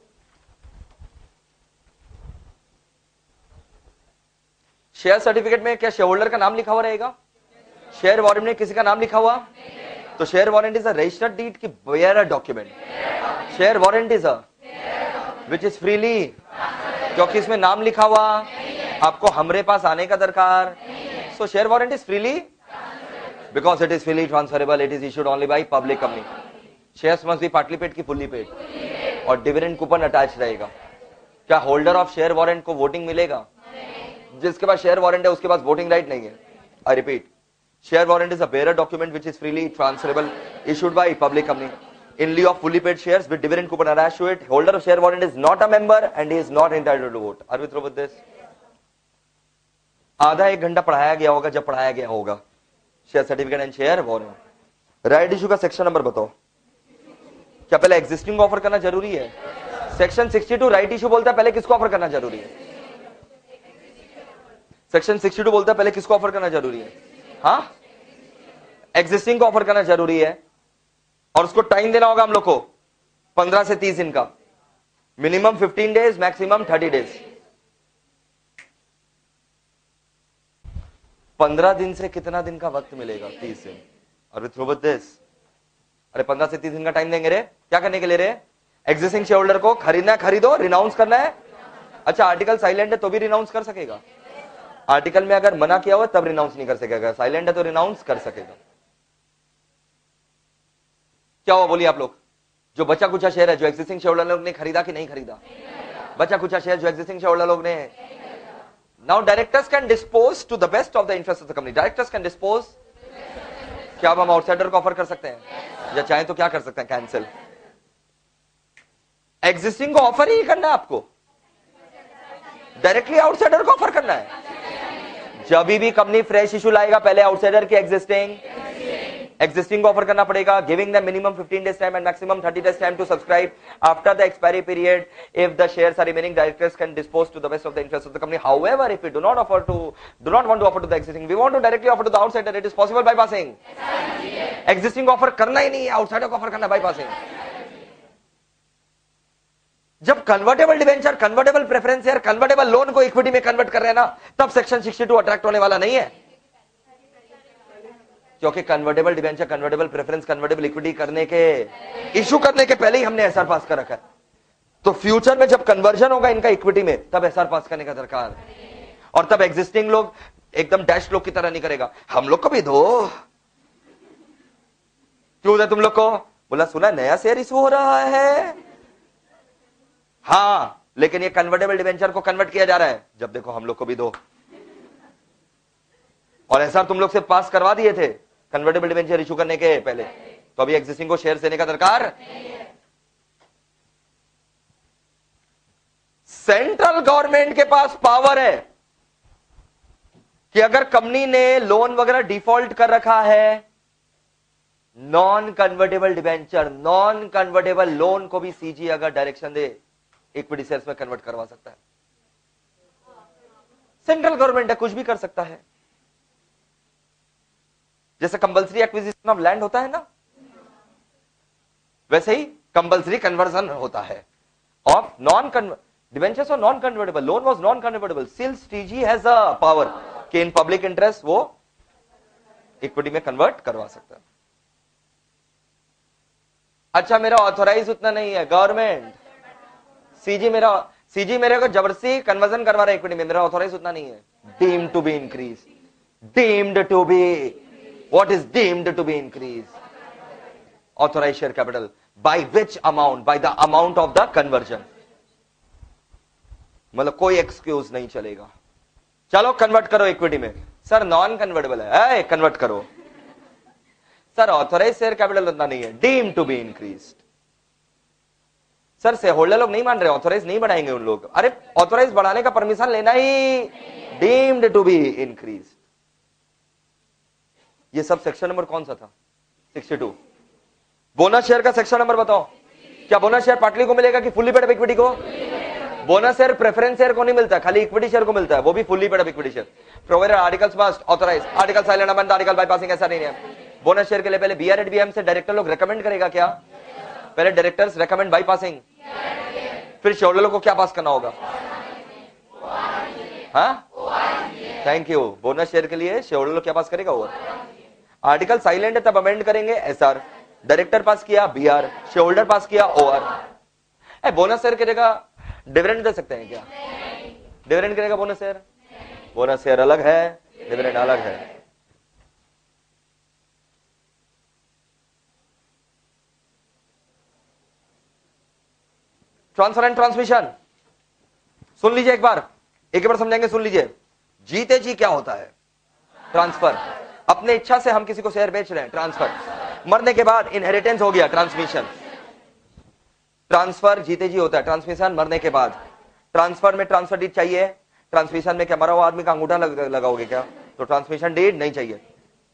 Share certificate में क्या शेयर होल्डर का नाम लिखा हुआ रहेगा? शेयर वारंट में किसी का नाम लिखा हुआ? तो share warrant is a registered deed की bearer document? Share warrant is a which is freely, क्योंकि इसमें नाम लिखा हुआ, आपको हमरे पास आने का दरकार। So share warrant is freely because it is freely transferable, it is issued only by public company. Shares must be partly paid की फुल्ली पेड, और डिविडेंड कूपन अटैच रहेगा। क्या होल्डर ऑफ शेयर वारंट को voting मिलेगा? जिसके पास share warrant है उसके पास voting right नहीं है। I repeat, share warrant is a bearer document which is freely transferable issued by public company in lieu of fully paid shares with dividend coupon attached to it. Holder of share warrant is not a member and he is not entitled to vote. Are we through with this? आधा एक घंटा पढ़ाया गया होगा जब पढ़ाया गया होगा share certificate and share warrant. Right issue का सेक्शन नंबर बताओ। क्या पहले एग्जिस्टिंग ऑफर करना जरूरी है? Section sixty two right issue बोलता है पहले किसको ऑफर करना जरूरी है? सेक्शन सिक्सटी टू बोलता है पहले किसको ऑफर करना जरूरी है? हाँ, एग्जिस्टिंग को ऑफर करना जरूरी है, और उसको टाइम देना होगा हम लोग को पंद्रह से तीस दिन का, minimum fifteen days, maximum thirty days. पंद्रह दिन से कितना दिन का वक्त मिलेगा? तीस दिन। और विथ विथ दिस, अरे पंद्रह से तीस दिन का टाइम देंगे रे, क्या करने के लिए रे? एग्जिस्टिंग शेयर होल्डर को खरीदना है, खरीदो, रिनाउंस करना है। अच्छा, आर्टिकल साइलेंट है तो भी रिनाउंस कर सकेगा? आर्टिकल में अगर मना किया हुआ तब रिनाउंस नहीं कर सकेगा, साइलेंट है तो रिनाउंस कर सकेगा। क्या हुआ बोलिए आप लोग? जो बचा कुचा शेयर है जो एक्जिस्टिंग शेयर होल्डर लोग ने खरीदा कि नहीं खरीदा? बचा कुचा शेयर जो एक्जिस्टिंग शेयर होल्डर लोग ने, now directors can dispose to the best of the interest of the company. Directors can dispose, क्या अब हम आउटसाइडर को ऑफर कर सकते हैं? या चाहे तो क्या कर सकते हैं? कैंसिल। एग्जिस्टिंग को ऑफर ही करना है आपको, डायरेक्टली आउटसाइडर को ऑफर करना है। जब भी कंपनी फ्रेश इशू लाएगा पहले आउटसाइडर की एग्जिस्टिंग एग्जिस्टिंग को ऑफर करना पड़ेगा, giving the minimum fifteen days time and maximum thirty days time to subscribe. After the expiry period, if the shares are remaining, directors can dispose to the best of the interest of the company. However, if we do not offer to do not want to offer to the existing, we want to directly offer to the outsider, it is possible by passing. Existing को offer करना ही नहीं है, outsider को offer करना by passing. जब convertible debenture, convertible preference share, convertible loan को equity में convert कर रहे हैं ना, तब सेक्शन सिक्सटी टू अट्रैक्ट होने वाला नहीं है, क्योंकि convertible debenture, convertible preference, convertible equity करने के, इशू करने के पहले ही हमने एसआर पास कर रखा है। तो फ्यूचर में जब कन्वर्जन होगा इनका इक्विटी में, तब एसआर पास करने का दरकार है। और तब एग्जिस्टिंग लोग एकदम डैश लोग की तरह नहीं करेगा, हम लोग को भी दो, क्यों दे तुम लोग को? बोला सुना नया शेयर इशू हो रहा है, हाँ, लेकिन ये कन्वर्टेबल डिवेंचर को कन्वर्ट किया जा रहा है, जब देखो हम लोग को भी दो। और एसआर तुम लोग से पास करवा दिए थे कन्वर्टेबल डिवेंचर इशू करने के पहले, तो अभी एग्जिस्टिंग को शेयर देने का दरकार। सेंट्रल गवर्नमेंट के पास पावर है कि अगर कंपनी ने लोन वगैरह डिफॉल्ट कर रखा है, non convertible debenture, non convertible loan को भी सीजी अगर डायरेक्शन दे, इक्विटी शेयर्स में कन्वर्ट करवा सकता है। सेंट्रल गवर्नमेंट है, कुछ भी कर सकता है। जैसे कंपल्सरी एक्विजिशन ऑफ लैंड होता है ना, वैसे ही कंपल्सरी कन्वर्जन होता है ऑफ नॉन डिवेंचर्स और non convertible loan was non convertible, still CG has a power कि इन पब्लिक इंटरेस्ट वो इक्विटी में कन्वर्ट करवा सकता है। अच्छा, मेरा ऑथोराइज उतना नहीं है, गवर्नमेंट सीजी मेरा सीजी मेरे को जबरदस्ती कन्वर्जन करवा रहा है इक्विटी में, मेरा ऑथोराइज उतना नहीं है। Deemed to be increase, deemed to be, what is deemed to be increased? Authorized share capital. By which amount? By the amount of the conversion. मतलब कोई एक्सक्यूज नहीं चलेगा, चलो कन्वर्ट करो इक्विटी में। सर नॉन कन्वर्टेबल है, convert करो। Sir authorise share capital उतना नहीं है, deemed to be increased. Sir share holder लोग नहीं मान रहे, ऑथोराइज नहीं बढ़ाएंगे उन लोग। अरे ऑथोराइज बढ़ाने का परमिशन लेना ही, डीम्ड टू बी इंक्रीज्ड। ये सब सेक्शन नंबर कौन सा था? Sixty two. बोनस शेयर का सेक्शन नंबर बताओ। क्या बोनस शेयर पार्टली को मिलेगा कि फुल्ली पेड अप इक्विटी को? बोनस शेयर प्रेफरेंस शेयर को नहीं मिलता, खाली इक्विटी शेयर को मिलता है, वो भी fully paid up equity share. Provider articles must authorise, article silent amend, article bypassing ऐसा नहीं है। बोनस शेयर के लिए पहले बीआर एट बीएम से डायरेक्टर लोग रेकमेंड करेगा क्या? पहले डायरेक्टर्स रेकमेंड बाईपासिंग, फिर शेयरहोल्डर को क्या पास करना होगा? हाँ, थैंक यू। बोनस शेयर के लिए शेयरहोल्डर क्या पास करेगा? वो आर्टिकल साइलेंट है तब अमेंड करेंगे एसआर, डायरेक्टर पास किया बीआर, शेयर होल्डर पास किया ओआर। बोनस शेयर करेगा, डिविडेंड दे सकते हैं क्या? डिविडेंड करेगा बोनस शेयर? बोनस शेयर अलग है, डिविडेंड अलग है। ट्रांसफर एंड ट्रांसमिशन सुन लीजिए एक बार, एक बार समझाएंगे, सुन लीजिए। जीते जी क्या होता है? ट्रांसफर। अपने इच्छा से हम किसी को शेयर बेच रहे हैं, ट्रांसफर। मरने के बाद इनहेरिटेंस हो गया, ट्रांसमिशन। ट्रांसफर जीते जी होता है, ट्रांसमिशन मरने के बाद। ट्रांसफर में ट्रांसफर डीड चाहिए, ट्रांसमिशन में क्या मरा हुआ आदमी का अंगूठा लग, लगाओगे क्या? तो ट्रांसमिशन डीड नहीं चाहिए।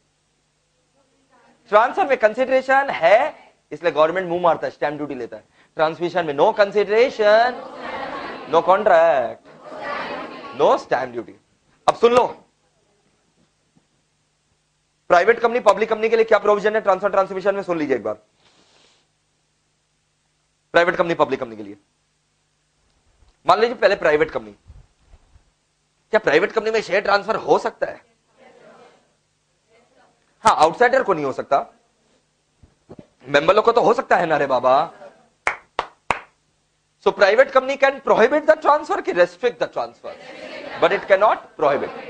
ट्रांसफर में कंसिडरेशन है, इसलिए गवर्नमेंट मुंह मारता है, स्टैंप ड्यूटी लेता है। ट्रांसमिशन में no consideration, no contract, no stamp duty. अब सुन लो, प्राइवेट कंपनी पब्लिक कंपनी के लिए क्या प्रोविजन है ट्रांसफर ट्रांसमिशन में, सुन लीजिए एक बार। प्राइवेट कंपनी पब्लिक कंपनी के लिए, मान लीजिए पहले प्राइवेट कंपनी, क्या प्राइवेट कंपनी में शेयर ट्रांसफर हो सकता है? हाँ, आउटसाइडर को नहीं हो सकता, मेंबर लोग को तो हो सकता है ना रे बाबा। So private company can prohibit the transfer की restrict the transfer, but it can not prohibit.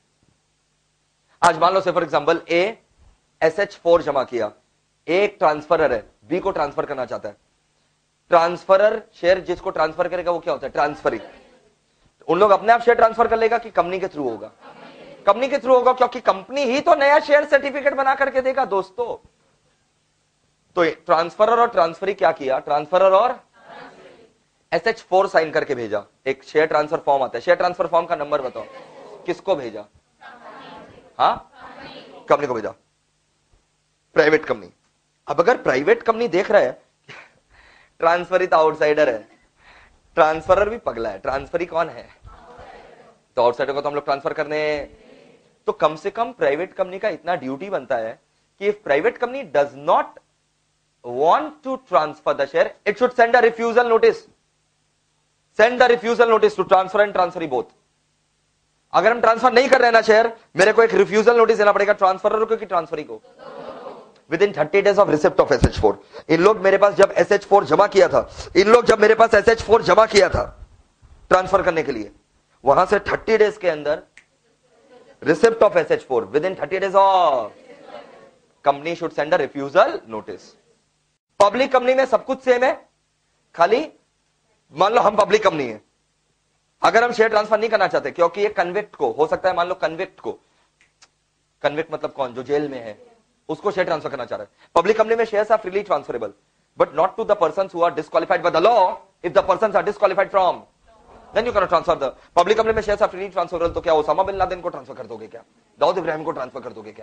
आज मान लो से for example a S H four जमा किया, ए एक ट्रांसफरर है, बी को ट्रांसफर करना चाहता है। ट्रांसफरर शेयर जिसको ट्रांसफर करेगा वो क्या होता है? ट्रांसफरी। उन लोग अपने आप शेयर ट्रांसफर कर लेगा कि कंपनी के थ्रू होगा? कंपनी के थ्रू होगा, क्योंकि कंपनी ही तो नया शेयर सर्टिफिकेट बना करके देगा दोस्तों। तो ट्रांसफरर और ट्रांसफरी क्या किया? ट्रांसफरर और एस एच फोर साइन करके भेजा, एक शेयर ट्रांसफर फॉर्म आता है। शेयर ट्रांसफर फॉर्म का नंबर बताओ, किसको भेजा? हाँ, कंपनी को भेजा, प्राइवेट कंपनी। अब अगर प्राइवेट कंपनी देख रहा है ट्रांसफरी तो आउटसाइडर है, ट्रांसफरर भी पगला है, ट्रांसफरी कौन है? तो आउटसाइडर को तो हम लोग ट्रांसफर करने, तो कम से कम प्राइवेट कंपनी का इतना ड्यूटी बनता है कि if private company does not want to transfer the share, it should send a refusal notice, send the refusal notice to transfer and transferee both. अगर हम ट्रांसफर नहीं कर रहे हैं ना शेयर, मेरे को एक रिफ्यूजल नोटिस देना पड़ेगा ट्रांसफरर को कि ट्रांसफरी को, within thirty days of receipt of S H four. इन लोग मेरे पास जब एस एच फोर जमा किया था, इन लोग जब मेरे पास एस एच फोर जमा किया था ट्रांसफर करने के लिए, वहां से थर्टी डेज के अंदर receipt of S H four, within thirty days of company should send a refusal notice. Public company में सब कुछ सेम है, खाली मान लो हम पब्लिक कंपनी है, अगर हम शेयर ट्रांसफर नहीं करना चाहते क्योंकि ये कन्विक्ट को हो सकता है, मान लो कन्विक्ट को, कन्विक्ट मतलब कौन? जो जेल में है, उसको शेयर ट्रांसफर करना चाह रहा है। पब्लिक कंपनी में shares are freely transferable, but not to the persons who are disqualified by the law. If the persons are disqualified from, then you can not transfer the. Public company में shares are freely transferable, तो क्या Osama bin Laden को transfer कर दोगे क्या? दाऊद इब्राहिम को transfer कर दोगे क्या?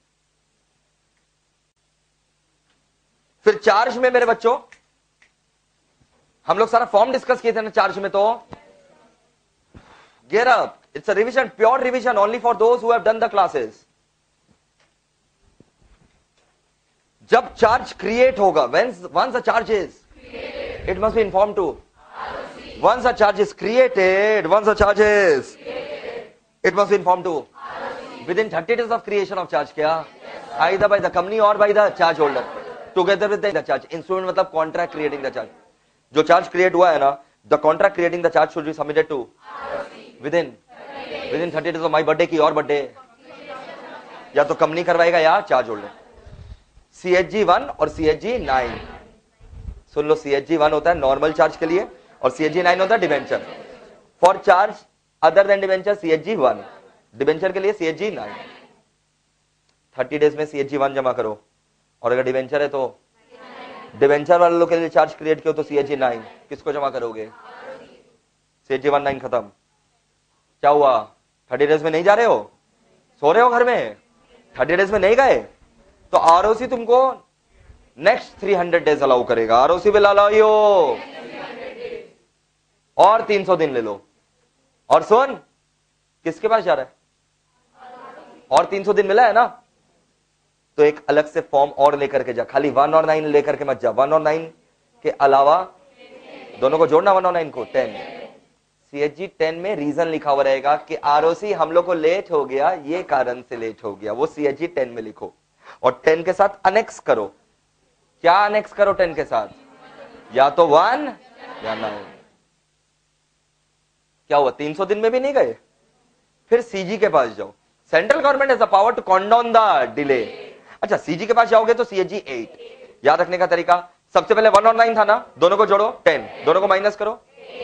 फिर चार्ज में मेरे बच्चों हम लोग सारा फॉर्म डिस्कस किए थे ना चार्ज में, तो gear up, it's a revision, pure revision only for those who have done the classes. जब चार्ज क्रिएट होगा, once once a charge is created, it must be informed to R O C. Once a charge is created, once a charge is created, it must be informed to R O C. Within thirty days of creation of charge, क्या? Yes, either by the company or by the charge holder, together with the charge. Instrument मतलब contract creating the charge. जो charge create हुआ है ना, the contract creating the charge should be submitted to R O C. Within within thirty days of my birthday की और birthday, या तो company करवाएगा या charge holder. C H G one और सी एच जी नाइन, सुन लो, C H G one होता है नॉर्मल चार्ज के लिए और सी एच जी नाइन होता है debenture. For charge other than debenture C H G one, debenture के लिए C H G nine. Thirty days में सी एच जी वन जमा करो, और अगर डिबेंचर है तो डिबेंचर वाले लोग के लिए चार्ज क्रिएट किया तो सी एच जी नाइन, किसको जमा करोगे? C H G one nine खत्म। क्या हुआ? थर्टी डेज में नहीं जा रहे हो, सो रहे हो घर में, थर्टी डेज में नहीं गए, तो आरओसी तुमको next three hundred days allow करेगा। आरओसी विल अलाउ यू और तीन सौ दिन ले लो। और सुन, किसके पास जा रहा है? और तीन सौ दिन मिला है ना, तो एक अलग से फॉर्म और लेकर के जा, खाली वन और नाइन लेकर के मत जा। वन और नाइन के अलावा दोनों को जोड़ना, वन और नाइन को ten. C H G ten में रीजन लिखा हुआ रहेगा कि आरओसी हम लोग को लेट हो गया, ये कारण से लेट हो गया, वो सी एच जी टेन में लिखो और टेन के साथ अनेक्स करो। क्या अनेक्स करो टेन के साथ? या तो वन या नाइन। क्या हुआ? तीन सौ दिन में भी नहीं गए, फिर सीजी के पास जाओ। Central government has the power to condone the delay. अच्छा, सीजी के पास जाओगे तो सी एच जी एट। याद रखने का तरीका, सबसे पहले वन और नाइन था ना, दोनों को जोड़ो टेन, दोनों को माइनस करो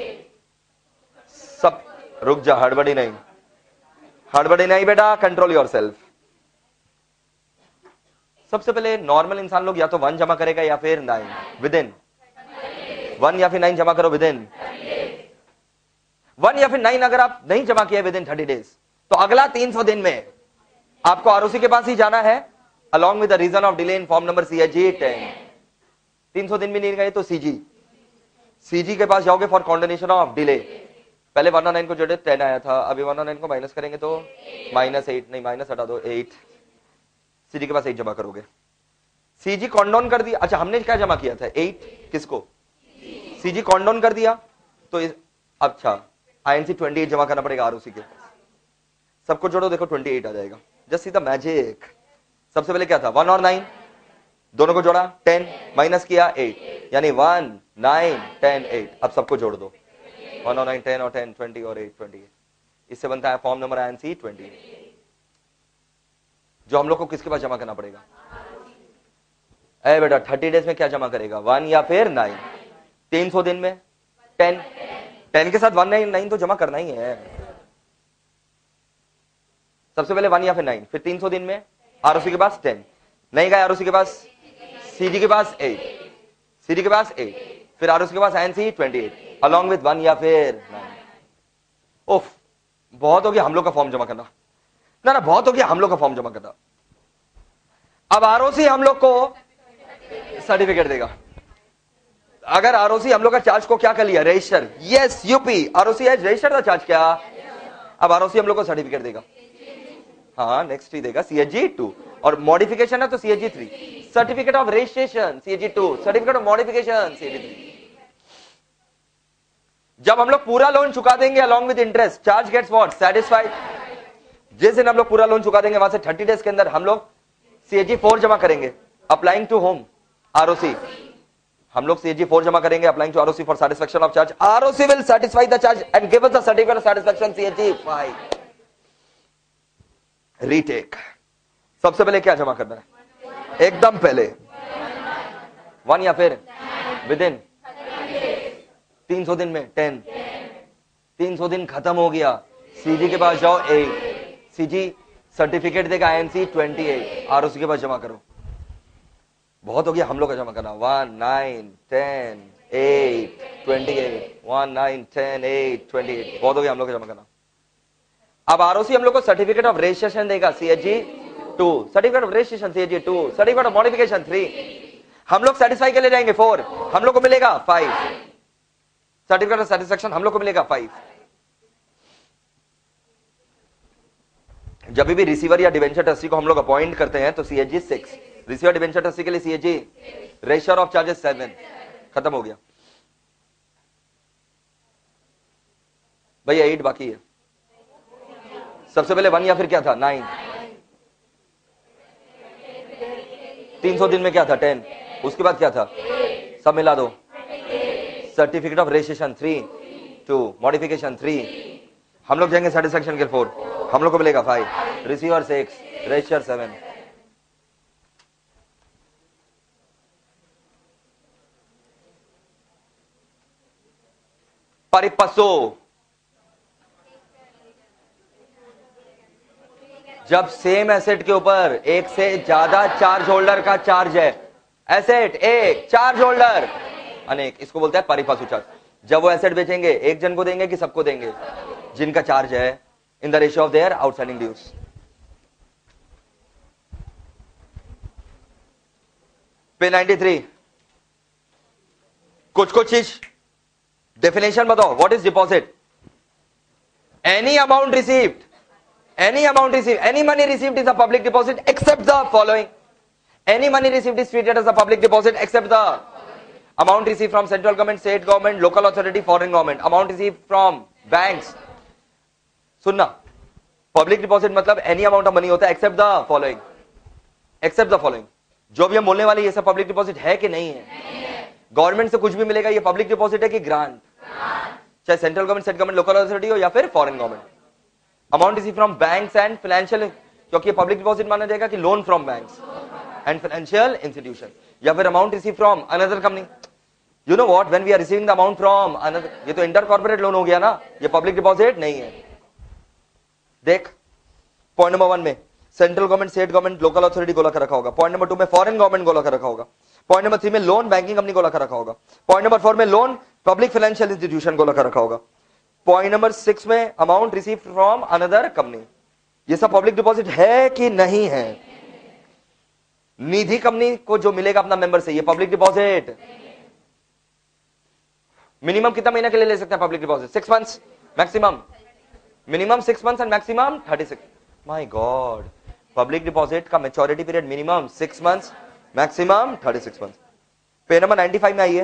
सब। रुक जा, हड़बड़ी नहीं, हड़बड़ी नहीं बेटा, कंट्रोल योरसेल्फ। सबसे पहले नॉर्मल इंसान लोग या तो वन जमा करेगा या फिर नाइन, विद इन वन या फिर नाइन जमा करो विद इन वन या फिर नाइन। अगर आप नहीं जमा किया विद इन थर्टी डेज तो अगला तीन सौ दिन में आपको आरओसी के पास ही जाना है, along with the reason of delay in form number C H G ten. तीन सौ दिन भी नहीं गए तो सीजी सीजी के पास जाओगे फॉर कॉन्डोनेशन ऑफ डिले, पहले वन नाइन को जोड़े टेन आया था, अभी वन नाइन को माइनस करेंगे तो माइनस एट, नहीं माइनस हटा दो एट, सीजी के पास एट जमा करोगे। सीजी कॉन्डोन कर दिया, अच्छा हमने क्या जमा किया था एट, किसको? सीजी कॉन्डोन कर दिया तो इस, अच्छा आईएनसी ट्वेंटी एट जमा करना पड़ेगा आरओसी के पास। सबको जोड़ो देखो ट्वेंटी एट आ जाएगा, जस्ट सी द मैजिक। सबसे पहले क्या था वन और नाइन, दोनों को जोड़ा टेन, माइनस किया एट, यानी वन नाइन टेन एट। अब सबको जोड़ दो, वन और नाइन टेन और टेन ट्वेंटी और एट ट्वेंटी एट, इससे बनता है form number INC twenty eight, जो हम लोग को किसके पास जमा करना पड़ेगा? ए बेटा थर्टी डेज में क्या जमा करेगा, वन या फिर नाइन। तीन सौ दिन में टेन, टेन के साथ वन नाइन नाइन तो जमा करना ही है। सबसे पहले वन या फिर नाइन, फिर तीन सौ दिन में आरओसी के पास टेन, नहीं गए आरओसी के पास, सीजी के पास एट, सीजी के पास एट, फिर आरओसी के पास INC twenty eight along with one या फिर नाइन। ओफ, बहुत हो गया हम लोग का फॉर्म जमा करना, ना ना बहुत हो गया हम लोग का फॉर्म जमा करना। अब आरओसी हम लोग को सर्टिफिकेट देगा। अगर आरओसी हम लोग का चार्ज को क्या कर लिया, register, yes UP ROC has registered the charge, क्या? अब आरओसी हम लोग को सर्टिफिकेट देगा, हाँ नेक्स्ट ही देगा सीएचजी टू, और मॉडिफिकेशन है तो CHG three, certificate of registration CHG two, certificate of modification CHG three. जब हम लोग पूरा लोन चुका देंगे along with interest, charge gets what, satisfied. जिस दिन हम लोग पूरा लोन चुका देंगे वहां से थर्टी डेज के अंदर हम लोग सीएचजी फोर जमा करेंगे, अप्लाइंग टू होम आरओसी। हम लोग सीएचजी फोर जमा करेंगे, applying to ROC for satisfaction of charge. ROC will satisfy the charge and give us the certificate of satisfaction CHG five. Retake, सबसे पहले क्या जमा करना है? एकदम पहले वन या फिर विद इन तीन सौ दिन में टेन, तीन सौ दिन खत्म हो गया, सीजी के पास जाओ एट, सीजी सर्टिफिकेट देगा आईएनसी ट्वेंटी एट, आरओसी के पास जमा करो। बहुत हो गया हम लोग का जमा करना, one nine ten eight twenty eight, one nine ten eight twenty eight, बहुत हो गया हम लोग का जमा करना। अब आरओसी हम लोग को सर्टिफिकेट ऑफ रजिस्ट्रेशन देगा CHG two, certificate of registration CHG two, certificate of modification three, हम लोग सेटिस्फाई के ले जाएंगे फोर, हम लोग को मिलेगा फाइव, सर्टिफिकेट ऑफ सेटिस्फैक्शन हम लोग को मिलेगा फाइव। जब भी रिसीवर या डिवेंचर ट्रस्टी को हम लोग अपॉइंट करते हैं तो CHG six, receiver debenture trustee के लिए CHG, register of charges seven, खत्म हो गया भैया, एट बाकी है। सबसे पहले वन या फिर क्या था नाइन, तीन सौ दिन में क्या था टेन, उसके बाद क्या था, सब मिला दो, certificate of registration three, two modification three, हम लोग जाएंगे सेटिस्फैक्शन के फोर, हम लोग को मिलेगा five, receiver six, register seven. Pari passu, जब सेम एसेट के ऊपर एक से ज्यादा चार्ज होल्डर का चार्ज है, एसेट एक, चार्ज होल्डर अनेक, इसको बोलते हैं परिपसु चार्ज। जब वो एसेट बेचेंगे एक जन को देंगे कि सबको देंगे, जिनका चार्ज है in the ratio of their outstanding dues. पे नाइंटी थ्री, कुछ कुछ चीज डेफिनेशन बताओ, what is deposit? Any amount received, any amount received, any money received is a public deposit except the following. Any money received is treated as a public deposit except the amount received from central government, state government, local authority, foreign government, amount received from banks. सुनना, public deposit मतलब any amount of money होता है except the following, except the following. जो भी हम बोलने वाले ये सब पब्लिक डिपॉजिट है कि नहीं है? गवर्नमेंट से कुछ भी मिलेगा ये पब्लिक डिपॉजिट है कि ग्रांट, चाहे central government, state government, local authority हो या फिर foreign government. Amount receive from banks and financial, क्योंकि पब्लिक डिपॉजिट माना जाएगा कि loan from banks and financial institution, या फिर amount receive from another company. You know what, when we are receiving the amount from another, ये तो inter corporate loan हो गया ना, ये पब्लिक डिपॉजिट नहीं है। देख पॉइंट नंबर वन में central government, state government, local authority गोला कर रखा होगा। पॉइंट नंबर टू में फॉरेन गवर्नमेंट गोला कर रखा होगा। पॉइंट नंबर थ्री में लोन बैंकिंग कंपनी गोला कर रखा होगा। पॉइंट नंबर फोर में लोन पब्लिक फाइनेंशियल इंस्टीट्यूशन गोला कर रखा होगा। पॉइंट नंबर सिक्स में amount receive from another company. ये सब पब्लिक डिपॉजिट है कि नहीं है? निधि कंपनी को जो मिलेगा अपना मेंबर से, ये पब्लिक डिपॉजिट। मिनिमम कितना महीने के लिए ले सकते हैं public deposit? Six months maximum, minimum six months and maximum thirty six. My god, public deposit का maturity period minimum six months, maximum thirty six months. पे नंबर नाइंटी फाइव में आइए,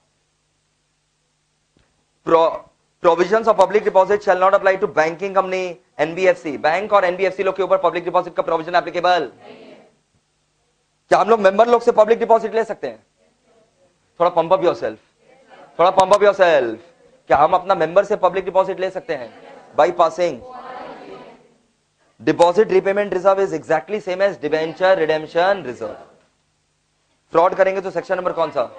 provisions of public deposit shall not apply to banking company, NBFC. Bank और NBFC लोग के ऊपर public deposit का provision applicable. क्या हम लोग मेंबर लोग से पब्लिक डिपॉजिट ले सकते हैं? थोड़ा पंप अप योरसेल्फ, थोड़ा पंप अप योरसेल्फ। क्या हम अपना मेंबर से पब्लिक डिपॉजिट ले सकते हैं? By passing. Deposit repayment reserve is exactly same as debenture redemption reserve. Fraud करेंगे तो सेक्शन नंबर कौन सा?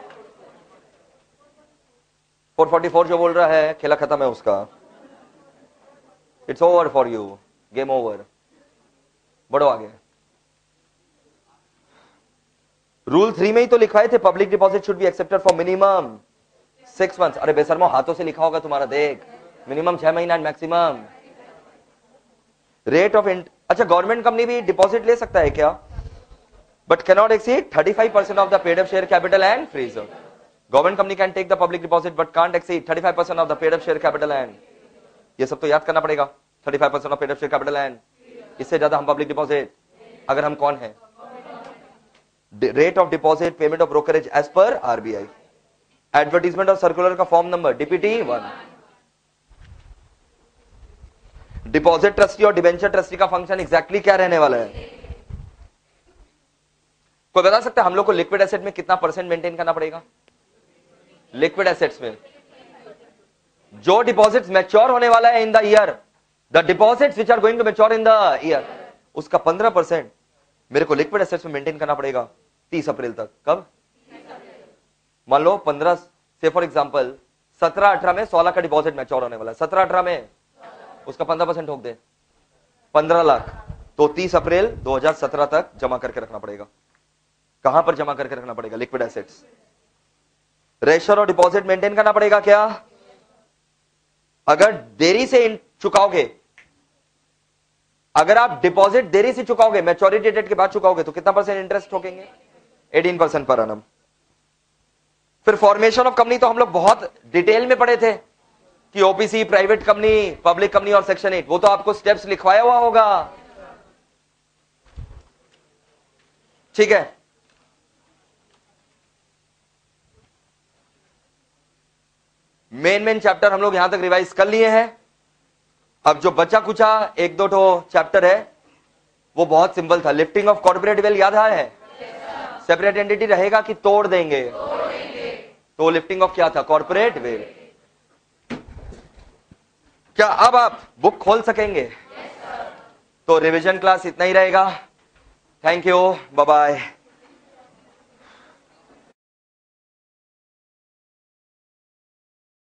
फोर फोर्टी फोर जो बोल रहा है खेला खत्म है उसका। It's over for you, game over. बढ़ो आगे। रूल थ्री में ही तो लिखवाए थे public deposit should be accepted for minimum six months. अरे बेशर्मो, हाथों से लिखा होगा तुम्हारा, देख। मिनिमम छह महीना एंड मैक्सिमम रेट ऑफ इंट। अच्छा, गवर्नमेंट कंपनी भी डिपॉजिट ले सकता है क्या? But cannot exceed thirty five percent of the paid up share capital and free reserve. Government company can take the public deposit but can't exceed thirty five percent of the paid up share capital and, ये सब तो याद करना पड़ेगा। Thirty five percent of paid up share capital and, इससे ज्यादा हम public deposit, अगर हम कौन है? Rate of deposit payment of brokerage as per RBI. Advertisement और सर्कुलर का form number DPT one. Deposit trustee और डिबेंचर ट्रस्टी का फंक्शन एग्जैक्टली क्या रहने वाला है? कोई बता सकता है हम लोग को लिक्विड एसेट में कितना परसेंट मेंटेन करना पड़ेगा? लिक्विड एसेट्स में जो डिपॉजिट्स मैच्योर होने वाला है in the year, the deposits which are going to mature in the year, उसका पंद्रह परसेंट मेरे को लिक्विड एसेट्स में मेंटेन करना पड़ेगा तीस अप्रैल तक। कब? मान लो पंद्रह से फॉर एग्जांपल सत्रह अठारह में सोलह का डिपॉजिट मैच्योर होने वाला है, सत्रह अठारह में उसका पंद्रह परसेंट ठोक दे, पंद्रह लाख, तो तीस अप्रैल दो हज़ार सत्रह तक जमा करके रखना पड़ेगा। कहां पर जमा करके रखना पड़ेगा? Liquid assets. रेशर और डिपॉजिट मेंटेन करना पड़ेगा क्या? अगर देरी से चुकाओगे, अगर आप डिपॉजिट देरी से चुकाओगे, मैच्योरिटी डेट के बाद चुकाओगे, तो कितना परसेंट इंटरेस्ट ठोकेंगे? अठारह परसेंट पर annum। फिर फॉर्मेशन ऑफ कंपनी तो हम लोग बहुत डिटेल में पढ़े थे कि OPC, private company, public company और सेक्शन एट, वो तो आपको स्टेप्स लिखवाया हुआ होगा। ठीक है, मेन मेन चैप्टर हम लोग यहां तक रिवाइज कर लिए हैं। अब जो बचा कुचा एक दो ठो चैप्टर है वो बहुत सिंपल था। लिफ्टिंग ऑफ कॉर्पोरेट वेल याद है? सेपरेट एंटिटी रहेगा कि तोड़ देंगे? तोड़ देंगे। तो लिफ्टिंग ऑफ क्या था? Corporate veil. क्या अब आप बुक खोल सकेंगे? तो रिवीजन क्लास इतना ही रहेगा। Thank you, bye bye.